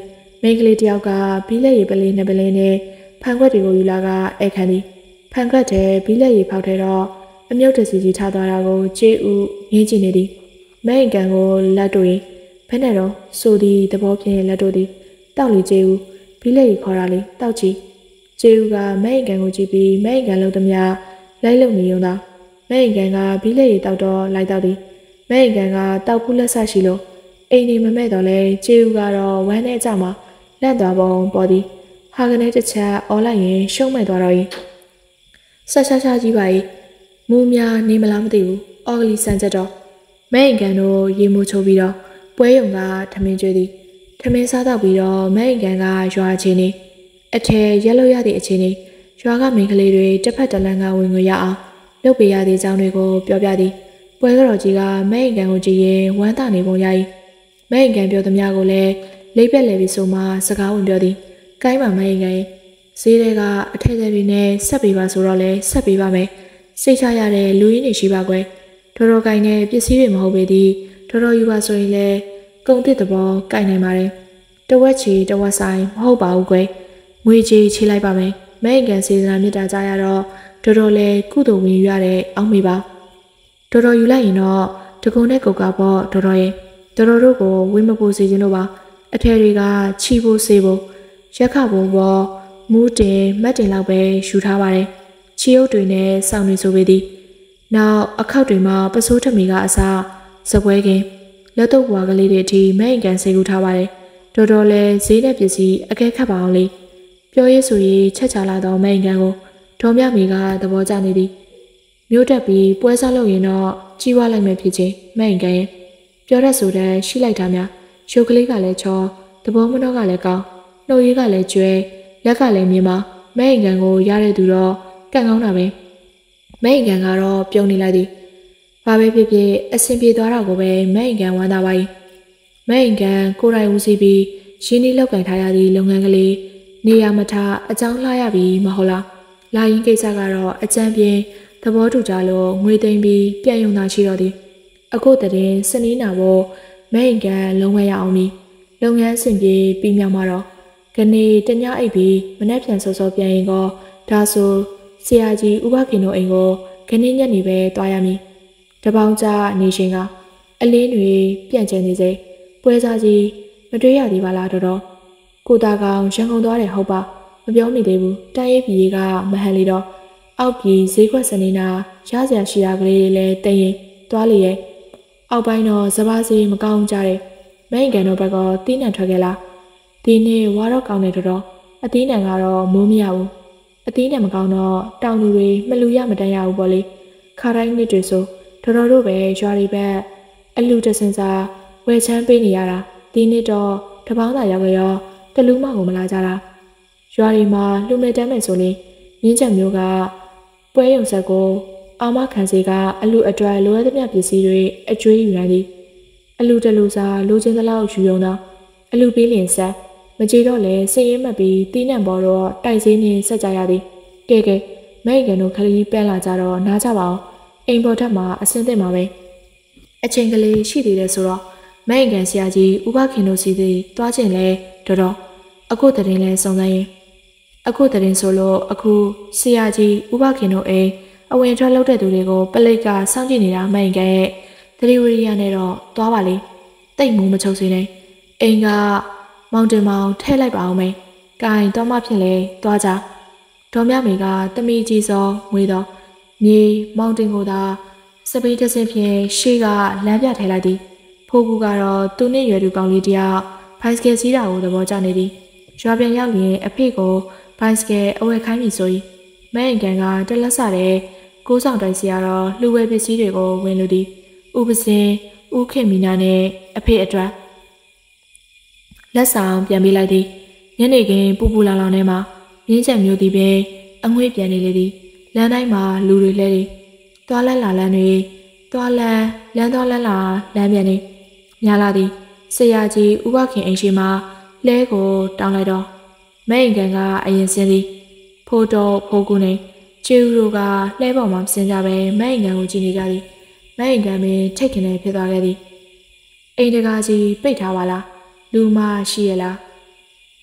မိန်းကလေးတယောက်ကဘီလက်ရည်ပလေးနှစ်ပလေးနဲ့ဖန်ခွက်တွေကိုယူလာကဧကန်သည်ဖန်ခွက်ထဲဘီလက်ရည်ဖောက်ထဲတော့အမြုပ်တစီကြီးထားသွားတာကိုကျေးဦးငင်းကြည့်နေသည်မိန်းကန်ကိုလက်တို့ရင်ဘယ်နဲ့တော့ဆိုသည်သဘောဖြင့်လက်တို့သည်တောက်လေကျေးဦးဘီလက်ရည်ခေါ်တာလေတောက်ကြည့်ကျေးဦးကမိန်းကန်ကိုကြည့်ပြီးမိန်းကန်လုံးသမျှလိုက်လုံနေုံသာမိန်းကန်ကဘီလက်ရည်တောက်တော့လိုက်တောက်သည်မိန်းကန်ကတောက်ဖူးလက်ဆရှိလို့အိမ်ဒီမမဲ့တော့လဲကျေးဦးကတော့ဝမ်းနဲ့ကြမှာလန့်သွားပုံပေါ်သည်ဟာကနေတစ်ချက်အော်လိုက်ရင်ရှုံးမဲ့သွားတော့၏ဆက်ရှားရှားကြီးပါ၏မူးများနေမလားမသိဘူးအော်ဂလီဆန်ချက်တော့မဲအိမ်ကန်တို့ရေမိုးချိုးပြီးတော့ပွဲရုံကထမင်းကျွေးသည်ထမင်းစားတော့ပြီးတော့မဲအိမ်ကန်ကရွာချင်းနေအထယ်ရက်လို့ရသည့်အချင်းနေရွာကမိန်းကလေးတွေတစ်ဖက်တစ်လမ်းကဝင်ငွေရအောင်လုပ်ပေးရသည့်အကြောင်းတွေကိုပြောပြသည်ပွဲတော်ကြီးကမဲအိမ်ကန်ကိုကြည့်ရင်ဝမ်းသာနေပုံရ၏မဲအိမ်ကန်ပြောသမျှကိုလည်းလိပ်ပက်လေပြီးဆိုမှစကားဝင်ပြောသည်ကိုင်းပါမဲအိမ်ကန်ဈေးတွေကအထက်တွေနဲ့ဆက်ပေးပါဆိုတော့လဲဆက်ပေးပါမယ်စိတ်ချရတဲ့လူရင်းတွေရှိပါကွယ်တော်တော်ကိုင်းတဲ့ပစ္စည်းတွေမဟုတ်ပေသည်တော်တော်ယူပါဆိုရင်လဲကုန်သစ်သဘောကိုင်းနိုင်ပါတယ်တဝက်ချီတဝက်ဆိုင်မဟုတ်ပါဘူးကွယ်ငွေကြီးချေးလိုက်ပါမယ်မဲအိမ်ကန်စေတနာမြတ်တာကြရတော့တော်တော်လဲကုသိုလ်ဝင်ရတဲ့အောက်မေပါတော်တော်ယူလိုက်ရင်တော့တကုံနဲ့ကုတ်ကပေါ့တော်တော်ရဲ့တော်တော်တို့ကိုဝင်းမပိုးစေခြင်းလို့ပါအထယ်တွေကချီဖို့စေဖို့ရက်ခဖို့ပေါ်မူးတင်မတ်တင်လောက်ပဲယူထားပါတယ်ချီအုပ်တွေနဲ့စောင်းနေဆိုပေသည်နောက်အခောက်တွေမှာပစိုးထမီကအစားစပွဲကင်းလက်တော့ဘွားကလေးတွေအထိမဲအိမ်ကန်စေကူထားပါတယ်တော်တော်လဲဈေးနဲ့ပစ္စည်းအကဲခတ်ပါအောင်လေပြောရေးဆိုရေးချက်ချလာတော့မဲအိမ်ကန်ကိုဒေါ်မြမီကသဘောကျနေသည်မြို့တက်ပြီးပွဲစားလုပ်ရင်တော့ကြီးဝါလိုက်မယ်ဖြစ်ချင်းမဲအိမ်ကန်ရဲ့ပြောတတ်ဆိုတဲ့ရှိလိုက်တာများရုပ်ကလေးကလည်းချောသဘောမနှောကလည်းကောင်းနှုတ်ရည်ကလည်းကျွဲလက်ကလည်းမြင်ပါမဲအိမ်ကန်ကိုရတဲ့သူတော့ကန့်ကောင်းတာပဲမဲအိမ်ကန်ကတော့ပြုံးနေလိုက်သည်ဘာပဲဖြစ်ဖြစ်အဆင်ပြေသွားတာကိုပဲမဲအိမ်ကန်ဝမ်းသာပါ၏မဲအိမ်ကန်ကိုယ်တိုင်ဦးစီးပြီးရင်းနှီးလောက်ကင်ထားရသည့်လုပ်ငန်းကလေးနေရာမထားအကြောင်းလှရပြီးမဟုတ်လားလာရင်ကိစ္စကတော့အကျန်းပြင်းသဘောတူကြလို့ငွေသိမ်းပြီးပြန်ယုံတာရှိတော့သည်အခုတည်းစနီးနာဖို့မဲအိမ်ကန်လုံးဝရအောင်ပြီလုပ်ငန်းဆင်ပြေပြီးမြောက်မှာတော့ခဏတညအိပ်ပြီးမနေ့ပြန်စောစောပြန်ရင်ကောဒါဆိုဆရာကြီးဥပခင်တို့အိမ်ကိုခဏညက်နေပဲတွားရမည်တပေါင်းကြနေရှင်ကအလင်းတွေပြန့်ကျဲနေစေပွဲစားကြီးမတွေ့ရသေးပါလားတော်တော်ကိုတာကောင်ရန်ကုန်သွားတယ်ဟုတ်ပါမပြောမိသေးဘူးတိုင်းရေးပြည်ကမဟန်လီတော့အောက်ပြည်ဈေးခွက်စနေနာရစရာရှိတာကလေးတွေလည်းတင်ရင်တွားလေရဲ့အောက်ပိုင်းတော့စပါးစီမကောင်းကြတဲ့မိန်ကန်တို့ဘက်ကတီးနှံထွက်ခဲ့လားဒီနေ့ဝါတော့ကောင်းတယ်တော်တော်အသီးနှံကတော့မိုးမရဘူးအသီးနှံမကောင်းတော့တောင်သူတွေမလူရမတန်းရဘူးပေါ့လေခါတိုင်းနှစ်တွေဆိုတော်တော်တို့ပဲရွာတွေဘက်အလူတစင်စာဝယ်ချမ်းပေးနေရတာဒီနေ့တော့တပေါင်းသာရောက်ကြရောတလူမကိုမလာကြတာရွာတွေမှာလူမဲ့တမ်းမဲ့ဆိုရင်ရင်းချက်မျိုးကပွဲရုံဆက်ကိုအာမခံစီကအလူအတွက်လိုအပ်သမျှပစ္စည်းတွေအကျွေးယူနိုင်သည်အလူတလူစားလိုချင်သလောက်ယူရုံတော့အလူပေးလင်ဆက်မကြေတော့လဲစိတ်ရင်းမှတ်ပြီးတီးနှံပေါ်တော့တိုက်စင်းနေဆက်ကြရသည်ကဲကဲမိတ်ကန်တို့ခလီပန်းလာကြတော့နားကြပါအောင်အိမ်ပေါ်ထက်မှာအစင်းသင့်မှာပဲအချိန်ကလေးရှိသေးတယ်ဆိုတော့မိတ်ကန်ဆရာကြီးဥပခင်တို့စီသည်တွားခြင်းလဲတော်တော်အခုတရင်လဲစုံစမ်းရင်အခုတရင်ဆိုလို့အခုဆရာကြီးဥပခင်တို့အိမ်အဝင်ထွက်လုပ်တဲ့သူတွေကိုပလိတ်ကစောင့်ကြည့်နေတာမိတ်ကန်ရဲ့ဒလီဝရီယာနဲ့တော့တွားပါလေတိတ်မိုးမချုပ်စေနဲ့အိမ်ကမောင်တင်မောင်ထဲလိုက်ပါအောင်မေ။ကိုင်တော့မှဖြစ်လေတွားကြ။ဒေါ်မြမေကတမီကြီးစောငွေတော့မြေမောင်တင်ကိုသာစပိတ်တစ်စင်းဖြင့်ရှေ့ကလမ်းပြထဲလိုက်သည်။ဖိုးကူကတော့သူနဲ့ရွယ်သူကောင်းလေးတယောက်ဘိုင်စကယ်စီးတာကိုသဘောကျနေသည်။ရွာပြန်ရောက်ရင်အဖေကိုဘိုင်စကယ်အဝယ်ခိုင်းပြီဆိုရင်မဲအိမ်ကန်ကတလက်ဆတဲ့ကိုးဆောင်တိုင်စီကတော့လှူဝဲပစ္စည်းတွေကိုဝင်လူသည်။ဥပစင်ဥခင်မီနာနဲ့အဖေအတွက်လက်ဆောင်ပြန်ပေးလိုက်သည်ညနေခင်းပူပူလောင်လောင်ထဲမှာမြင်းချက်မျိုးသည်ပင်အငွေ့ပြန်နေလေသည်လမ်းတိုင်းမှာလူတွေလဲသည်သွားလန်းလာလန်းတွေသွားလန်းလန်းသွားလန်းလာလမ်းပြန်နေများလာသည်ဆရာကြီးဥပခင်အိမ်ရှိမှာလဲကိုတောင်းလိုက်တော့မဲအိမ်ကန်ကအရင်စင်းသည်ဖိုးတော်ဖိုးကူနေကျူတို့ကလဲပေါ်မှာဆင်းကြပဲမဲအိမ်ကန်ကိုကြည့်နေကြသည်မဲအိမ်ကန်ပင်ထိတ်ခနဲဖြစ်သွားခဲ့သည်အိမ်တကာကြီးပိတ်ထားပါလားလူမရှိရလား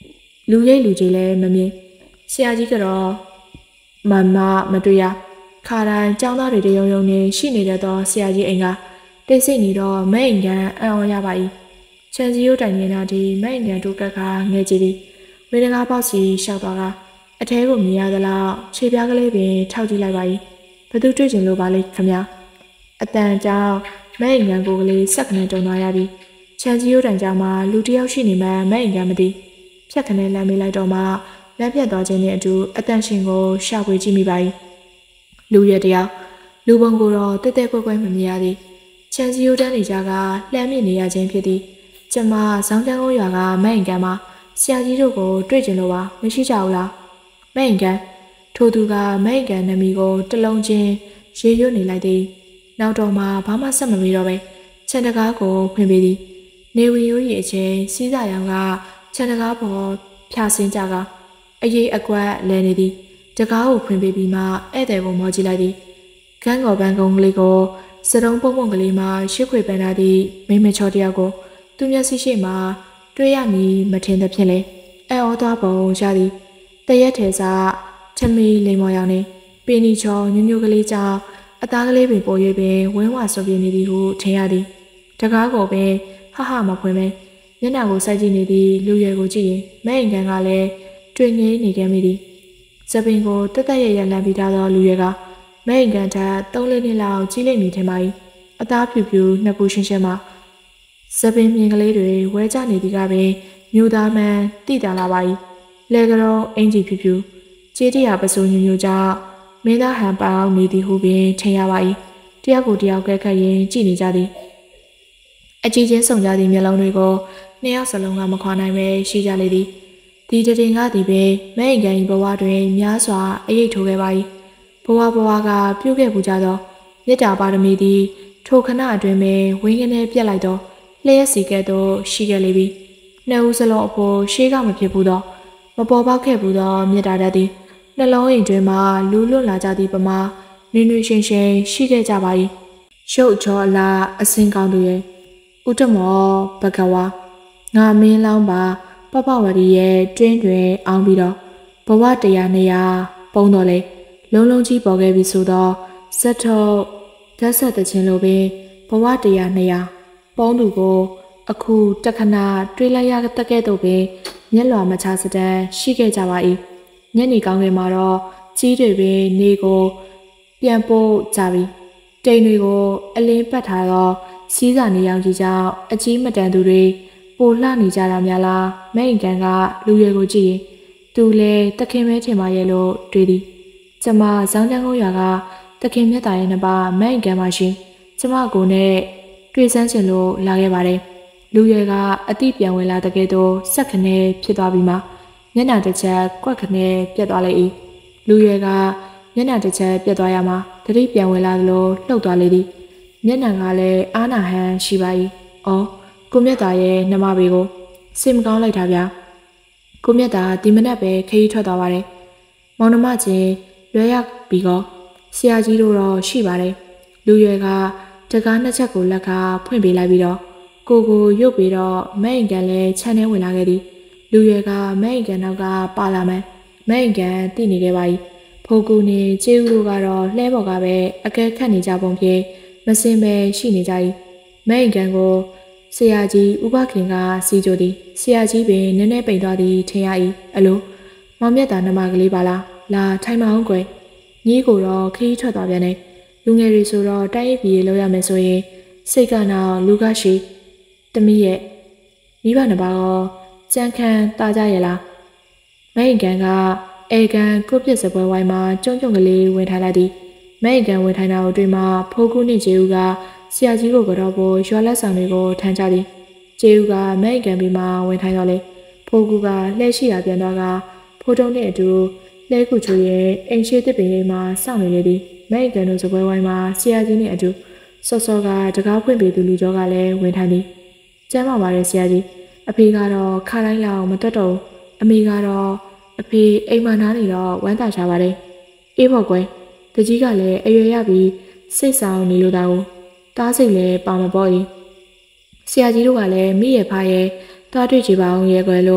လူရိတ်လူကြီးလည်းမမြင်ဆရာကြီးကတော့မမမတွေ့ရခါတိုင်းကျောင်းသားတွေတရုံရုံနဲ့ရှိနေတဲ့တော့ဆရာကြီးအိမ်ကတိတ်ဆိတ်နေတော့မဲ့အိမ်ကန်အံ့ဩရပါ၏ချန်စီယိုတိုင်နေတာဒီမဲ့အိမ်ကန်တို့ကကငဲကြည့်ပြီးဝင်းတကားပေါက်စီရှောက်သွားကအထဲကိုမြင်ရသလားခြေပြားကလေးပင်ထောက်ကြည့်လိုက်ပါ၏ဘသူတွေ့ကျင်လို့ပါလိမ့်ခမညာအတန်ကြောင့်မဲ့အိမ်ကန်ကိုကလေးဆက်ခနဲ့တုံသွားရပြီးချန်စီယိုတိုင်ကြောင့်မှလူတယောက်ရှိနေမှမဲ့အိမ်ကန်မသိဖြတ်ခနဲ့လမ်းမေးလိုက်တော့မှလက်ပြတ်သွားခြင်းနဲ့အတူအတန်ရှင်ကိုရှာဖွေကြည့်မိပါ၏လူရတယောက်လူပုံကိုတော့တက်တက်ကွက်ကွက်မမြင်ရသည်ချန်စီယိုတန်းနေကြကလှမ်းမြင့်နေရခြင်းဖြစ်သည်ကျမဇောင်းတန်းကုန်းရွာကမဲ့အိမ်ကန်မှာဆရာကြီးတို့ကိုတွေ့ကျင်လို့ပါမရှိကြဘူးလားမဲ့အိမ်ကန်ထိုသူကမဲ့အိမ်ကန်နမီကိုတလုံးချင်းရေရွတ်နေလိုက်သည်နောက်တော့မှဘာမှဆက်မပြီးတော့ပဲခြံတကားကိုဖွင့်ပေးသည်နေဝင်ရိုးရီအချင်းစီးစာရောင်ကခြံတကားပေါ်ဖြာဆင်းကြကအရေးအကွက်လဲနေသည်တကားကိုဖွင့်ပေးပြီးမှဧည့်သည်ကိုမော်ကြည့်လိုက်သည်ခန်းကော်ပန်းကုန်းကလေးကိုစတုံးပုံပုံကလေးမှာရှစ်ခွေပန်းထားသည့်မိမချောတယောက်ကိုသူမျက်စိရှိမှတွေ့ရမည်မထင်သဖြင့်လေအဲဩသွားပုံရသည်တရက်ထဲစားချမီလိမ်မော်ရောင်နေပင်နီချောညွညွကလေးကြောင့်အသားကလေးပင်ပေါ်၍ပင်ဝင်းဝဆွပြနေသည်ဟုထင်ရသည်တကားကိုပင်ဟဟမဖွင့်မဲမျက်နှာကိုစိုက်ကြည့်နေသည့်လူရွယ်ကိုကြည့်ရင်မဲ့အိမ်ကန်ကလည်းတွေ့ငေးနေခဲ့မိသည်စပင်ကိုတက်တက်ရရလမ်းပြီးသားသောလူရွယ်ကမဲ့အိမ်ကန်ထက်သုံးလေးနှစ်လောက်ကြီးလိမ့်မည်ထင်ပါ၏အသားဖြူဖြူနှစ်ပူရှင်းရှင်းမှစပင်မြင်ကလေးတွေဝဲကျနေသည်ကပင်မြို့သားမှန်တိတာလာပါ၏လဲကတော်အင်ကြီးဖြူဖြူကြေးတရာပစိုးညွညွကြောင့်မင်းသားဟန်ပေါင်းနေသည်ဟုပင်ထင်ရပါ၏တယောက်ကိုတယောက်ကဲခတ်ရင်ကြည့်နေကြသည်အကြည့်ချင်းဆုံကြသည့်မျက်လုံးတွေကိုနှစ်ယောက်စလုံးကမခွာနိုင်ပဲရှိကြလေသည်ဒီတတင်ကသည်ပင်မဲ့အိမ်ကန်၏ဘဝတွင်များစွာအရေးထိုးခဲ့ပါ၏ဘဝဘဝကပြုခဲ့ပူကြသောမေတ္တာပါရမီသည်ထိုခဏအတွင်းပင်ဝင်းကနေပြက်လိုက်သောလျှက်စီကဲ့သို့ရှိခဲ့လေပြီနှစ်ဦးစလုံးအဖို့ရှေးကမဖြစ်ဘူးသောမပေါ်ပေါက်ခဲ့ဘူးသောမေတ္တာတတ်သည်နှလုံးအိမ်တွင်မှလူးလွတ်လာကြသည့်ပမာနွေနွေရှင်းရှင်းရှိခဲ့ကြပါ၏ရုပ်ချောအလားအစင်းကောင်းသူရဲ့ဥတမောဘဂဝါငါမင်းလောင်းပါပပဝရီရဲ့တွင်းတွင်အောင်ပြီးတော့ဘဝတရားနေရာပုံတော်လေလုံးလုံးကြီးပေါ်ခဲ့ပြီဆိုတော့ဇက်ထုတ်ဓာတ်ဆက်တဲ့ချင်းလိုပင်ဘဝတရားနေရာပုံသူကိုအခုတခဏတွေးလိုက်ရတဲ့ကဲ့သို့ပင်မျက်လွှာမချစတဲ့ရှိခဲ့ကြပါ၏ညနေကောင်းကင်မှာတော့ကြီးတွေပင်နေကိုပြန်ပို့ကြပြီတိမ်တွေကိုအလင်းပတ်ထားတော့စီးစာနေရောင်ကြီးကြောင့်အကြီးမတန်သူတွေပိုလှနေကြတာများလားမဲ့အိမ်ကန်ကလူရွယ်ကိုကြည့်ရင်သူလည်းတခင်မဲထင်ပါရဲ့လို့တွေးသည်ကျမဇောင်းတန်းကုန်းရွာကတခင်မြတ်သားရဲ့နှစ်ပါးမဲ့အိမ်ကန်ပါရှင်ကျမကိုနဲ့တွေ့ဆန်းချင်လို့လာခဲ့ပါတယ်လူရွယ်ကအတိပြန်ဝင်လာတဲ့ကဲ့သို့ဆက်ခနဲ့ဖြစ်သွားပြီးမှမျက်နှာတစ်ချက်ကွက်ခနဲ့ပြတ်သွားလေ၏လူရွယ်ကမျက်နှာတစ်ချက်ပြတ်သွားရမှာတတိပြန်ဝင်လာသလိုလှုပ်သွားလေသည်မျက်နှာကလည်းအာနာဟန်ရှိပါ၏အော်ကိုမြတ်သားရဲ့နှမဘေးကိုစိတ်မကောင်းလိုက်တာဗျာကိုမြတ်သားဒီမနက်ပဲခရီးထွက်သွားပါတယ်မောင်နှမချင်းလွဲရပြီးတော့ဆရာကြီးတို့တော့ရှိပါတယ်လူရွယ်ကတကားနှစ်ချက်ကိုလက်ကဖွင့်ပေးလိုက်ပြီးတော့ကိုကိုရုပ်ပြီးတော့မဲ့အိမ်ကန်လည်းခြံထဲဝင်လာခဲ့သည်လူရွယ်ကမဲ့အိမ်ကန်နောက်ကပါလာမှန်းမဲ့အိမ်ကန်သိနေခဲ့ပါ၏ဖိုးကူနေကျေးဦးတို့ကတော့လှဲပေါ်ကပဲအကဲခတ်နေကြပုံဖြင့်မစင်ပဲရှိနေကြ၏မဲ့အိမ်ကန်ကိုဆရာကြီးဥပခင်ကစီကြိုသည်ဆရာကြီးပင်နည်းနည်းပိန်သွားသည်ထင်ရ၏အလိုမောင်မြတ်သားနှမကလေးပါလားလာထိုင်မအောင်ကွယ်ညီကိုတော့ခီးထွက်သွားပြန်နေလူငယ်တွေဆိုတော့တိုင်းပြည်ပြေလောက်ရမယ်ဆိုရင်စိတ်ကတော့လူကရှိတမီးရဲ့မိဘနှစ်ပါးတော့ကြမ်းခံတာကြရဲ့လားမဲ့အိမ်ကန်ကအေကန်ကိုပြစ်စပွဲဝိုင်းမှာကျုံကျုံကလေးဝင်ထိုင်လိုက်သည်မဲ့အိမ်ကန်ဝင်ထိုင်တာကိုတွေ့မှဖိုးကူးနှင့်ကျေဦးကဆရာကြီးကိုကတော့ပေါ်ရွာလက်ဆောင်တွေကိုထမ်းကြသည်ကျေဦးကမဲ့အိမ်ကန်ပြီးမှဝင်ထိုင်တော့လေဖိုးကူးကလှဲရှိရာပြန်တော့ကဖိုးတုံးနဲ့အတူလဲခုချိုရဲ့အိမ်ရှိတစ်ပင်လေးမှာစောင့်နေလေသည်မဲ့အိမ်ကန်တို့စပွဲဝိုင်းမှာဆရာကြီးနဲ့အတူစောစောကတကားဖွင့်ပေးသူလူကျော်ကလည်းဝင်ထိုင်သည်ကျမ်းပါပါတယ်ဆရာကြီးအဖေကတော့ခါတိုင်းလောက်မတွတ်တော့အမေကတော့အဖေအိမ်မှာနားနေတော့ဝမ်းသာချပါတယ်အေးပေါ့ကွယ်တကြီးကလည်းအရွယ်ရပြီးစိတ်ဆောင်နေလို့တော့တားစိတ်လည်းပါမပေါ်၏ဆရာကြီးတို့ကလည်းမိရဲ့ဖားရဲ့တားတွေ့ကြပါအောင်ရဲ့ကွယ်လို့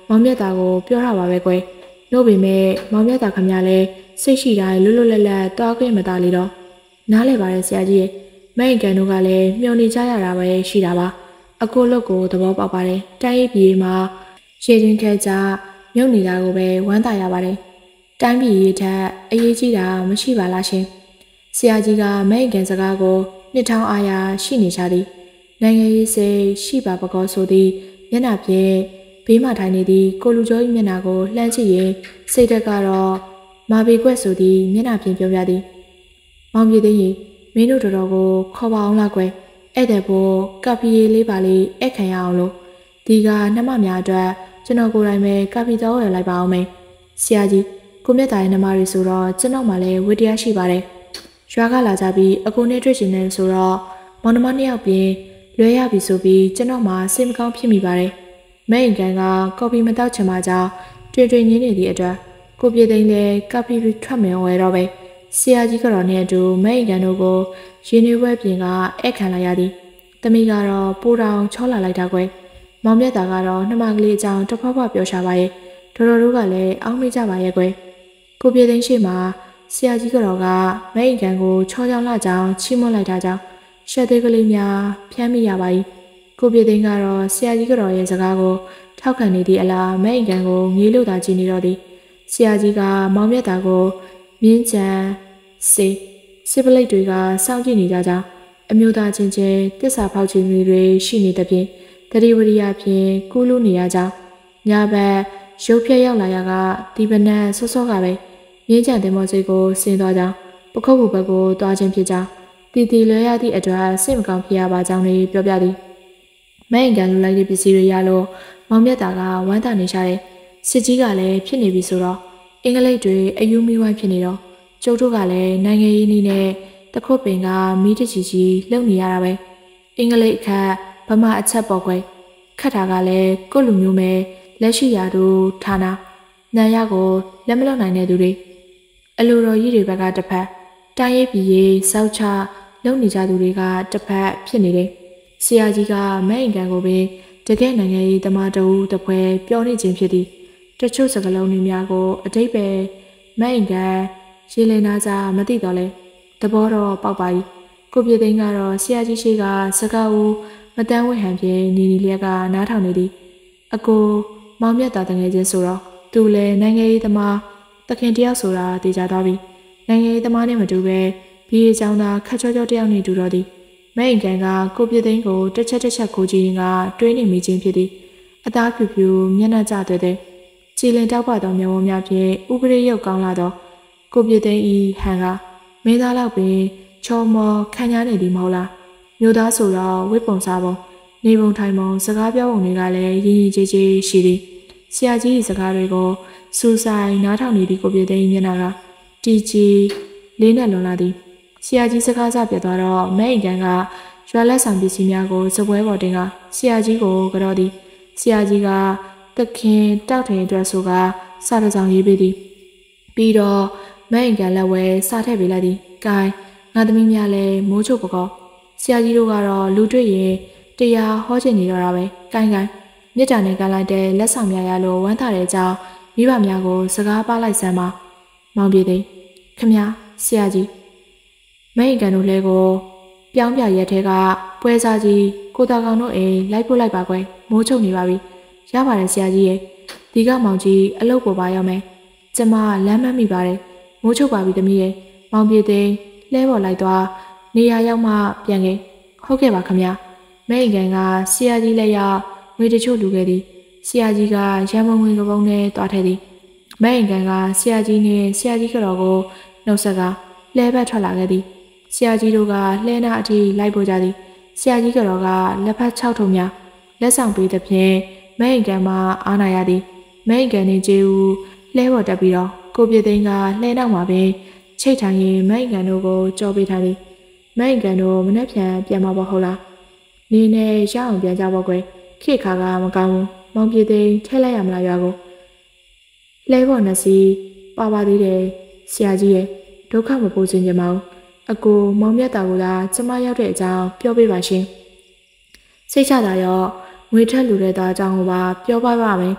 မောင်မြတ်တာကိုပြောရပါပဲကွယ်လို့ပေမဲ့မောင်မြတ်တာခမရလဲစိတ်ရှိတိုင်းလွတ်လွတ်လပ်လပ်တွားခွင့်မသားလေတော့နားလဲပါတယ်ဆရာကြီးရဲ့မိုင်ကန်တို့ကလည်းမျောနေကြရတာပဲရှိတာပါအကိုလုတ်ကိုသဘောပေါက်ပါတယ်တိုင်းရေးပြည်မှာရှည်ချင်းခဲကြမြုပ်နေတာကိုပဲဝမ်းသာရပါတယ်တိုင်းပြည်ရေးထက်အရေးကြီးတာမရှိပါလားရှင်ဆရာကြီးကမိုင်ကန်စကားကိုနှစ်ထောင်အားရရှိနေကြသည်နိုင်ငံရေးစိတ်ရှိပါပကောဆိုသည်မျက်နှာဖြင့်ဘေးမှထိုင်နေသည့်ကိုလူကျော်၏မျက်နှာကိုလှမ်းကြည့်ရင်စိတ်တက်ကတော့မာဘေကွက်ဆိုသည်မျက်နှာဖြင့်ပြောပြသည်မောင်ပြေသိရင်မင်းတို့တော်တော်ကိုခေါ်ပါအောင်လားကွယ်ဧည့်သည်ဖို့ကပီရေးလေးပါလေးဧည့်ခံရအောင်လို့ဒီကနှမများအတွက်ကျွန်တော်ကိုယ်တိုင်ပဲကပီတော်ရလိုက်ပါအောင်မယ်ဆရာကြီးကိုမြတ်တာရဲ့နှမတွေဆိုတော့ကျွန်တော်မှလည်းဝိတရားရှိပါတယ်ရွာကလာကြပြီးအကိုနဲ့တွေ့ချင်တယ်ဆိုတော့မောင်နှမနှစ်ယောက်ပြင်လွဲရပြီဆိုပြီးကျွန်တော်မှစိတ်မကောင်းဖြစ်မိပါတယ်မဲအိမ်ကန်ကကော်ဖီမတောက်ချင်မှကြောင့်တွေ့တွေ့ငင်းနေသည့်အတွက်ကိုပြေသိန်းလည်းကပီထွက်မယ်ဝယ်တော့ပဲဆရာကြီးကတော့နဲ့အတူမဲအိမ်ကန်တို့ကိုရင်းနှီးပွဲပြင်ကဧည့်ခံလိုက်ရသည်တမီကတော့ပိုးတောင်ချောလာလိုက်တာကွယ်မောင်မြတ်တာကတော့နှမကလေးအကြောင်းတဖွာဖွာပြောရှာပါရဲ့တော်တော်တို့ကလည်းအောင်းမေးကြပါရဲ့ကွယ်ကိုပြေသိန်းရှိမှဆရာကြီးကတော့ကမဲအိမ်ကန်ကိုချောချောင်းလာကြောင်းချီးမွမ်းလိုက်တာကြောင့်ရှက်သေးကလေးများဖျမ်းမိရပါ၏ကိုပြေသိန်းကတော့ဆရာကြီးကတော့ရဲ့စကားကိုထောက်ခံနေသည့်အလားမဲအိမ်ကန်ကိုငေးလို့သာကြည့်နေတော့သည်ဆရာကြီးကမောင်မြတ်တာကိုမြင်းချံစေစစ်ပလိတ်တွေကစောင့်ကြည့်နေကြကြောင်းအမျိုးသားချင်းချင်းတစ္ဆာဖောက်ခြင်းတွေရှိနေသဖြင့်တတိဝရိယဖြင့်ကူးလူနေရကြောင်းညဘက်ရုပ်ဖြက်ရောက်လာရကဒီပနတ်ဆော့ဆော့ကပဲမြင်းချံတင်မောစိတ်ကိုဆင်းသွားကြောင်းပခုတ်ဘူဘက်ကိုတွားခြင်းဖြစ်ကြောင်းတီတီလွဲရသည့်အတွက်စိတ်မကောင်းဖြစ်ရပါကြောင်းတွေပြောပြသည်မဲအိမ်ကန်လူလိုက်တဲ့ပစ္စည်းတွေရလို့မောင်မြတ်တာကဝမ်းသာနေကြတယ်စစ်ကြီးကလည်းဖြစ်နေပြီဆိုတော့အင်္ဂလိပ်တွေအယူမီဝိုင်းဖြစ်နေတော့ကျုပ်တို့ကလည်းနိုင်ငံရေးနည်းနဲ့တခုတ်ပင်ကမီးတချီချီလှုပ်နေရတာပဲအင်္ဂလိပ်အခက်ဗမာအချက်ပေါ့ကွယ်ခတ်တာကလည်းကိုယ့်လူမျိုးမဲလက်ရှိရာတို့ဌာနနန်ရကိုလက်မလွတ်နိုင်တဲ့သူတွေအလိုတော်ကြီးတွေဘက်ကတစ်ဖက်တိုင်းရေးပြည်ရေးစောက်ချလုံနေကြသူတွေကတစ်ဖက်ဖြစ်နေတယ်ဆရာကြီးကမဲအိမ်ကန်ကိုပင်တကယ်နိုင်ငံရေးသမားတူတပွဲပြောနေခြင်းဖြစ်သည်တချို့စကားလုံးတွေများကိုအတိတ်ပဲမဲအိမ်ကန်ရေလည်နာစာမသိတော့လဲသဘောတော့ပေါက်ပါ၏ကိုပြေသိန်းကတော့ဆရာကြီးရှိကစကားဦးမတန်းဝဲဟန်ဖြင့်နီနီလျက်ကနားထောင်နေသည်အကိုမောင်မြတ်တာတငယ်ချင်းဆိုတော့သူလည်းနိုင်ငံရေးသမားတခင်တယောက်ဆိုတာသိကြသွားပြီနိုင်ငံရေးသမားနဲ့မတူပဲဘီအကြောင်းသားခက်ချောချောတယောက်နဲ့တူတော့သည်မဲအိမ်ကန်ကကိုပြေသိန်းကိုတစ်ချက်တစ်ချက်ကိုကြည့်ရင်ကတွေးနေမိခြင်းဖြစ်သည်အသားဖြူဖြူမျက်နှာကျတဲ့တဲ့ကြည်လင်တောက်ပသောမျက်ဝန်းများဖြင့်ဥပရိယုတ်ကောင်းလာသောကိုပြေသိန်းဤဟန်ကမင်းသားလောက်ပင်ချောမောခံရနေသည်မဟုတ်လားမျိုးသားဆိုတော့ဝိပုံစားပုံနေပုံထိုင်ပုံစကားပြောပုံတွေကလည်းရင်းရင်းကြီးကြီးရှိသည်ဆရာကြီး၏စကားတွေကိုစူဆိုင်နားထောင်နေသည့်ကိုပြေသိန်းမျက်နှာကတီကြီးလေးနဲ့လွန်လာသည်ဆရာကြီးစကားစပြတ်သွားတော့မဲအိမ်ကန်ကရွာလက်ဆောင်ပစ္စည်းများကိုစပွဲပေါ်တင်ကဆရာကြီးကိုကြော်သည်ဆရာကြီးကတခင်တောက်ထင်အတွက်ဆိုကစာတစောင်ရေးပေးသည်ပြီးတော့မဲအိမ်ကန်လက်ဝဲစာထည့်ပေးလိုက်သည်။ကိုင်းငါသမီးများလည်းမိုးချုပ်ပကောဆရာကြီးတို့ကတော့လူတွေ့ရင်တရားဟောချင်နေတော့တာပဲ။ကိုင်းကိုင်းမြစ်တာနဲ့ကလိုက်တဲ့လက်ဆောင်များရလို့ဝမ်းသာတဲ့အကြောင်းမိဘများကိုစကားပါလိုက်စမ်းပါ။မောင်ပြေသိန်းခမဆရာကြီးမဲအိမ်ကန်တို့လဲကိုပြောင်းပြရက်ထဲကပွဲစားကြီးကိုတာကောင်တို့အိမ်လိုက်ပို့လိုက်ပါကွယ်မိုးချုပ်နေပါပြီ။ရပါတယ်ဆရာကြီးရဲ့ဒီကမောင်ကြီးအလုပ်ပေါ်ပါရောက်မယ်။ကျမလမ်းမမိပါတယ်။မိုးချုပ်ပါပြီသမီးရဲ့မောင်ပြေသိန်းလဲပေါ်လိုက်သွားနေရာရောက်မှပြန်ခဲ့ဟုတ်ကဲ့ပါခမမဲအိမ်ကန်ကဆရာကြီးလက်ရောက်ငွေတချို့လူခဲ့သည်ဆရာကြီးကရန်ပုံငွေကပုံနဲ့တွားထည့်သည်မဲအိမ်ကန်ကဆရာကြီးနဲ့ဆရာကြီးကတော့ကိုနှုတ်ဆက်ကလဲဘက်ထွက်လာခဲ့သည်ဆရာကြီးတို့ကလှဲနာအထိလိုက်ပို့ကြသည်ဆရာကြီးကတော့ကလက်ဖက်၆ထုံများလက်ဆောင်ပေးသဖြင့်မဲအိမ်ကန်မှာအားနာရသည်မဲအိမ်ကန်နဲ့ကျေဦးလဲပေါ်တက်ပြီးတော့ကိုပြေသိန်းကလှဲနောက်မှာပင်ချိတ်ထိုင်ရင်မဲအိမ်ကန်တို့ကိုကြော်ပေးထားသည်မဲအိမ်ကန်တို့မနှက်ပြန်ပြန်မှာပေါ့ဟုတ်လားနေနဲ့ရအောင်ပြန်ကြပေါ့ကွယ်ခေခါကမကောင်းဘူးမောင်ပြေသိန်းထဲလိုက်ရမလားရွာကိုလဲပေါ်နှစီပါပါသေးတယ်ဆရာကြီးရဲ့ဒုက္ခမပိုးစင်ကြမအောင်အကိုမောင်မြတ်တာကိုသာကျမရောက်တဲ့အကြောင်းပြောပေးပါရှင်စိတ်ချတာရောငွေထက်လူတဲ့သားအကြောင်းကိုပါပြောပါပါမယ်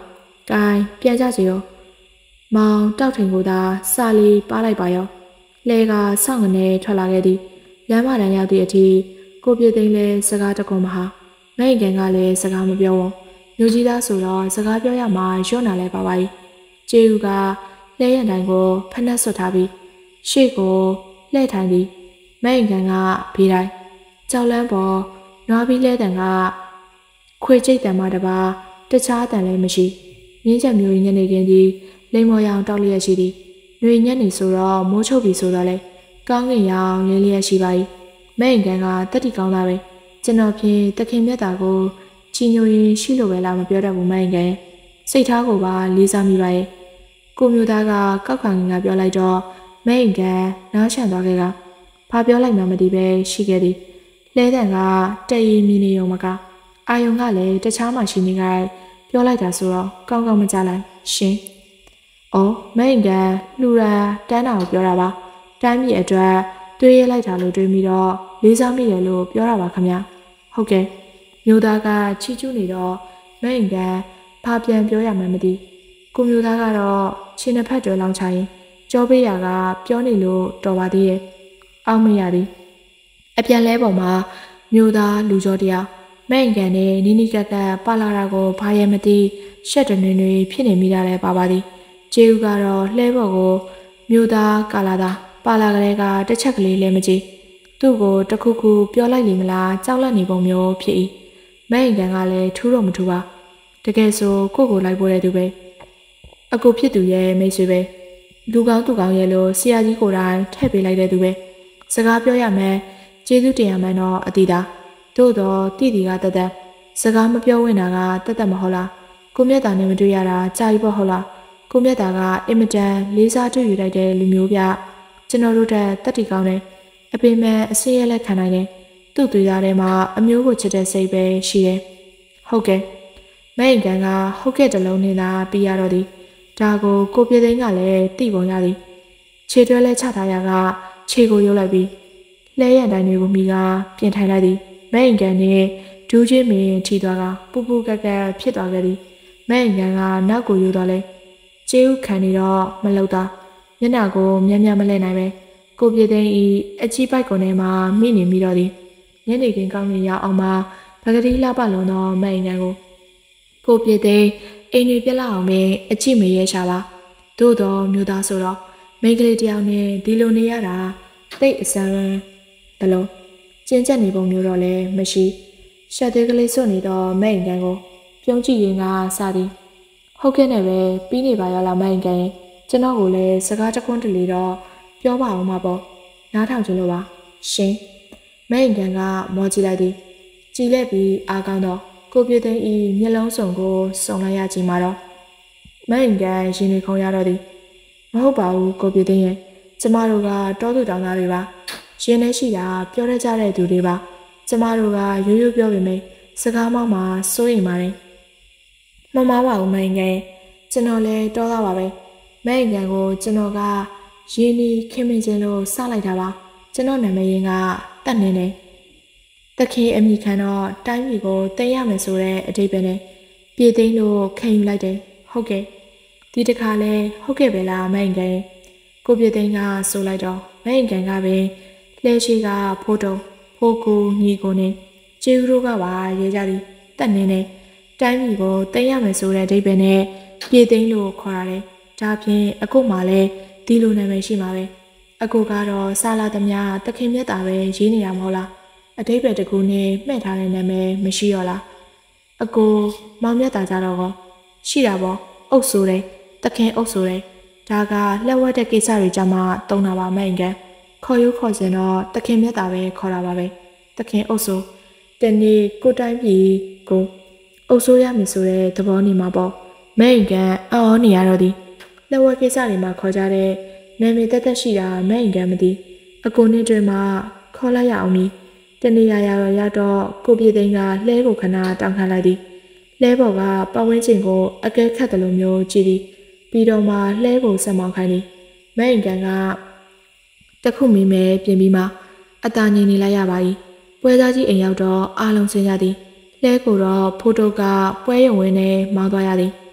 ကိုင်းပြန်ကြစီရောမောင်တောက်ထင်ကိုသာစာလီပါလိုက်ပါရောလဲကဆောင်းကနေထွက်လာခဲ့သည်လမ်းမတန်းရောက်သည့်အထိကိုပြသိန်းလဲစကားတကွန်မဟာမိတ်ကန်ကလည်းစကားမပြောဘူးမျိုးကြီးသားဆိုတော့စကားပြောရမှာရွံ့နာလဲပါပါ၏ကျေဦးကလဲရန်တိုင်းကိုဖက်နှက်ဆွတ်ထားပြီးရှေ့ကိုလှည့်ထိုင်သည်မိတ်ကန်ကဘေးတိုင်းကြောက်လန်းပေါ်နွားပြီးလဲတန်ကခွေကျိတ်တံမတပါတခြားတန်လည်းမရှိမြင်းချက်မျိုးညနေခင်းသည်လိမ္မော်ရောင်တောက်လျက်ရှိသည်ຫນွေညက်နေဆိုတော့မိုးချုပ်ပြီဆိုတော့လေကောင်းကင်ရောင်လင်းလျက်ရှိပါ၏မိတ်ကန်ကတက်တီကောင်းသားပဲကျွန်တော်ဖြင့်တခင်မြတ်တာကိုချီညိုရင်ရှိလို့ပဲလားမပြောတတ်ဘူးမိတ်ကန်စိတ်ထားကိုပါလေးစားမိပါရဲ့ကိုမျိုးသားကကောက်ခံငါပြောလိုက်တော့မိတ်ကန်နားချန်သွားခဲ့ကဘာပြောလိုက်မှမသိပဲရှိခဲ့သည်လဲတန်ကတည်ရည်မီနေုံမကအာယုံကလည်းတခြားမှရှိနေကြပြောလိုက်တာဆိုတော့ကောင်းကောင်းမကြလိုက်ရှင်။အော်မိတ်ကန်လူရန်တန်းတာကိုပြောတာပါတိုင်းပြည်အတွက်တွေးရလိုက်တာလို့တွေးမိတော့လေးစားမိတယ်လို့ပြောတာပါခင်ဗျာဟုတ်ကဲ့မျိုးသားကချီကျူးနေတော့မိတ်ကန်ဘာပြန်ပြောရမှန်းမသိကိုမျိုးသားကတော့ရှင်နှစ်ဖက်တွဲလောင်းချရင်ကြောပေးရကပြောနေလို့တော်ပါသေးရဲ့အောက်မရသည်အပြန်လဲပေါ်မှာမျိုးသားလူကြောတရားမိတ်ကန်နဲ့နီနီကက်ကက်ပါလာတာကိုဘာရဲမသိရှက်တနေနေဖြစ်နေမိတာလဲပါပါသည်ကျေဦးကတော့လှဲဘော်ကိုမျိုးသားကာလာသာပါလာကလေးကတစ်ချက်ကလေးလည်းမကြည့်သူ့ကိုတခုခုပြောလိုက်လိမ့်မလားကြောက်လန့်နေပုံမျိုးဖြစ်၏မိတ်ကန်ကလည်းထူးတော့မထူးပါတကယ်ဆိုကိုကိုလိုက်ပေါ်တဲ့သူပဲအကိုဖြစ်သူရဲ့မိတ်ဆွေပဲလူကောင်းသူကောင်းရဲ့လို့ဆရာကြီးကိုယ်တိုင်ထည့်ပေးလိုက်တဲ့သူပဲစကားပြောရမယ်ကျေးဇူးတင်ရမယ်တော့အတီးတာတို့တော့တိတီကတသက်စကားမပြောဝင်တာကတသက်မဟုတ်လားကိုမြတ်တာနဲ့မတွေ့ရတာကြာပြီပေါ့ဟုတ်လားကိုမြတ်တာကအင်မတန်လေးစားတွေ့ယူလိုက်တဲ့လူမျိုးပြကျွန်တော်တို့တက်တက်တီကောင်းတယ်အပင်မဲ့အစင်းရဲလက်ခံနိုင်တယ်သူ့သွေးသားထဲမှာအမျိုးကိုချစ်တဲ့စိတ်ပဲရှိတယ်ဟုတ်ကဲ့မိတ်ကန်ကဟုတ်ကဲ့တလုံးနေတာပြီးရတော့သည်ဒါကိုကိုပြေသိန်းကလည်းသိပုံရသည်ခြေတွဲလဲချထားရကခြေကိုရုပ်လိုက်ပြီးလဲရန်တိုင်းတွေကိုမိကပြင်ထိုင်လိုက်သည်မိတ်ကန်နဲ့ဒူးချင်းမင်းထီသွားကပူပူကက်ကက်ဖြစ်သွားခဲ့သည်မိတ်ကန်ကနောက်ကိုယူသွားလဲကျေးဥခံနေတော့မလောက်တာမျက်နှာကိုမြန်းမြန်းမလဲနိုင်ပဲကိုပြေသိန်းဤအကြီးပိုက်ကုန်ထဲမှာမိနေမိတော့သည်ညနေခင်းကောင်းနေရအောင်မှာပကတိလှပလုံးသောမိတ်ကန်ကိုကိုပြေသိန်းအိမ်တွေပြက်လာအောင်ပဲအကြည့်မရဲရှာပါသို့တော်မျိုးသားဆိုတော့မိန်းကလေးတယောက်နဲ့ဒီလိုနေရတာတိတ်အစမ်းဘလို့ကျဉ်ကျက်နေပုံမျိုးတော့လည်းမရှိရှက်သေးကလေးစွတ်နေတော့မိတ်ကန်ကိုပြုံးကြည့်ရင်ကစသည်ဟုတ်ကဲ့နဲ့ပဲပြီးနေပါရောလားမိတ်ကန်ကျွန်တော်ကိုလည်းစကားတခွန်းတလေတော့ပြောပါအောင်မှာပေါ့နားထောင်ကြလို့ပါရှင်မိတ်ကန်ကမော်ကြည့်လိုက်သည်ကြည်လက်ပြီးအားကောင်းတော့ကိုပြသိန်းဤမျက်လုံးစုံကိုစုံလိုက်ရကြည့်မှာတော့မိတ်ကန်ရင်တွေခုံရတော့သည်မဟုတ်ပါဘူးကိုပြသိန်းရဲ့ကျမတို့ကတောသူတောင်သားတွေပါရင်ထဲရှိတာပြောရကြတဲ့သူတွေပါကျမတို့ကရိုးရိုးပြောပေမယ့်စကားမောင်းမှာစိုးရိမ်ပါတယ်မမပါဘူးမိတ်ကန်ကျွန်တော်လည်းတောသားပါပဲမိတ်ကန်ကိုကျွန်တော်ကရင်းနှီးခင်မင်ခြင်းလို့စလိုက်တာပါကျွန်တော်နာမည်ရင်းကတတ်နေတယ်တခင်အမိခံတော့တိုင်းပြည်ကိုတင်ရမယ်ဆိုတဲ့အဓိပ္ပာယ်နဲ့ပြည်သိန်းလို့ခံယူလိုက်တယ်ဟုတ်ကဲ့ဒီတခါလဲဟုတ်ကဲ့ပဲလားမိတ်ကန်ကိုပြည်သိန်းကဆိုလိုက်တော့မိတ်ကန်ကပင်လှဲရှိကဖိုးတုံဖိုးကူညီကိုနဲ့ကျေးဇူးတို့ကပါရဲကြသည်တတ်နေတယ်တိုင်းပြည်ကိုတင်ရမယ်ဆိုတဲ့အဓိပ္ပာယ်နဲ့ပြည်သိန်းလို့ခေါ်ရတယ်ဒါဖြင့်အခုမှလည်းဒီလိုနာမည်ရှိမှာပဲအခုကတော့စာလာသမျှတခင်မြတ်တာပဲရေးနေတာမဟုတ်လားအတိတ်ပဲတကူနဲ့မှဲ့ထားတဲ့နာမည်မရှိတော့လားအကိုမောင်မြတ်တာကြတော့ကောရှိတာပေါ့အုပ်ဆိုတယ်တခင်အုပ်ဆိုတယ်ဒါကလက်ဝက်တဲ့ကိစ္စတွေကြမှာတုံးတာပါမိတ်ကန်ခေါ်ရုပ်ခေါ်စင်တော့တခင်မြတ်တာပဲခေါ်တာပါပဲတခင်အုပ်ဆိုတနေ့ကိုတိုင်းပြည်ကိုအုပ်ဆိုရမယ်ဆိုတဲ့သဘောနေမှာပေါ့မိတ်ကန်အော်နေရတော့သည်လက်ဝက်ကိစ္စတွေမှာခေါ်ကြတဲ့နာမည်တက်တက်ရှိတာမိတ်ကန်မသိအကိုနဲ့တွင်မှခေါ်လိုက်ရအောင်နီးတနေ့ရရရတော့ကိုပြေသိန်းကလှဲကိုခဏတောင်းခံလိုက်သည်လှဲပေါ်ကပတ်ဝန်းကျင်ကိုအကဲခတ်တယ်လို့မျိုးကြည့်သည်ပြီးတော့မှလှဲကိုဆက်မောင်းခိုင်းသည်မိတ်ကန်ကတခုမင်းမဲပြင်ပြီးမှအตาငိန်နေလိုက်ရပါ၏ပွဲသားကြီးအိမ်ရောက်တော့အားလုံးဆင်းကြသည်လှဲကိုတော့ဖိုးတုတ်ကပွဲရုံဝင်းနဲ့မောင်းသွားရသည်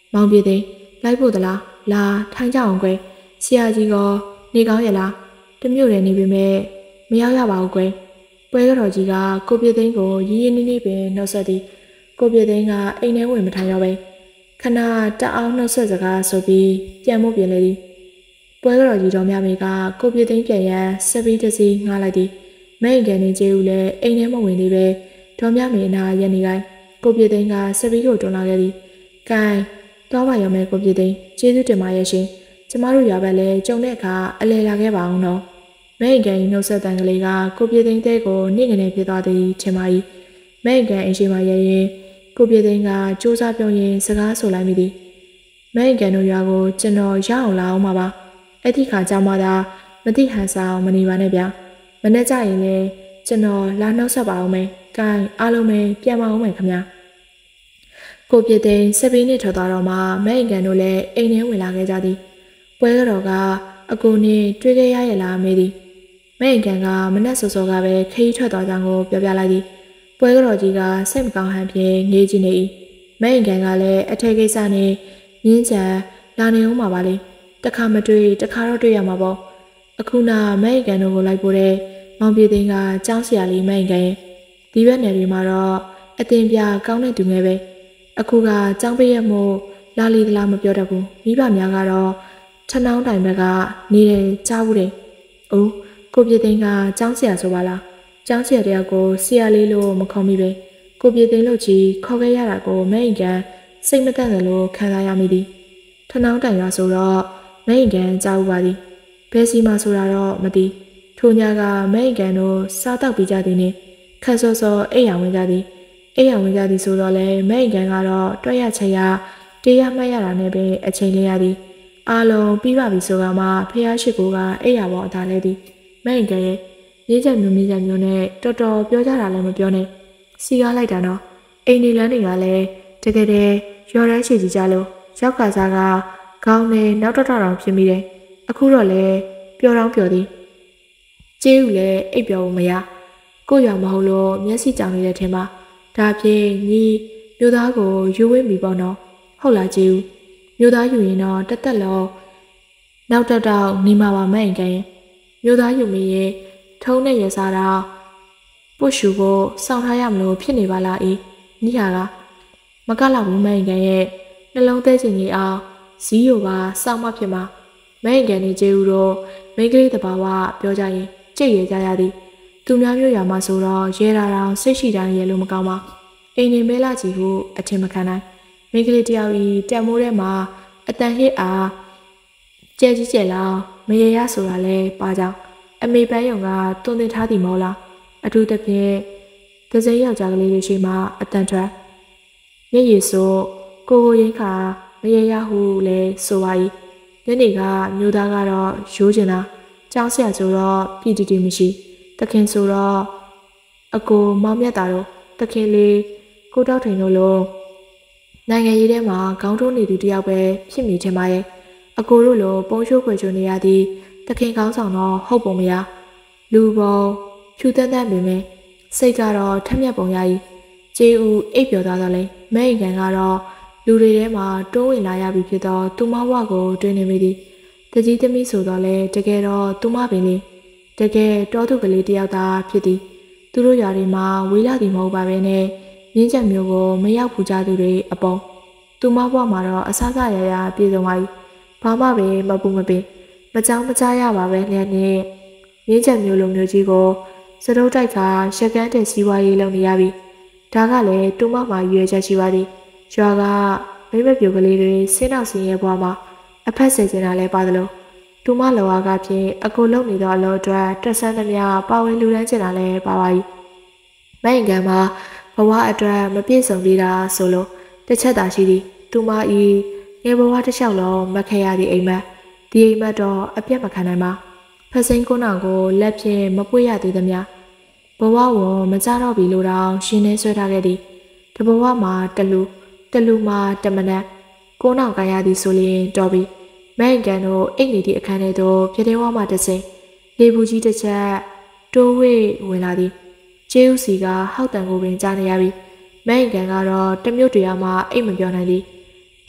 မောင်ပြည်သိန်းလိုက်ဖို့သလားလာထိုင်ကြအောင်ကွယ်ဆရာကြီးကနေကောင်းရဲ့လားတမျိုးတည်းနေပေမဲ့မရောက်ရပါဘူးကွယ်ပွဲတော်ကြီးကကိုပြည်သိန်းကိုရင်းရင်းနှီးနှီးပင်နှုတ်ဆက်သည်ကိုပြည်သိန်းကအိမ်ထဲဝင်မထိုင်တော့ပဲခဏတအောင်နှုတ်ဆက်စကားဆိုပြီးပြန်မှုပြင်လေသည်ပွဲတော်ကြီးတော်များမေကကိုပြည်သိန်းပြန်ရန်စပီးတစီငှားလိုက်သည်မိတ်ကန်နေကျေဦးလည်းအိမ်ထဲမဝင်သေးပဲတော်များမေနာရက်နေတိုင်းကိုပြည်သိန်းကစပီးကိုတွန်းလာခဲ့သည်ကဲတော့ပါရမယ်ကိုပြည်သိန်းကျေးဇူးတင်ပါရဲ့ရှင်ကျမတို့ရွာဘက်လည်းကြုံတဲ့အခါအလဲလာခဲ့ပါအောင်နော်မိတ်ကန်နှုတ်ဆက်တန်ကလေးကကိုပြည်သိန်းတဲ့ကိုနှိမ့်ငနေဖြစ်သွားသည်ထင်ပါ၏မိတ်ကန်အရှိမရရင်ကိုပြည်သိန်းကစူးစမ်းပြုံးရင်စကားဆိုလိုက်မိသည်မိတ်ကန်တို့ရွာကိုကျွန်တော်ရအောင်လာအောင်ပါပါအဲ့ဒီခါကြောင့်မှသာမတိဟန်ဆောင်မနေပါနဲ့ဗျာမနေ့ကျရင်လည်းကျွန်တော်လာနှုတ်ဆက်ပါအောင်မယ်။ကိုင်းအားလုံးပဲပြန်မအောင်မယ်ခင်ဗျာ။ကိုပြည့်သိန်းစပင်းနဲ့ထွက်သွားတော့မှမဲအင်ကန်တို့လည်းအိမ်ထဲဝင်လာခဲ့ကြသည်။ပွဲတော်ကအကိုနဲ့တွေ့ခဲ့ရရဲ့လားမေးသည်။မဲအင်ကန်ကမနက်စောစောကပဲခရီးထွက်သွားကြောင်းကိုပြောပြလိုက်သည်။ပွဲတော်ကြီးကစိတ်မကောင်းဟန်ဖြင့်ငေးကြည့်နေ၏။မဲအင်ကန်ကလည်းအထက်ကိစ္စနဲ့မြင်းချံလာနေဦးမှာပါလေ။တခါမတွေ့တခါတော့တွေ့ရမှာပေါ့။အခုနာမဲအင်ကန်တို့ကိုလိုက်ပို့တဲ့မောင်ပြည်သိန်းကကျောင်းဆရာလေးမိုင်ကန်ဒီဘက်နယ်တွေမှာတော့အတင်ပြကောင်းတဲ့သူငယ်ပဲအခုကကျောင်းပေးရမို့လာလီသလားမပြောတတ်ဘူးမိဘများကတော့ထနှောင်းတိုင်ဘက်ကနေတယ်ကြားဘူးတယ်။အိုးကိုပြည်သိန်းကကျောင်းဆရာဆိုပါလားကျောင်းဆရာတယောက်ကိုဆရာလေးလို့မခေါ်မိပဲကိုပြည်သိန်းလို့ကြီးခေါ်ခဲ့ရတာကိုမဲအင်ကန်စိတ်မတန့်တယ်လို့ခံစားရမိသည်ထနှောင်းတိုင်ရွာဆိုတော့မဲအင်ကန်ကြားဘူးပါသည်ဘယ်စီမှာဆိုတာတော့မသိထိုညကမဲအင်ကန်တို့စားတောက်ပြီးကြသည်နှင့်ခက်စောစောအိယာဝင်ကြသည်အိယာဝင်ကြသည်ဆိုတော့လေမဲအင်ကန်ကတော့တွက်ရချက်ရတေးရမှတ်ရတာနဲ့ပဲအချိန်လေးရသည်အားလုံးပြီးပါပြီဆိုကမှဖះရှိကိုကအိယာပေါ်အသာလဲသည်မဲအင်ကန်ရဲ့ရေးချက်မျိုးမျိုးချက်မျိုးနဲ့တော်တော်ပြောကြတာလည်းမပြောနဲ့စီကားလိုက်တာနော်အိမ်နေလန်းတွေကလည်းတကယ်တည်းရော်ရမ်းရှိကြကြလို့ရောက်ကစားကခေါင်းနဲ့နောက်တော့တောင်ဖြစ်မိတယ်အခုတော့လေပျော်တော့ပျော်သည်ကျေးဦးလည်းအိပ်ပျော်ဖို့မရကို့ရွာမဟုတ်လို့မျက်စိကြောင်နေတဲ့ထင်ပါဒါဖြင့်ညီမျိုးသားကိုယူဝင်းပြီပေါ့နော်ဟုတ်လားကျေးဦးမျိုးသားယူရင်တော့တက်တက်လောနောက်တော့တော့နေမှာပါမဲ့အင်ကန်ရင်မျိုးသားယူမင်းရဲ့ထုံးနဲ့ရစားတော့ပုတ်ရှူကိုစောင့်ထားရမလို့ဖြစ်နေပါလားအေးညီဟာကမကလောက်ဘူးမဲ့အင်ကန်ရဲ့နှလုံးသေးချင်ကြီးအောင်ဇီးရိုပါစောင့်မှဖြစ်မှာမဲ့အင်ကန်နဲ့ကျေးဦးတို့မိန်းကလေးတဘာဝပြောကြရင်ကြိတ်ရကြရသည်သူများမျိုးရွာမှာဆိုတော့ရဲတာတောင်စိတ်ရှိတိုင်းရဲလို့မကောင်းပါအိမ်နေမဲလာကြီးကိုအထင်မခံနိုင်မိန်းကလေးတယောက်ဤတက်မိုးထဲမှာအတန်ဟစ်အားကျဲကြီးကျဲလောင်မရရဆိုတာလဲပါကြောင်းအမေပန်းယုံကတွန်းတင်ထားသည်မဟုတ်လားအထူးသဖြင့်ဒဇိယောက်ျားကလေးတွေရှိမှအတန်ထွက်မျက်ရည်ဆိုကိုကိုရင်းခါမရရဟုလဲဆိုပါ၏ညနေကမျိုးသားကတော့ရိုးကျင်တာကျောင်းဆရာဆိုတော့ပြည်တီတီမရှိတခင်ဆိုတော့အကိုမောင်မြတ်တာတို့တခင်လေးကိုတောက်ထိန်တို့လိုနိုင်ငံရေးထဲမှာခေါင်းထိုးနေသူတယောက်ပဲဖြစ်မိချင်ပါရဲ့အကိုတို့လိုပုံရှိုးခွေချိုနေရသည်တခင်ကောင်းဆောင်တော့ဟုတ်ပုံမရလူပေါ်ဖြူတန်းတန်းပင်ပဲစိတ်ကတော့ထက်မြက်ပုံရည်ကျေးဦးအိပ်ပျော်သွားတော့လေမဲအင်ကန်ကတော့လူတွေထဲမှာတိုးဝင်လာရပြီဖြစ်တော့သူမဘွားကိုတွေ့နေမိသည်တကြီးသမီးဆိုတော့လေတကယ်တော့သူမပင်လေတကယ်တောသူကလေးတယောက်သာဖြစ်သည်သူတို့ရွာတွေမှာဝေးလာသည်မဟုတ်ပါပဲနဲ့မြင်းချက်မျိုးကိုမရောက်ဘူးကြသူတွေအပေါင်းသူမဘွားမှာတော့အဆဆရရပြေဆုံးပါ၏ဘာမှပဲမပူမပင်မကြောင်မကြားရပါပဲလျက်နဲ့မြင်းချက်မျိုးလိုမျိုးကြီးကိုစတုတ်တိုက်ကရက်ကန်းတဲ့စီးပွားရေးလုပ်နေရပြီဒါကလည်းသူမမှာရွေချက်ရှိပါသည်ရွာကမိမပြိုကလေးတွေဆင်းနောက်ဆင်းရဲဘွားမှာအဖက်ဆယ်ကျင်တာလဲပါသလိုသူမလောကဖြင့်အကိုလုံနေသောအလို့အတွက်တက်ဆန်းသမျှပါဝင်လူတန်းကျင်တာလဲပါပါ၏မိုင်ကန်မှာဘဝအတွက်မပြည့်စုံသေးတာဆိုလို့တစ်ချက်သာရှိသည်သူမဤငယ်ဘဝတစ်လျှောက်လုံးမခဲရသည့်အိမ်မက်ဒီအိမ်မက်တော့အပြတ်မခံနိုင်ပါဖစိန်ကိုနောင်ကိုလက်ဖြင့်မပွေ့ရသေးသမျှဘဝဝန်မကြတော့ပြီလို့တောင်ရှင်နေဆွဲထားခဲ့သည်တဘဝမှာတလူတလူမှာတမနက်ကိုနောင်ကရသည်ဆိုရင်တော်ပြီမိုင်ကန်တို့အိတ်နေသည့်အခန်းထဲသို့ပြတဲ့ဝါမှတစ်စိမ်လေဘူးကြီးတစ်ချက်တိုးဝေးဝင်လာသည်ကျေးဥစီကဟောက်တန်ကိုပင်ကြားနေရပြီမိုင်ကန်ကတော့တမျိုးတရာမှအိတ်မပြောနိုင်သည်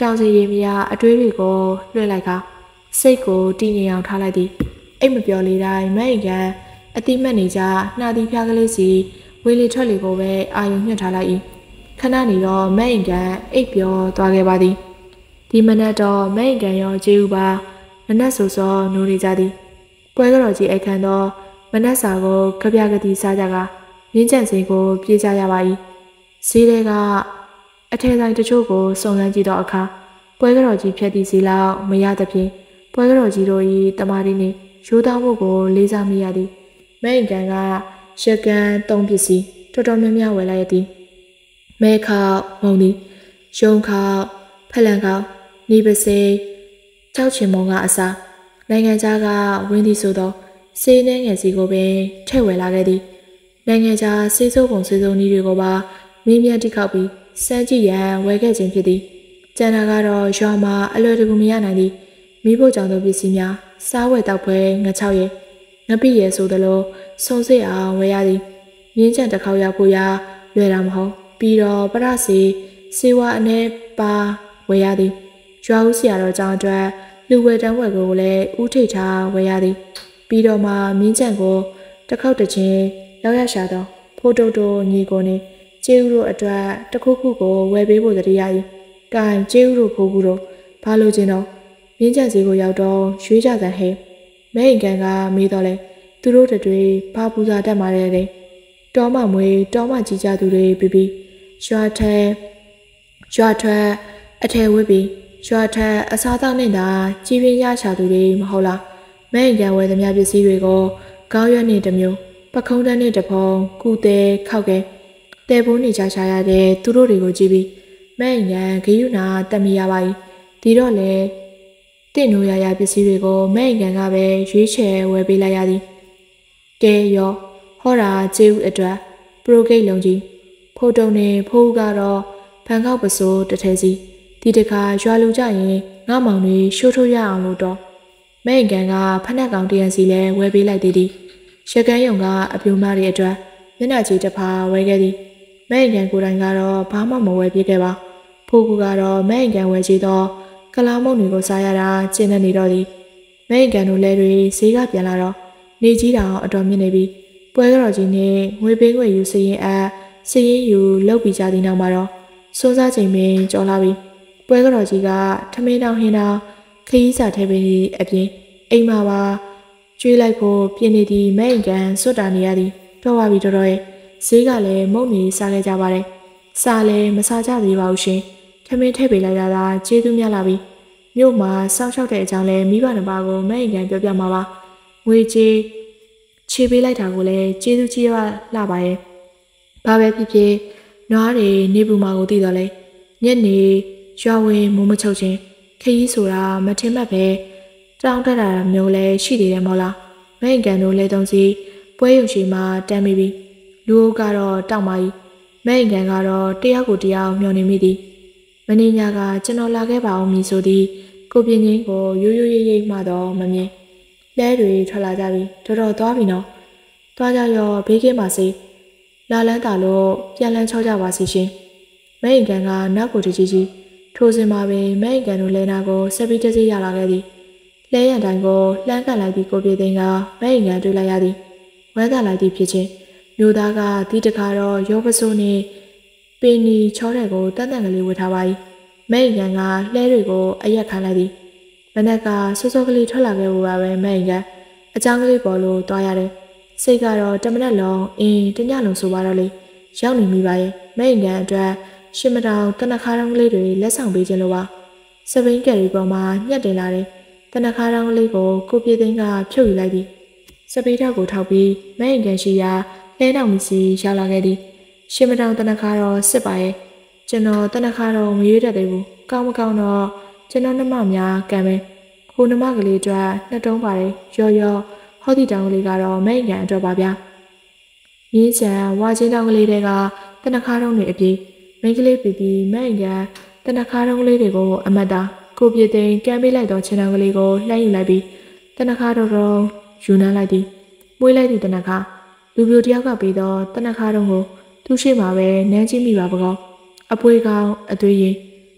တောင်စီရီမယာအတွေးတွေကိုလွှဲလိုက်ကစိတ်ကိုတည်ငြိမ်အောင်ထားလိုက်သည်အိတ်မပြောလေးတိုင်းမအိမ်ကန်အတိမတ်နေကြနှာသီးဖျားကလေးစီဝေလီထွက်လီကိုပဲအာယုံညှက်ထားလိုက်၏ခဏနေတော့မအိမ်ကန်အိတ်ပြောသွားခဲ့ပါသည်ဒီမနက်တော့မအိမ်ကန်ရောကျေးဥပါမနက်ဆိုစောနိုးနေကြသည်ပွဲတော်ကြီးအခမ်းသောမနက်စာကိုကြပြကတိစားကြကမြင်းကြံစင်ကိုပြေးကြရပါ၏ဈေးထဲကအထည်ဆိုင်တချို့ကိုစုံစမ်းကြည့်တော့အခါပွဲတော်ကြီးဖြတ်သည့်ဈေးလောက်မရသဖြင့်ပွဲတော်ကြီးတို့၏တမာရီနှင့်ရိုးသားမှုကိုလေးစားမိရသည်မအိမ်ကန်ကရကန်သုံးပစ္စည်းတော်တော်များများဝယ်လိုက်ရသည်မဲခေါမုံသည်ရုံခေါဖလန်ခေါနေပစေကြောက်ချင်မုံကအစားနိုင်ငံခြားကဝင်းသည်ဆိုသောစေးနှဲငယ်စီကိုပင်ထည့်ဝယ်လာခဲ့သည်နိုင်ငံခြားစေးစိုးပုံစေးစိုးနည်းတွေကိုပါမင်းမြတ်တိခောက်ပြီးစမ်းကြည့်ရန်ဝယ်ခဲ့ခြင်းဖြစ်သည်ကျန်တာကတော့ရွာမှာအလွယ်တကူမရနိုင်သည်မိဖို့ကြောင့်သောပစ္စည်းများစားဝယ်တောက်ပွဲငချောက်ရဲငပိရဲဆိုသလိုစုံစစ်အောင်ဝယ်ရသည်မြင်းချံတစ်ခေါက်ရောက်ဖို့ရလွယ်တာမဟုတ်ပြီးတော့ပရစီစေဝါအနေပါဝယ်ရသည်ရွာဦးစီရတော့ကြောင်းအတွက်လူဝယ်တန်းဝယ်ကိုလည်းဥထိတ်ထားဝယ်ရသည်ပြီးတော့မှမြင်းချံကိုတစ်ခေါက်တစ်ချင်းရောက်ရရှာတော့ဖိုးတုတ်တို့ညီကိုနေကျေးဥတို့အတွက်တခုခုကိုဝယ်ပေးဖို့တည်းရည်ကံကျေးဥတို့ဖိုးကူတို့ဘာလို့ချင်းတော့မြင်းချံစီကိုရောက်တော့ရွှေကြစံဟဲ့မဲအိမ်ကန်ကမေးတော့လဲသူတို့တွေဘာပူဇာတတ်มาတဲ့တောမမွေတောမကြီးကြသူတွေပြီးပြီးရွာထဲရွာထဲအထဲဝစ်ပြီးရွာထဲအစားတောက်နေတာကြီးပင်ရချသူတွေမဟုတ်လားမဲအိမ်ကန်ဝယ်သမျှပစ္စည်းတွေကိုကောင်းရွက်နေတစ်မျိုးပခုံးတန်းနဲ့တဖုံကုသေးခောက်ကဲတဲပိုးနေကြရှာရတဲ့သူတို့တွေကိုကြည့်ပြီးမဲအိမ်ကန်ဂယုနာတက်မိရပါ යි ဒီတော့လေတင့်နိုးရရပစ္စည်းတွေကိုမဲအိမ်ကန်ကပဲရွေးချယ်ဝယ်ပေးလိုက်ရသည်ကဲရောဟောတာကျေးဥအတွက်ပရိုဂိတ်လုံးကြီးဖိုးတုံနဲ့ဖိုးကတော့ဖန်ခောက်ပစိုးတထဲစီဒီတခါရွာလူကြရင်ငါမောင်တွေရှိုးထိုးရအောင်လို့တော့မဲအိမ်ကန်ကဖက်နှက်ကောင်တရံစီလဲဝယ်ပေးလိုက်သေးသည်ရကန်းယုံကအပြိုမတွေအတွက်မျက်နှာကြီးတစ်ဖာဝယ်ခဲ့သည်မဲအိမ်ကန်ကိုယ်တိုင်ကတော့ဘာမှမဝယ်ပြခဲ့ပါဖိုးကူကတော့မဲအိမ်ကန်ဝယ်ချေတော့ကလာမုံတွေကိုစားရတာကျင်းနေတော့သည်မဲအိမ်ကန်တို့လဲတွေဈေးကပြန်လာတော့နေကြီးတောင်အတော်မြင့်နေပြီပွဲတော်ကြီးနဲ့ငွေပေးငွေယူစရင်အစရင်ယူလောက်ပြီးကြသည်နောက်မှာတော့စွန်းစားချိန်ပင်ကြော်လာပြီပွဲတော်ကြီးကထမင်းတောင်ဟင်းတောင်ခရီးစာထဲပင်အပြင်အိမ်မှာပါကျွေးလိုက်ဖို့ပြင်နေသည်မဲအိမ်ကန်စွတ်တာနေရသည်တော့ပါပြီတော်တော်ရဲ့ဈေးကလည်းမုံနေစားခဲ့ကြပါတယ်စားလည်းမစားကြသေးပါဘူးရှင်ထမင်းထည့်ပေးလိုက်ရတာကျေးဇူးများလာပြီမြို့မှာစောင့်ရှောက်တဲ့အကြောင်းလဲမိဘနှစ်ပါးကိုမဲအိမ်ကန်ပြောပြမှာပါငွေကြေးချေပေးလိုက်တာကိုလည်းကျေးဇူးကြီးရလာပါရဲ့ဘာပဲဖြစ်ဖြစ်နွားတွေနေပူမာကိုသိတော့လဲညက်နေရွာဝင်မိုးမချုပ်ချင်းခရီးဆိုတာမထင်မှတ်ပဲတောင်းတတာမျိုးလည်းရှိသေးတယ်မဟုတ်လားမဲအိမ်ကန်တို့လဲတုံးစီပွဲရုံရှိမှတမ်းမိပြီလူအုပ်ကတော့တောက်ပါ යි မဲအိမ်ကန်ကတော့တယောက်ကိုတယောက်မျှော်နေမိသည်မင်းညာကကျွန်တော်လာခဲ့ပါအောင်မည်ဆိုသည်ကိုပြင်းချင်းကိုရိုးရိုးရိပ်ရိပ်မှတော့မမြင်လဲတွေထွက်လာကြပြီတော်တော်သွားပြီနော်သွားကြရောဘေးကင်းပါစေလာလန်းတာလို့ပြန်လန်းချောကြပါစီရှင်မဲအိမ်ကန်ကနောက်ကိုတကြီးကြီးထိုးစင်မှာပင်မဲအိမ်ကန်တို့လဲနာကိုဆက်ပြီးတစည်းရလာခဲ့သည်လဲရန်တိုင်းကိုလှမ်းကန်လိုက်ပြီးကိုပြေသိန်းကမဲအိမ်ကန်တွေ့လိုက်ရသည်ဝမ်းသာလိုက်သည်ဖြစ်ချင်းမျိုးသားကဒီတခါတော့ရောပစိုးနဲ့ပင်နီချောတဲ့ကိုတန်တန်ကလေးဝတ်ထားပါ යි မဲအိမ်ကန်ကလဲတွေကိုအရက်ခိုင်းလိုက်သည်မနက်ကစောစောကလေးထွက်လာခဲ့ဖို့ပါပဲမဲအိမ်ကန်အကြောင်းကလေးပေါ်လို့တွားရတယ်စိတ်ကတော့တမနက်လုံးအင်းတညလုံးဆိုပါတော့လေရောက်နေမိပါရဲ့မဲအိမ်ကန်အတွက်ရှစ်မတောင်တနခါတောင်ကလေးတွေလက်ဆောင်ပေးခြင်းလို့ပါစပိန်ကယ်ရီပေါ်မှာညှက်တင်လာတယ်တနခါတောင်ကလေးကိုကိုပြေသိန်းကဖြုတ်ယူလိုက်သည်စပိထောက်ကိုထောက်ပြီးမဲအိမ်ကန်ရှိရာလဲတောင်မစီရောက်လာခဲ့သည်ရှစ်မတောင်တနခါတော့စစ်ပါရဲ့ကျွန်တော်တနခါတော့မရွေးတတ်သေးဘူးကောင်းမကောင်းတော့ကျွန်တော်နှမများကံပဲဟိုနှမကလေးအတွက်နှစ်တုံးပါတယ်ရော်ရော်ဟောဒီတောင်ကလေးကတော့မဲအိမ်ကန်အတွက်ပါဗျာမြင်းချံဝါချင်းတောင်ကလေးတွေကတနခါတော့နေအပြေးမိန်းကလေးပြီးပြီးမဲအိမ်ကန်တနခါတော့ကလေးတွေကိုအမတ်တာကိုပြေသိန်းကမ်းပေးလိုက်တော့ချင်းတောင်ကလေးကိုလှမ်းယူလိုက်ပြီးတနခါတော့တော့ယူနှမ်းလိုက်သည်မွေးလိုက်သည့်တနခါလူပြိုတယောက်ကပြီးတော့တနခါတော့ကိုသူ့ရှိမှာပဲနန်းချင်းမိပါပကောအပွေးကောင်အသွေးရင်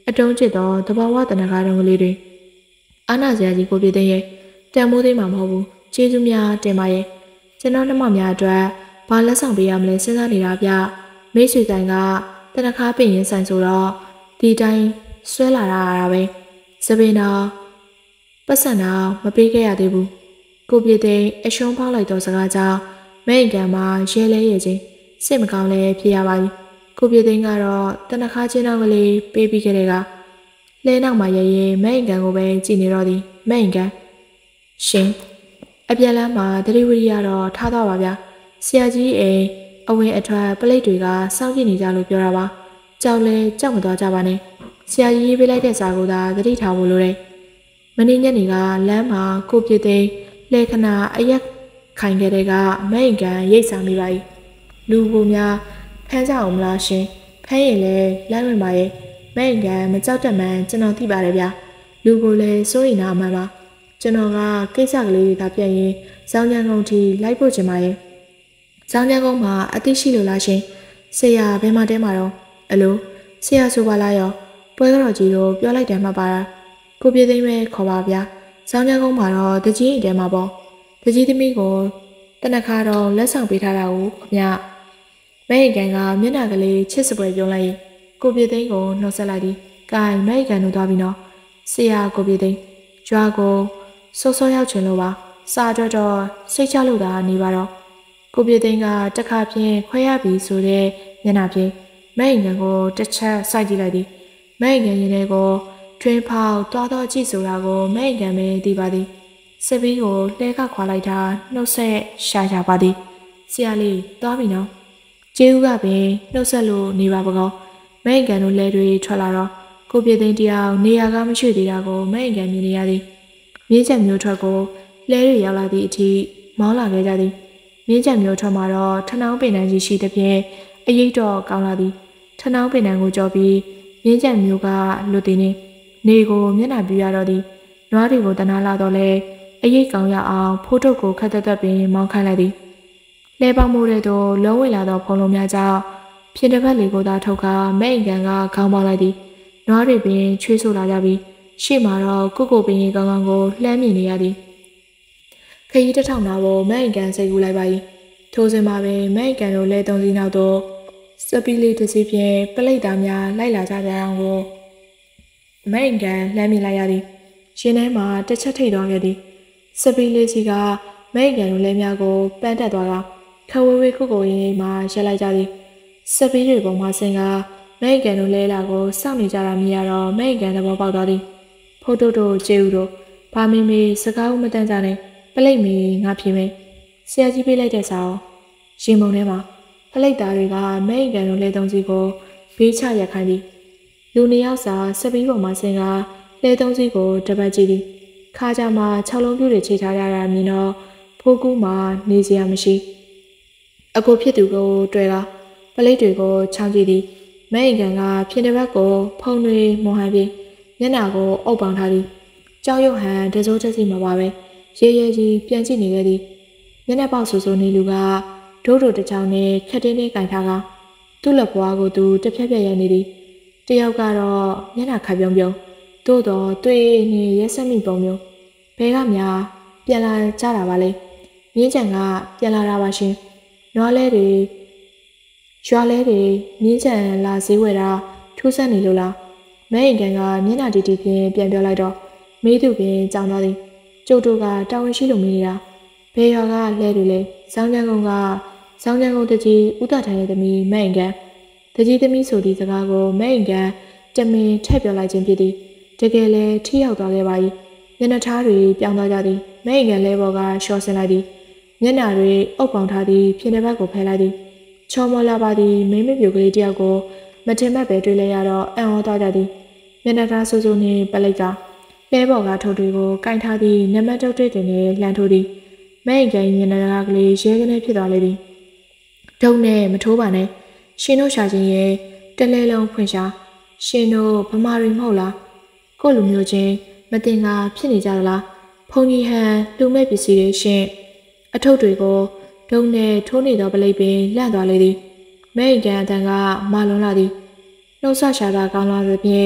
အတုံးချစ်သောတဘာဝတနခါတုံးကလေးတွေအာနာစရာကြီးကိုပြတဲ့ရဲ့တန်မိုးသိမ်းမှာမဟုတ်ဘူးကျေးဇူးများတင်ပါရဲ့ကျွန်တော်နှမများအတွက်ဘာလက်ဆောင်ပေးရမလဲစဉ်းစားနေတာဗျမိတ်ဆွေတိုင်းကတနခါပင်ရင်ဆိုင်ဆိုတော့ဒီတိုင်းဆွဲလာတာရတာပဲစပင်းတော့ပတ်စံတော့မပေးခဲ့ရသေးဘူးကိုပြတဲ့အရှုံးဖောက်လိုက်တော့စကားကြောင့်မိတ်ကန်မှာရဲလဲရဲချင်းစိတ်မကောင်းလဲဖြစ်ရပါပြီကိုပြသိန်းကတော့တနခါချင်းတော့ကလေးပေးပြီးခဲ့တဲ့ကလဲနောက်မှာရဲရဲမိတ်ကန်ကိုပဲကြည်နေတော့သည်မိတ်ကန်ရှင်အပြန်လမ်းမှာတတိဝရိယတော့ထားတော့ပါဗျာဆရာကြီးအိမ်အဝင်အထွက်ပလိတ်တွေကစောင့်ကြည့်နေကြလို့ပြောတာပါကြောက်လဲကြောက်မသွားကြပါနဲ့ဆရာကြီးပေးလိုက်တဲ့စာကိုသာသတိထားဖို့လိုတယ်မင်းညနေကလမ်းမှာကိုပြသိန်းလဲခဏအရက်ခိုင်ခဲ့တဲ့ကမိတ်ကန်ရိတ်စားမိပါ යි လူကိုများဖမ်းကြအောင်မလားရှင်ဖမ်းရင်လဲလမ်းဝင်ပါရဲ့မိတ်ကန်မကြောက်တတ်မှန်းကျွန်တော်သိပါတယ်ဗျာလူကိုလည်းစိုးရိမ်တာအမှန်ပါကျွန်တော်ကကိစ္စကလေးတွေကပြည့်ရင်ဇောင်းချမ်းကုန်းထိလိုက်ဖို့ချင်ပါရဲ့ဇောင်းချမ်းကုန်းမှာအသိရှိလို့လားရှင်ဆရာဘယ်မှာတဲမှာတော့အလိုဆရာဆိုပါလားရောပွဲတော်ကြီးတို့ပြောလိုက်တယ်မှပါလားကိုပြေသိမ်းပဲခေါ်ပါဗျာဇောင်းချမ်းကုန်းမှာတော့တကြီးအိမ်ထဲမှာပေါ့တကြီးသမီးကိုတနခါတော့လက်ဆောင်ပေးထားတာကိုခင်ဗျမိတ်ကန်ကမျက်နှာကလေးချစ်စပွဲပြုံးလိုက်ရင်ကိုပြေသိန်းကိုနှုတ်ဆက်လိုက်သည်။ကဲမိတ်ကန်တို့သွားပြီနော်။ဆရာကိုပြေသိန်းကြွားကိုစောစောရောက်ချင်လို့ပါ။စာတော့တော့စိတ်ချလို့သာနေပါတော့။ကိုပြေသိန်းကတခါဖြင့်ခွဲရပြီဆိုတဲ့မျက်နှာဖြင့်မိတ်ကန်ကိုတစ်ချက်စိုက်ကြည့်လိုက်သည်။မိတ်ကန်ရင်ထဲကိုထွင်းဖောက်သွားတော့ကြည့်ဆိုတာကိုမိတ်ကန်ပဲသိပါသည်။စပီးကိုလှဲကခွာလိုက်တာနှုတ်ဆက်ရှာကြပါသည်။ဆရာလေးသွားပြီနော်။ကျေးဦးကပင်နှုတ်ဆက်လို့နေပါပကောမိတ်ကန်တို့လဲတွေထွက်လာတော့ကိုပြေသိန်းတရားနေရာကမရှိသေးတာကိုမိတ်ကန်မြင်နေရသည်မြင်းချက်မျိုးထွက်ကိုလဲတွေရောက်လာသည့်အထိမောင်းလာခဲ့ကြသည်မြင်းချက်မျိုးထွက်မှာတော့ထနောင်းပင်တန်းကြီးရှိတဲ့ဖြင့်အရေးတော့ကောင်းလာသည်ထနောင်းပင်တန်းကိုကြော်ပြီးမြင်းချက်မျိုးကလွတ်သည်နှင့်နေကိုမျက်နှာပြရတော့သည်နွားတွေကိုတနာလာတော့လဲအရေးကောင်းရအောင်ဖိုးထုတ်ကိုခက်သက်သက်ပင်မောင်းခိုင်းလိုက်သည်လဲပေါမိုးတဲ့သို့လုံးဝလာသောဖုံလုံးများကြောင့်ဖြစ်တဲ့ဘက်လေးကိုသာထုတ်ကာမိတ်ကန်ကခေါင်းပေါက်လိုက်သည်နွားတွေပင်ချွေးဆိုလာကြပြီးရှေ့မှာတော့ကုကုပင်ကြီးကောင်းကောင်းကိုလှမ်းမြင်နေရသည်ခရီးတစ်ထောင်နာကိုမိတ်ကန်စိတ်ကူးလိုက်ပါ၏ထိုစဉ်မှာပင်မိတ်ကန်တို့လဲသုံးစီးနောက်သို့စပီလေးတစ်စီးဖြင့်ပလိတ်သားများလိုက်လာကြကြအောင်ကိုမိတ်ကန်လှမ်းမြင်လိုက်ရသည်ရှင်ထဲမှာတစ်ချက်ထိတ်သွားခဲ့သည်စပီလေးစီကမိတ်ကန်တို့လဲများကိုပန်းတက်သွားတာခဝေးဝေးကုကုရင်မှာရက်လိုက်ကြသည်စပီးတွေပေါ်မှာဆင်ကမိတ်ကန်တို့လဲလာကိုစောင့်နေကြတာမြင်ရတော့မိတ်ကန်သဘောပေါက်သွားသည်ဖိုးတိုးတို့ကျေဦးတို့ဘာမင်းမေစကားဦးမတန်းကြနဲ့ပလိတ်မီငါဖြေမယ်ဆရာကြီးပေးလိုက်တဲ့စာကိုရင်မုံထဲမှာပလိတ်သားတွေကမိတ်ကန်တို့လဲသုံးစီကိုဘေးချရက်ခိုင်းသည်လူနှစ်ယောက်စာစပီးပေါ်မှာဆင်ကလဲသုံးစီကိုတပတ်ကြည့်သည်ခါကြမှာ၆လုံးပြူတွေချိန်ထားရတာမြင်တော့ဖိုးကူးမှာနေစရာမရှိအကိုဖြစ်သူကိုတွေ့ကပလိတ်တွေကိုချောင်းကြည့်သည်မိတ်ကန်ကဖြစ်တဲ့ဘက်ကိုဖုံတွေမွန်ဟန်ပြီးမျက်နှာကိုအုပ်ပေါင်းထားသည်ကြောက်ရွံ့ဟန်တစိုးချက်စီမှာပါပဲရဲရဲကြီးပြန်ကြည့်နေခဲ့သည်မျက်နှာပေါက်ဆူဆူနေလူကဒိုးဒိုတချောင်းနဲ့ခက်တင်းလေးကင်ထားကသူ့လက်ပွားကိုသူတစ်ဖြက်ဖြက်ရနေသည်တယောက်ကတော့မျက်နှာခပ်ပြုံးပြုံးသို့တော့တွေ့နေရဲဆက်မိပုံမျိုးဘဲကများပြန်လာကြတာပါလေမြင်းချန်ကပြန်လာတာပါရှင်နွားလဲတွေရွာလဲတွေမြင်းချန်လာဈေးဝယ်တာထူးဆန်းနေလို့လားမဲရင်ကန်ကမျက်နှာတီတီဖြင့်ပြန်ပြောလိုက်တော့မေးသူပင်ကြောင်သွားသည်ကျုပ်တို့ကတာဝန်ရှိလို့မေးနေတာဘယ်ရွာကလဲတွေလဲဇောင်းချမ်းကုန်းကဇောင်းချမ်းကုန်းတကြီးဥဒထိုင်ရဲ့သမီးမဲရင်ကန်တကြီးသမီးဆိုသည့်စကားကိုမဲရင်ကန်တမင်ထည့်ပြောလိုက်ခြင်းဖြစ်သည်တကယ်လဲထိရောက်သွားခဲ့ပါ၏မျက်နှာထားတွေပြောင်းသွားကြသည်မဲရင်ကန်လဲဘော်ကရှော့ဆင်လိုက်သည်မျက်နှာတွေအုပ်ပေါင်းထားသည်ဖြစ်တဲ့ဘက်ကိုဖယ်လိုက်သည်ချော်မော်လာပါသည်မိမပြိုကလေးတယောက်ကိုမထင်မှတ်ပဲတွေ့လိုက်ရတော့အံ့ဩသွားကြသည်မျက်နှာသားဆူဆူနှင့်ပလိတ်ကလဲဘော်ကထုတ်တွေကိုကင်ထားသည်နမတ်တုတ်တွေတင်နဲ့လှန်ထိုးသည်မဲရင်ကန်မျက်နှာသားကလေးရဲကနေဖြစ်သွားလေသည်ဒုံနဲ့မထိုးပါနဲ့ရှင်တို့ရှာခြင်းရဲ့တလဲလုံးဖွင့်ရှာရှင်တို့ဗမာတွေမဟုတ်လားကို့လူမျိုးချင်းမတင်ကဖြစ်နေကြသလားဖုန်ကြီးဟန်လူမဲ့ပစ္စည်းတွေရှင်အထုပ်တွေကိုဒုံနဲ့ထိုးနေသောပလိတ်ပင်လန့်သွားလေသည်မဲရင်ကန်အတန်ကမလွန်လာသည်နှုတ်ဆက်ရှာတာကောင်းလာသဖြင့်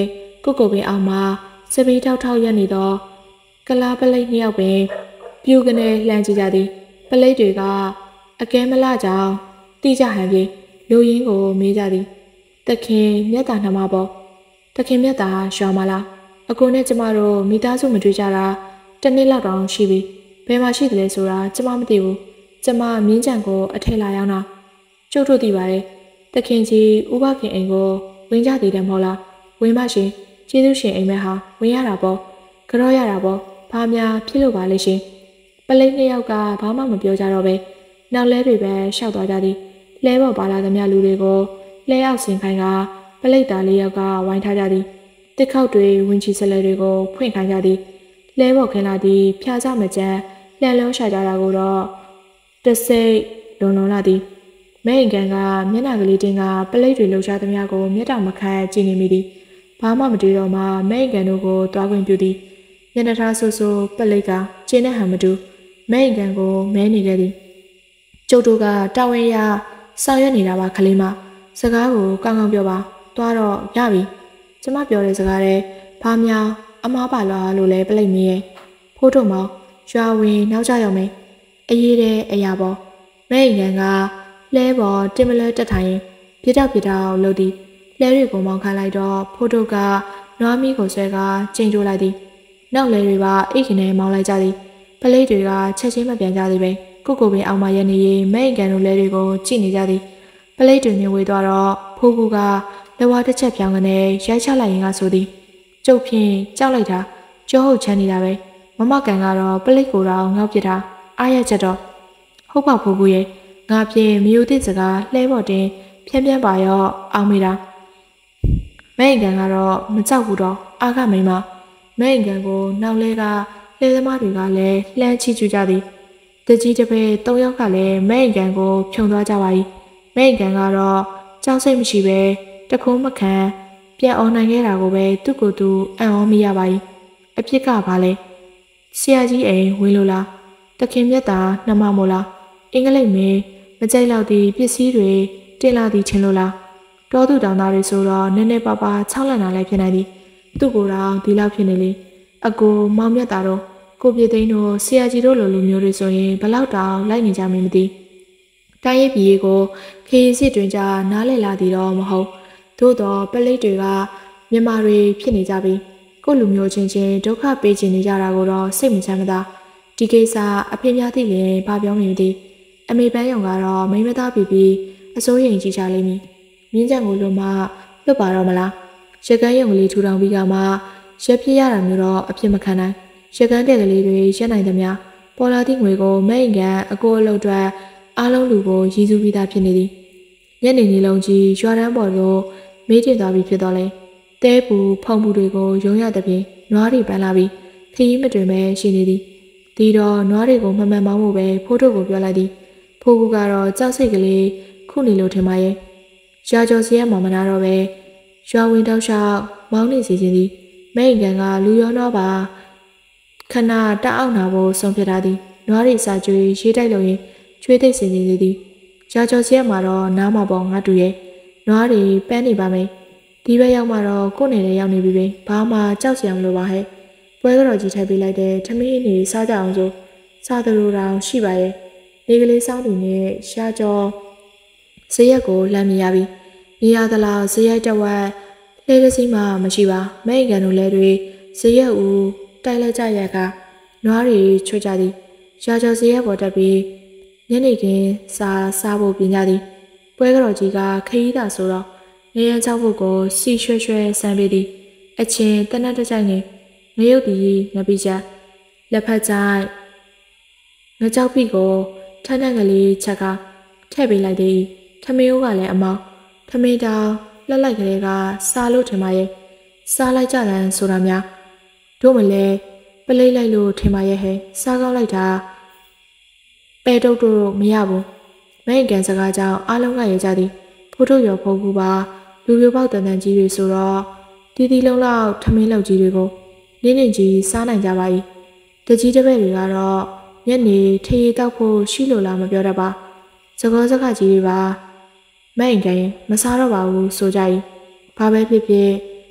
ကိုကိုပင်အောင်မှာစပီးထောက်ထောက်ရက်နေတော့ကလာပလိတ်နှစ်ယောက်ပင်ပြူကနေလှမ်းကြည့်ကြသည်ပလိတ်တွေကအကဲမလကြောင်တိကျဟန်ပြေလူရင်းကိုမေးကြသည်တခင်မြတ်တာနှမပေါ့တခင်မြတ်တာရွာမလားအကိုနဲ့ကျမတို့မိသားစုမတွေ့ကြတာတစ်နှစ်လောက်တောင်ရှိပြီဘယ်မှာရှိတယ်လဲဆိုတာကျမမသိဘူးကျမမြင်းကြံကိုအထက်လာရောက်တာကျုပ်တို့သိပါတယ်တခင်ကြီးဥပခင်အိမ်ကိုဝင်ကြသေးတယ်မဟုတ်လားဝင်ပါရှင်ကျေးဇူးရှင်အိမ်မဲဟာဝင်ရတာပေါ့ကြောရတာပေါ့ဘာများဖြစ်လို့ပါလဲရှင်ပလိတ်နှစ်ယောက်ကဘာမှမပြောကြတော့ပဲနောက်လဲတွေပဲရှောက်သွားကြသည်လဲပေါ်ပါလာသမျှလူတွေကိုလဲအောင်ဆင်ခိုင်းကပလိတ်သားလေးယောက်ကဝိုင်းထားကြသည်တစ်ခေါက်တွေဝင်းချီစလဲတွေကိုဖွင့်ခိုင်းကြသည်လဲပေါ်ခင်းလာသည်ဖျားကြမကြမ်းလှန်လုံးရှာကြတာကိုတော့တစိတ်လုံလုံလာသည်မဲအိမ်ကန်ကမျက်နှာကလေးတင်းကပလိတ်တွေလှုပ်ရှားသမျှကိုမျက်တောင်မခတ်ကြည့်နေမိသည်ဘာမှမတွေ့တော့မှမဲအိမ်ကန်တို့ကိုတွားခွင့်ပြုသည်ညနေထားဆူဆူပလိတ်ကကျင်းတဲ့ဟန်မတူမဲအိမ်ကန်ကိုမဲနေခဲ့သည်ကျုပ်တို့ကတာဝန်ရဆောင်ရွက်နေတာပါခလေးမစကားကိုကောင်းကောင်းပြောပါသွားတော့ရပြီကျမပြောတဲ့စကားတဲ့ဘာများအမားပါလားလို့လဲပလိတ်မီးရဲ့ဖိုးထုတ်မောင်ရွာဝင်နောက်ကျရောက်မယ်အရေးတဲ့အရာပေါ်မဲအိမ်ကန်ကလဲပေါ်တင်မလဲတက်ထိုင်ရင်ပြတောက်ပြတောက်လှုပ်သည်လဲတွေကိုမောင်းခိုင်းလိုက်တော့ဖိုးထုတ်ကနွားမီးကိုဆွဲကကျင်းကျိုးလိုက်သည်နောက်လဲတွေပါအိတ်ခင်နဲ့မောင်းလိုက်ကြသည်ပလိတ်တွေကချက်ချင်းမပြန်ကြသေးပဲကိုကိုပင်အောင်မရနေရင်မဲအိမ်ကန်တို့လဲတွေကိုကြည့်နေကြသည်ပလိတ်တွေမြင်ဝေးသွားတော့ဖိုးကူကလက်ဝါးတစ်ချက်ပြောင်းကနေရိုက်ချလိုက်ရင်ကဆိုသည်ကျုပ်ဖြင့်ကြောက်လိုက်တာကြောဟုတ်ချမ်းနေတာပဲမမကန်ကတော့ပလိတ်ကိုတော့ငေါ့ပြစ်တာအားရချက်တော့ဟုတ်ပါဖိုးကူရဲ့ငါဖြင့်မယိုသည့်စကားလှဲပေါ်တင်ဖြန်းဖြန်းပါရောအောင်မိတာမဲအိမ်ကန်ကတော့မကြောက်ဘူးတော့အားကမိမမဲအိမ်ကန်ကိုနောက်လဲကလဲသမားတွေကလည်းလှမ်းချီကျူကြသည်တကြီးတပည့်၃ယောက်ကလည်းမဲအိမ်ကန်ကိုဖြုံသွားကြပါ၏မဲအိမ်ကန်ကတော့ကြောက်စိတ်မရှိပဲတခုံးမခံပြန်အောင်နိုင်ခဲ့တာကိုပဲသူ့ကိုယ်သူအံ့ဩမိရပါ၏အဖြစ်ကဘာလဲဆရာကြီးအိမ်ဝင်လို့လားတခင်မြတ်တာနှမမို့လားအင်္ဂလိပ်မင်းမကြိုက်တော့သည့်ပစ္စည်းတွေတင်လာသည်ချင်းလို့လားတောသူတောင်သားတွေဆိုတော့နည်းနည်းပါးပါးချောင်းလန့်တာလည်းဖြစ်နိုင်သည်သူ့ကိုယ်တော်ဒီလောက်ဖြစ်နေလေအကိုမောင်မြတ်တာတော့ကိုပြေသိန်းတို့ဆရာကြီးတို့လိုလူမျိုးတွေဆိုရင်ဘလောက်တောင်လိုက်နေကြမင်းမသိတိုင်းရေးပြည်ကိုခေးစစ်တွင်ကြနားလည်လာသည်တော့မဟုတ်သို့တော့ပလိတ်တွေကမြန်မာတွေဖြစ်နေကြပြီကိုလူမျိုးချင်းချင်းဒုက္ခပေးချင်နေကြတာကိုတော့စိတ်မချမ်းမသာဒီကိစ္စအဖေများသိရင်ဘာပြောမလဲအမေပန်းရောင်ကတော့မိမသားပြီးပြီးအစိုးရင်ကြီးချလိမ့်မည်မြင်းကြံကိုလွတ်မှလွတ်ပါတော့မလားရကန်းရုံကလေးထူထောင်ပြီးကမှရက်ပြရတာမျိုးတော့အဖြစ်မခံနိုင်ရကန်းတဲ့ကလေးတွေရက်နိုင်သမျှပေါ်လာသည့်ငွေကိုမဲအိမ်ကန်အကိုအလုပ်အတွက်အားလုံးလူကိုရည်စူးပြီးသားဖြစ်နေသည်ညနေနေလုံးကြီးရွာတန်းပေါ်သို့မေးတင်သွားပြီးဖြစ်တော့လေတဲပူဖုံပူတွေကိုရုံရတဲ့ပြင်နွားတွေပန်းလာပြီးခရီးမတွင်ပဲရှိနေသည်ဒီတော့နွားတွေကိုမမှန်မောင်းဖို့ပဲဖိုးထုတ်ကိုပြောလိုက်သည်ဖိုးကူကတော့ကြောက်စိတ်ကလေးခုနေလို့ထင်ပါရဲ့ရာကျော်စီရမမနာတော့ပဲရွာဝင်တောက်လျှောက်မောင်းနေစီခြင်းသည်မဲအိမ်ကန်ကလူရောနွားပါခဏတအောင်နာဖို့ဆုံးဖြတ်ထားသည်နွားတွေစာကျွေးရေးတိုက်လို့ရင်ချွေးသိပ်စင်နေသည်ရာကျော်စီရမှာတော့နားမပေါ်ငါတူရဲ့နွားတွေပန်းနေပါမယ်ဒီဘက်ရောက်မှတော့ကိုယ်နေလည်းရောက်နေပြီပဲဘာမှကြောက်စရာမလိုပါဟဲ့ပွဲတော်ကြီးထိုက်ပေးလိုက်တဲ့ထမင်းနေစားကြအောင်ဆိုစားသလိုတောင်ရှိပါရဲ့နေကလေးစောင်းသူနဲ့ရှားကြောဇရက်ကိုလှမ်းမြင်ရပြီနေရသလားဇရက်တဝက်လဲတစည်းမှမရှိပါမဲအိမ်ကန်တို့လဲတွေဇရက်ဦးတိုက်လိုက်ကြရကနွားတွေချွတ်ကြသည်ရှားကြောဇရက်ပေါ်တက်ပြီးညနေခင်းစားစားဖို့ပြင်ကြသည်ပွဲတော်ကြီးကခရီးသာဆိုတော့ငရမ်းချောက်ဖို့ကိုစီရွှဲရွှဲဆန်းပေးသည်အချင်းတနတ်တကြိုက်နဲ့ငရုတ်တီငပိချလက်ဖက်ကြိုက်ငကြောက်ပိကိုထန်းထန်းကလေးချက်ကထည့်ပေးလိုက်သည်ထမင်းအိုးကလည်းအမောင်းထမင်းတောင်လှက်လိုက်ကလေးကစားလို့ထင်ပါရဲ့စားလိုက်ကြတယ်ဆိုတာများတို့မလဲပလိတ်လိုက်လို့ထင်ပါရဲ့ဟဲ့စားကောင်းလိုက်တာပဲတုတ်တို့မရဘူးမဲအိမ်ကန်စကားကြောင့်အားလုံးကရကြသည်ဖိုးထုတ်ရော်ဖို့ကူပါလူပြပေါက်တန်တန်ကြီးတွေဆိုတော့တီးတီးလုံးလောက်ထမင်းလောက်ကြီးတွေကိုနင်းနေကြီးစားနိုင်ကြပါ၏တကြီးတပည့်တွေကတော့ညနေထရေတောက်ဖို့ရှိလို့လားမပြောတတ်ပါစကောစကကြီးတွေပါမဲအိမ်ကန်မစားတော့ပါဘူးဆိုကြ၏ဘာပဲဖြစ်ဖြစ်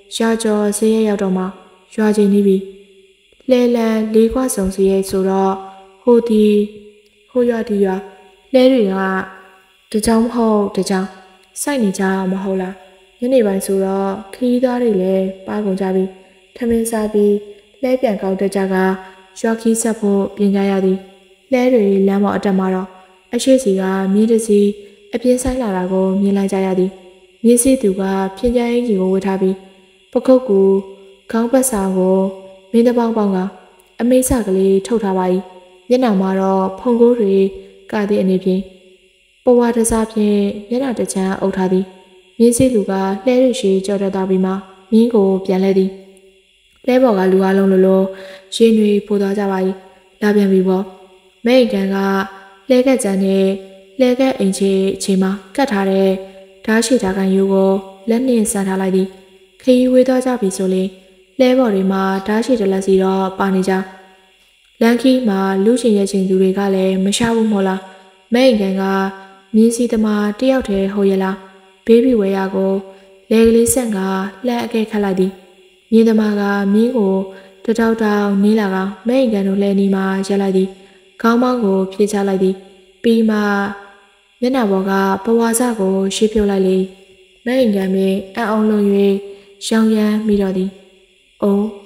ရာကျော်ဈေးရရောက်တော့မှရွာချင်းနေပြီလဲလန်လေးခွဆုံစီရဲ့ဆိုတော့ဟိုဒီဟိုရွာဒီရွာလဲတွေကတကြောင်မဟုတ်တကြောင်စိုက်နေကြမဟုတ်လားညနေပိုင်းဆိုတော့ခီးသားတွေလည်းပါကုန်ကြပြီထမင်းစားပြီးလဲပြန်ကောက်တဲ့ကြကရွာခီးဆက်ဖို့ပြင်ကြရသည်လဲတွေလမ်းပေါ်အတက်မှာတော့အရှိစီကမြင်းတစီအပြင်းဆိုင်လာတာကိုမြင်လိုက်ကြရသည်မြင်းစီသူကဖြင်းချမ်းကြီးကိုဝတ်ထားပြီးပခုတ်ကူခေါင်းပတ်စာကိုမင်းတပေါင်းပေါင်းကအမိတ်ဆကလေးထုတ်ထားပါ၏မျက်နှာမှာတော့ဖုန်ကိုးတွေကသည့်အနေဖြင့်ပဝါတစားဖြင့်မျက်နှာတစ်ချမ်းအုပ်ထားသည်မြင်းစီလူကလှဲရရှိကြော်တက်သွားပြီးမှမြင်းကိုပြန်လဲသည်လဲပေါ်ကလူအလုံးလိုလိုရင်တွေပို့သွားကြပါ၏လာပြန်ပြီပေါ့မဲအိမ်ကန်ကလဲကက်ကျန်းနဲ့လဲကက်အိမ်ချေအချိန်မှာကတ်ထားတဲ့ဓာတ်ရှိဓာတ်ကန်ယူကိုလက်နှင့်ဆန်ထားလိုက်သည်ခရီးဝေးသွားကြပြီဆိုလေလဲပေါ်တွေမှာဓာတ်ရှိတလက်စီတော့ပါနေကြလန်ခီမှာလူရှင်ရဲ့ချင်းသူတွေကလည်းမရှာဘူးမို့လားမဲအိမ်ကန်ကမြင်းစီသမားတယောက်တည်းဟုတ်ရဲ့လားဘေးဘီဝဲရကိုလဲကလေးဆန့်ကလှမ်းအကဲခတ်လိုက်သည်မြင်းသမားကမြင်းကိုတတောက်တောက်နေလာကမဲအိမ်ကန်တို့လှဲနီမှာရက်လိုက်သည်ခေါင်းမောင်းကိုဖြေချလိုက်သည်ပြီးမှမျက်နှာပေါ်ကပဝါစကိုရှေ့ပြုတ်လိုက်လေမဲအိမ်ကန်ပင်အံ့အောင်လွန်၍ရောင်ရမ်းမိတော့သည်အိုး